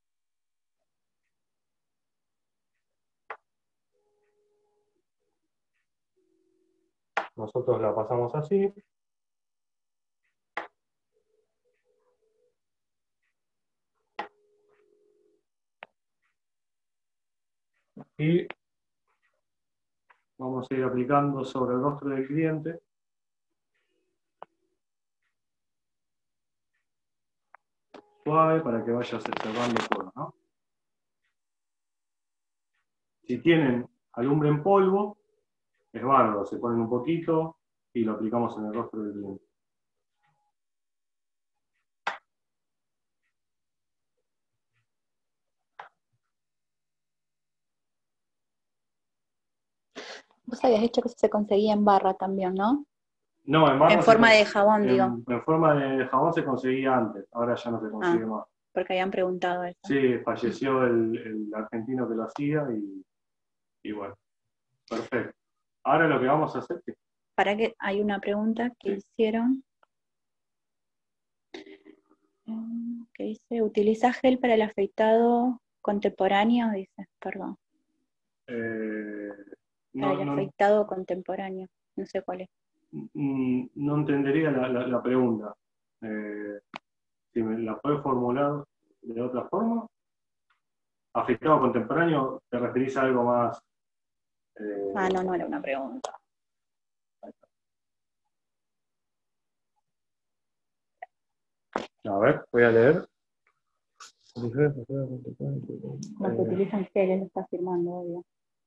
Nosotros la pasamos así. Y vamos a ir aplicando sobre el rostro del cliente. Suave para que vaya cerrando el poro, ¿no? Si tienen alumbre en polvo, es bárbaro, se ponen un poquito y lo aplicamos en el rostro del cliente. Vos habías dicho que se conseguía en barra también, ¿no? No, en barra. En forma de jabón, digo. En forma de jabón se conseguía antes, ahora ya no se consigue más. Porque habían preguntado eso. Sí, falleció el argentino que lo hacía y bueno, perfecto. Ahora lo que vamos a hacer es... Para que hay una pregunta que hicieron. Que dice, ¿utiliza gel para el afeitado contemporáneo? Dice, perdón. Para el afeitado contemporáneo. No sé cuál es. No entendería la pregunta. Si me la puedes formular de otra forma. Afeitado contemporáneo, ¿te referís a algo más? No era una pregunta. A ver, voy a leer. Como se utilizan gel, él está firmando, obvio.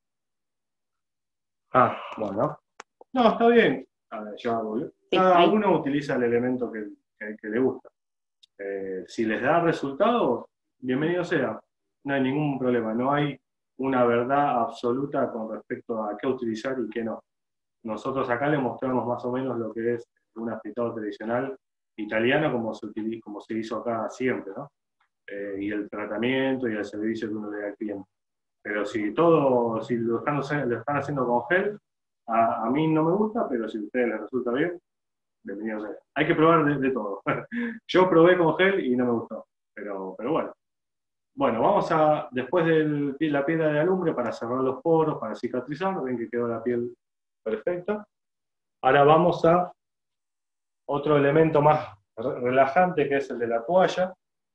Bueno. No, está bien. Ya voy. Cada uno utiliza el elemento que le gusta. Si les da resultado, bienvenido sea. No hay ningún problema. No hay una verdad absoluta con respecto a qué utilizar y qué no. Nosotros acá le mostramos más o menos lo que es un afeitado tradicional italiano como se hizo acá siempre, ¿no? Y el tratamiento y el servicio que uno le da al cliente. Pero si lo están haciendo con gel, a mí no me gusta, pero si a ustedes les resulta bien, bienvenido sea. Hay que probar de todo. Yo probé con gel y no me gustó, pero bueno. Bueno, vamos a, después de la piedra de alumbre, para cerrar los poros, para cicatrizar, ven que quedó la piel perfecta. Ahora vamos a otro elemento más relajante, que es el de la toalla.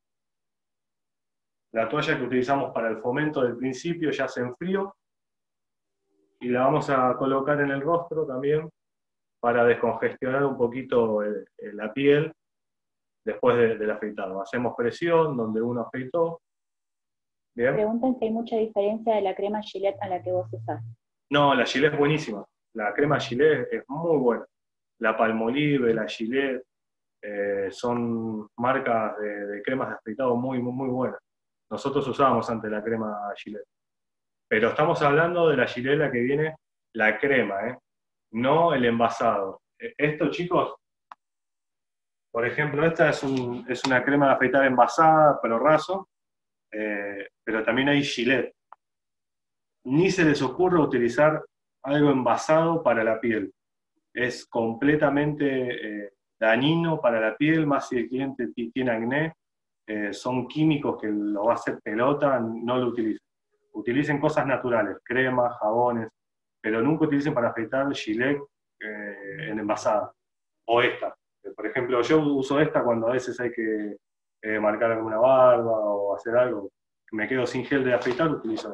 La toalla que utilizamos para el fomento del principio ya se enfrió, y la vamos a colocar en el rostro también para descongestionar un poquito la piel después del afeitado. Hacemos presión donde uno afeitó. Bien. Preguntan si hay mucha diferencia de la crema Gillette a la que vos usás. No, la Gillette es buenísima. La crema Gillette es muy buena. La Palmolive, la Gillette, son marcas de cremas de afeitado muy, muy, muy buenas. Nosotros usábamos antes la crema Gillette. Pero estamos hablando de la Gillette, la que viene, la crema, no el envasado. Esto, chicos, por ejemplo, esta es una crema de afeitar envasada, pelo raso, pero también hay Gillette. Ni se les ocurre utilizar algo envasado para la piel. Es completamente dañino para la piel, más si el cliente tiene acné. Son químicos que lo va a hacer pelota, no lo utilicen. Utilicen cosas naturales, cremas, jabones, pero nunca utilicen para afeitar Gillette en envasada. O esta. Por ejemplo, yo uso esta cuando a veces hay que marcar alguna barba o hacer algo. Me quedo sin gel de afeitar, utilizo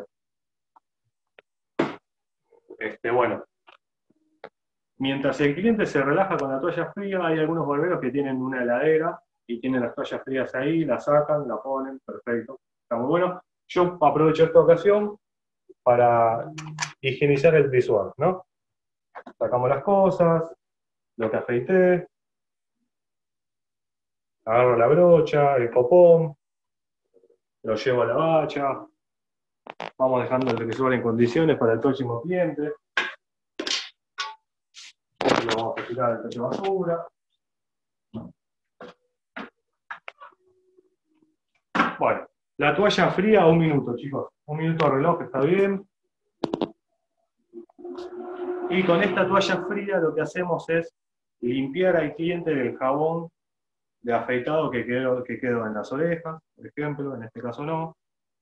esta. Bueno, mientras el cliente se relaja con la toalla fría, hay algunos barberos que tienen una heladera y tienen las toallas frías ahí, la sacan, la ponen, perfecto, está muy bueno. Yo aprovecho esta ocasión para higienizar el visual, ¿no? Sacamos las cosas, lo que afeité, agarro la brocha, el copón, lo llevo a la bacha, vamos dejando el visual en condiciones para el próximo cliente. Lo vamos a tirar al tacho de basura. Bueno, la toalla fría, 1 minuto, chicos. 1 minuto de reloj, está bien. Y con esta toalla fría lo que hacemos es limpiar al cliente del jabón de afeitado que quedó en las orejas, por ejemplo, en este caso no.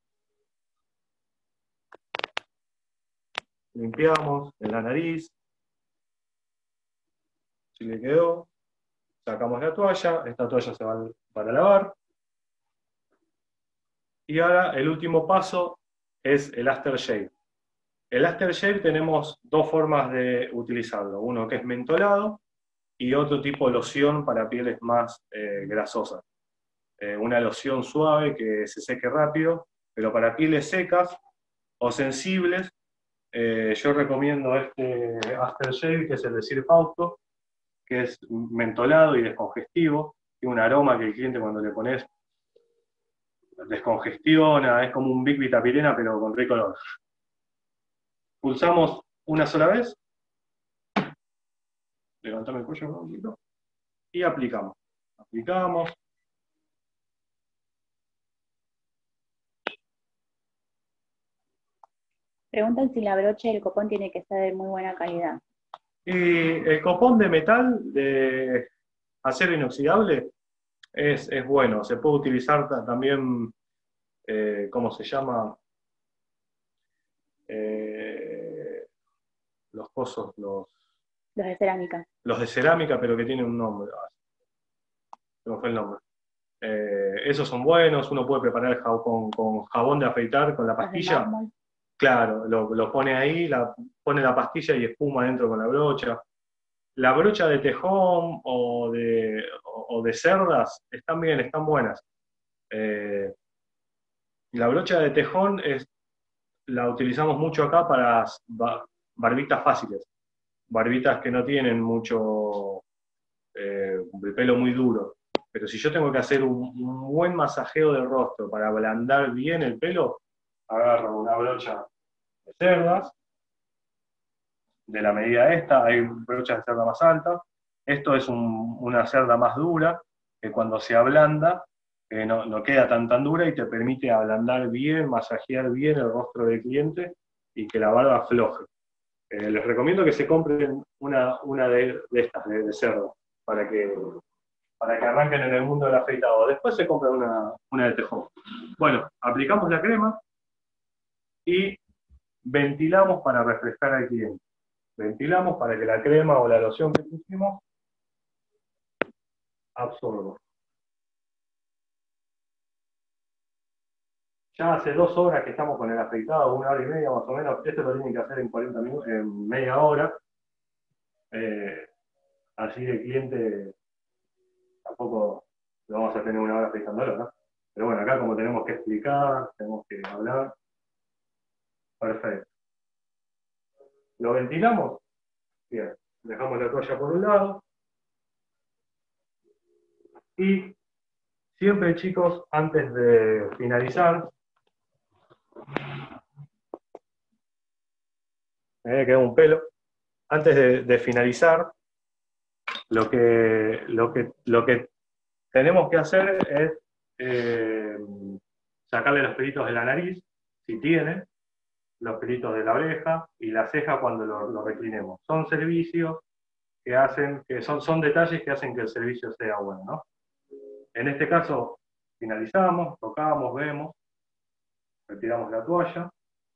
Limpiamos en la nariz. Si le quedó, sacamos la toalla, esta toalla se va para lavar. Y ahora el último paso es el aftershave. El aftershave tenemos 2 formas de utilizarlo, uno que es mentolado y otro tipo de loción para pieles más grasosas. Una loción suave que se seque rápido, pero para pieles secas o sensibles, yo recomiendo este aftershave, que es el de Sir Fausto, que es mentolado y descongestivo, tiene un aroma que el cliente cuando le pones descongestiona, es como un Big Vitapirena pero con rico olor. Pulsamos una sola vez, levantamos el cuello un poquito y aplicamos. Aplicamos. Preguntan si la brocha y el copón tiene que ser de muy buena calidad. Y el copón de metal, de acero inoxidable, es bueno. Se puede utilizar también, ¿cómo se llama? Los cosos, Los de cerámica. Los de cerámica, pero que tienen un nombre. No fue el nombre. Esos son buenos, uno puede preparar el jabón, con jabón de afeitar, con la pastilla. Claro, lo pone ahí, pone la pastilla y espuma dentro con la brocha. La brocha de tejón o de cerdas están bien, están buenas. La brocha de tejón la utilizamos mucho acá para barbitas fáciles. Barbitas que no tienen mucho, el pelo muy duro. Pero si yo tengo que hacer un buen masajeo del rostro para ablandar bien el pelo, agarro una brocha de cerdas, de la medida esta, hay brochas de cerda más altas. Esto es una cerda más dura, que cuando se ablanda, no queda tan dura y te permite ablandar bien, masajear bien el rostro del cliente y que la barba afloje. Les recomiendo que se compren una de estas, de cerdo, para que arranquen en el mundo del afeitado. Después se compran una de tejón. Bueno, aplicamos la crema y ventilamos para refrescar al cliente. Ventilamos para que la crema o la loción que pusimos absorba. Ya hace 2 horas que estamos con el afeitado, 1 hora y media más o menos. Esto lo tienen que hacer en 40 minutos, en media hora. Así el cliente tampoco lo vamos a tener 1 hora afeitándolo, ¿no? Pero bueno, acá como tenemos que explicar, tenemos que hablar. Perfecto. ¿Lo ventilamos? Bien. Dejamos la toalla por un lado. Y siempre, chicos, antes de finalizar, me quedó un pelo. Antes de finalizar, lo que tenemos que hacer es sacarle los pelitos de la nariz, si tiene, los pelitos de la oreja y la ceja cuando lo reclinemos. Son servicios que hacen, son detalles que hacen que el servicio sea bueno, ¿no? En este caso, finalizamos, tocamos, vemos, retiramos la toalla.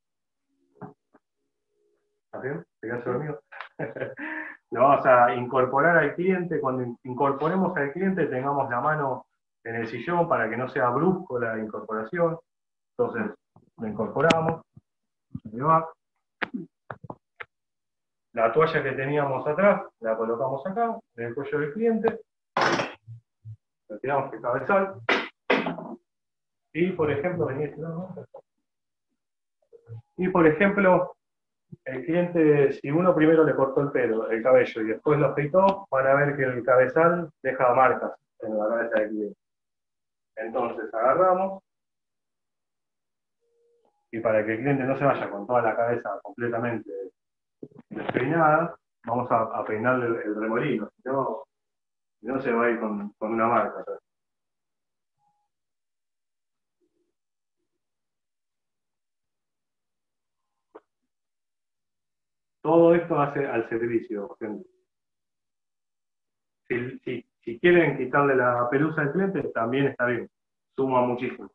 ¿Está bien? ¿Te quedas dormido? Lo vamos a incorporar al cliente. Cuando incorporemos al cliente, tengamos la mano en el sillón para que no sea brusco la incorporación. Entonces, lo incorporamos. Ahí va. La toalla que teníamos atrás, la colocamos acá, en el cuello del cliente. Retiramos el cabezal. Y, por ejemplo, el cliente, si uno primero le cortó el pelo, el cabello, y después lo afeitó, van a ver que el cabezal deja marcas en la cabeza del cliente. Entonces agarramos, y para que el cliente no se vaya con toda la cabeza completamente despeinada, vamos a peinarle el remolino, si no se va a ir con una marca. ¿Sabes? Todo esto hace al servicio, gente. Si quieren quitarle la pelusa al cliente, también está bien, suma muchísimo.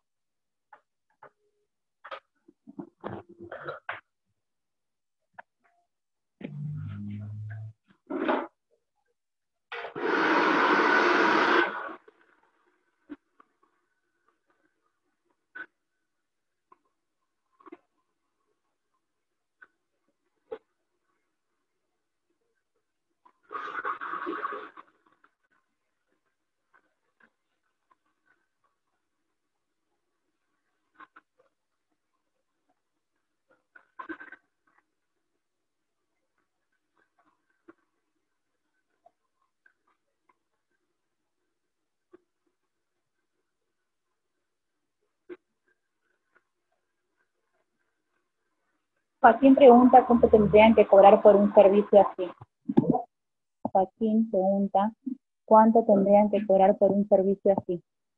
Joaquín pregunta cuánto tendrían que cobrar por un servicio así. Joaquín pregunta cuánto tendrían que cobrar por un servicio así.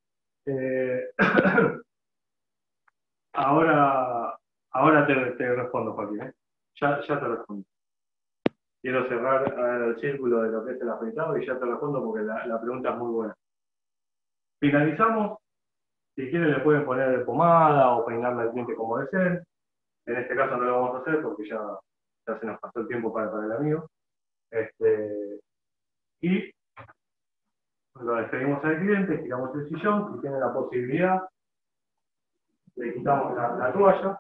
Ahora te respondo, Joaquín. Ya te respondo. Quiero cerrar el círculo de lo que es el afeitado y ya te respondo porque la pregunta es muy buena. Finalizamos. Si quieren le pueden poner pomada o peinarle al cliente como deseen. En este caso no lo vamos a hacer porque ya se nos pasó el tiempo para el amigo. Y lo despedimos al cliente, tiramos el sillón, si tienen la posibilidad, le quitamos la toalla.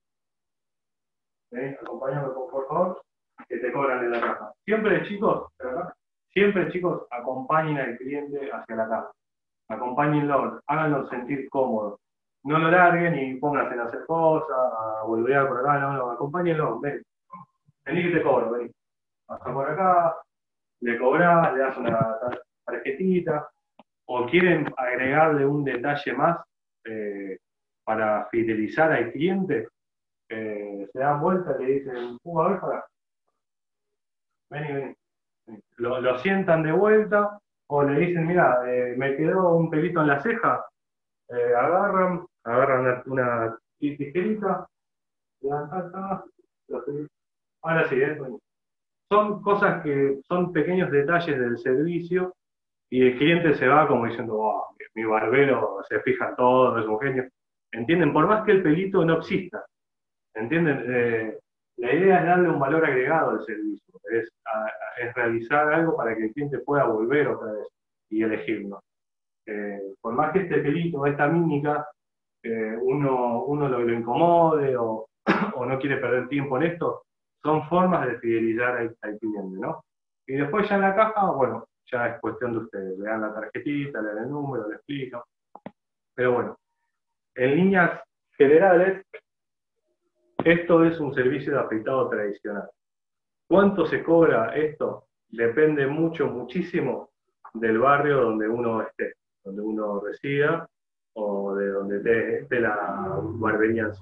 Acompáñame por favor, que te cobran en la caja. Siempre chicos, acompañen al cliente hacia la caja. Acompáñenlo, háganlo sentir cómodo. No lo larguen y pónganse a hacer cosas, a volver por acá, no, acompáñenlo, ven. Vení que te cobro, vení. Pasa por acá, le cobrás, le das una tarjetita, o quieren agregarle un detalle más para fidelizar al cliente, se dan vuelta y le dicen, a ver, para. Vení. Lo sientan de vuelta, o le dicen, mira, me quedó un pelito en la ceja, agarran una tijerita, le dan acá, ahora sí, son cosas que son pequeños detalles del servicio y el cliente se va como diciendo, oh, mi barbero se fija en todo, es un genio. ¿Entienden? Por más que el pelito no exista, ¿entienden? La idea es darle un valor agregado al servicio, es realizar algo para que el cliente pueda volver otra vez y elegirnos. Por más que este pelito, esta mímica, uno lo incomode o no quiere perder tiempo en esto, son formas de fidelizar al cliente, ¿no? Y después ya en la caja, bueno, ya es cuestión de ustedes. Le dan la tarjetita, le dan el número, le explican. Pero bueno, en líneas generales, esto es un servicio de afeitado tradicional. ¿Cuánto se cobra esto? Depende muchísimo del barrio donde uno esté, donde uno resida o de donde esté la barbería en sí.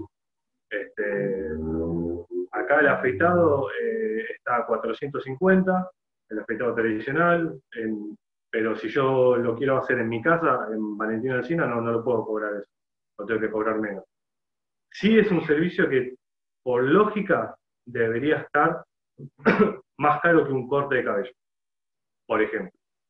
Acá el afeitado está a 450, el afeitado tradicional, pero si yo lo quiero hacer en mi casa, en Valentino Alsina, no lo puedo cobrar eso, lo tengo que cobrar menos. Sí es un servicio que, por lógica, debería estar más caro que un corte de cabello, por ejemplo.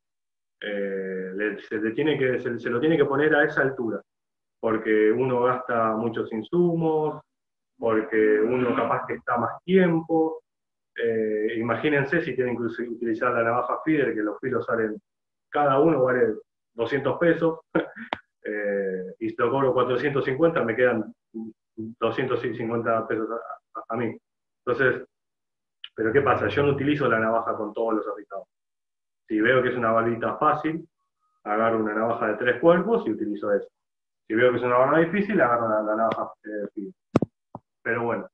Se lo tiene que poner a esa altura, porque uno gasta muchos insumos, porque uno capaz que está más tiempo. Imagínense si tienen que utilizar la navaja feeder, que los filos salen, cada uno vale 200 pesos, y si lo cobro 450, me quedan 250 pesos a mí. Entonces, ¿pero qué pasa? Yo no utilizo la navaja con todos los afeitados. Si veo que es una barbita fácil, agarro una navaja de 3 cuerpos y utilizo eso. Si veo que es una barba difícil, agarro la navaja feeder. Pero bueno,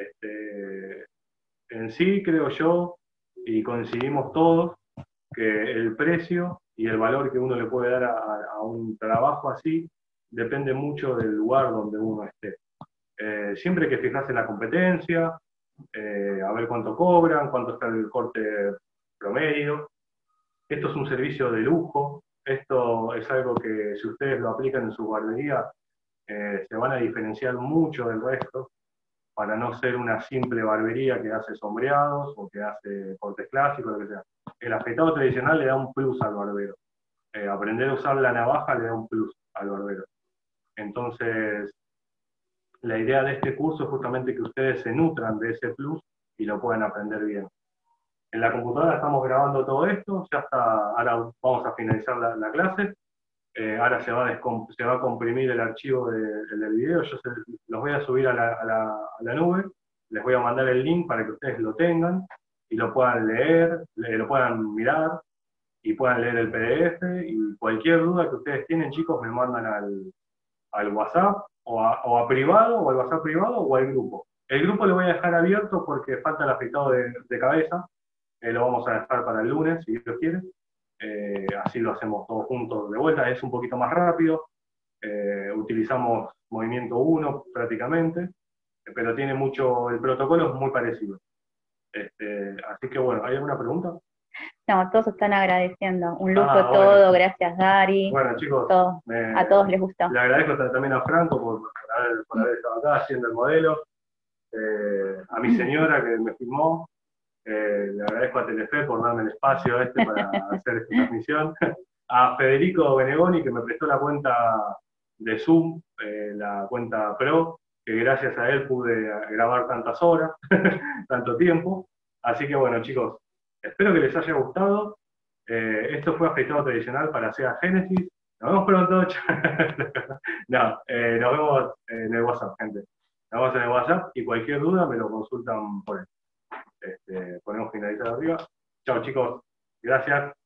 en sí creo yo, y coincidimos todos, que el precio y el valor que uno le puede dar a un trabajo así depende mucho del lugar donde uno esté. Siempre hay que fijarse en la competencia, a ver cuánto cobran, cuánto está el corte promedio. Esto es un servicio de lujo, esto es algo que si ustedes lo aplican en su barbería, se van a diferenciar mucho del resto, para no ser una simple barbería que hace sombreados o que hace cortes clásicos, lo que sea. El afeitado tradicional le da un plus al barbero. Aprender a usar la navaja le da un plus al barbero. Entonces, la idea de este curso es justamente que ustedes se nutran de ese plus y lo puedan aprender bien. En la computadora estamos grabando todo esto, ya está, ahora vamos a finalizar la clase. Ahora se va a comprimir el archivo del video, los voy a subir a la nube, les voy a mandar el link para que ustedes lo tengan y lo puedan leer, lo puedan mirar y puedan leer el PDF, y cualquier duda que ustedes tienen, chicos, me mandan al WhatsApp o a privado, o al WhatsApp privado o al grupo. El grupo lo voy a dejar abierto porque falta el afeitado de cabeza, lo vamos a dejar para el lunes, si Dios quiere. Así lo hacemos todos juntos de vuelta, es un poquito más rápido, utilizamos movimiento 1 prácticamente, pero tiene el protocolo es muy parecido. Así que bueno, ¿hay alguna pregunta? No, todos están agradeciendo, un lujo todo, bueno. Gracias Dari. Bueno chicos, a todos les gustó. Le agradezco también a Franco por haber estado acá haciendo el modelo, a mi señora que me filmó. Le agradezco a Telefe por darme el espacio para hacer esta transmisión. A Federico Benegoni, que me prestó la cuenta de Zoom, la cuenta Pro, que gracias a él pude grabar tantas horas, tanto tiempo. Así que bueno, chicos, espero que les haya gustado. Esto fue Afeitado Tradicional para Sega Genesis. Nos vemos pronto. No, nos vemos en el WhatsApp, gente. Nos vemos en el WhatsApp y cualquier duda me lo consultan por él. Ponemos finalizar arriba. Chao chicos, gracias.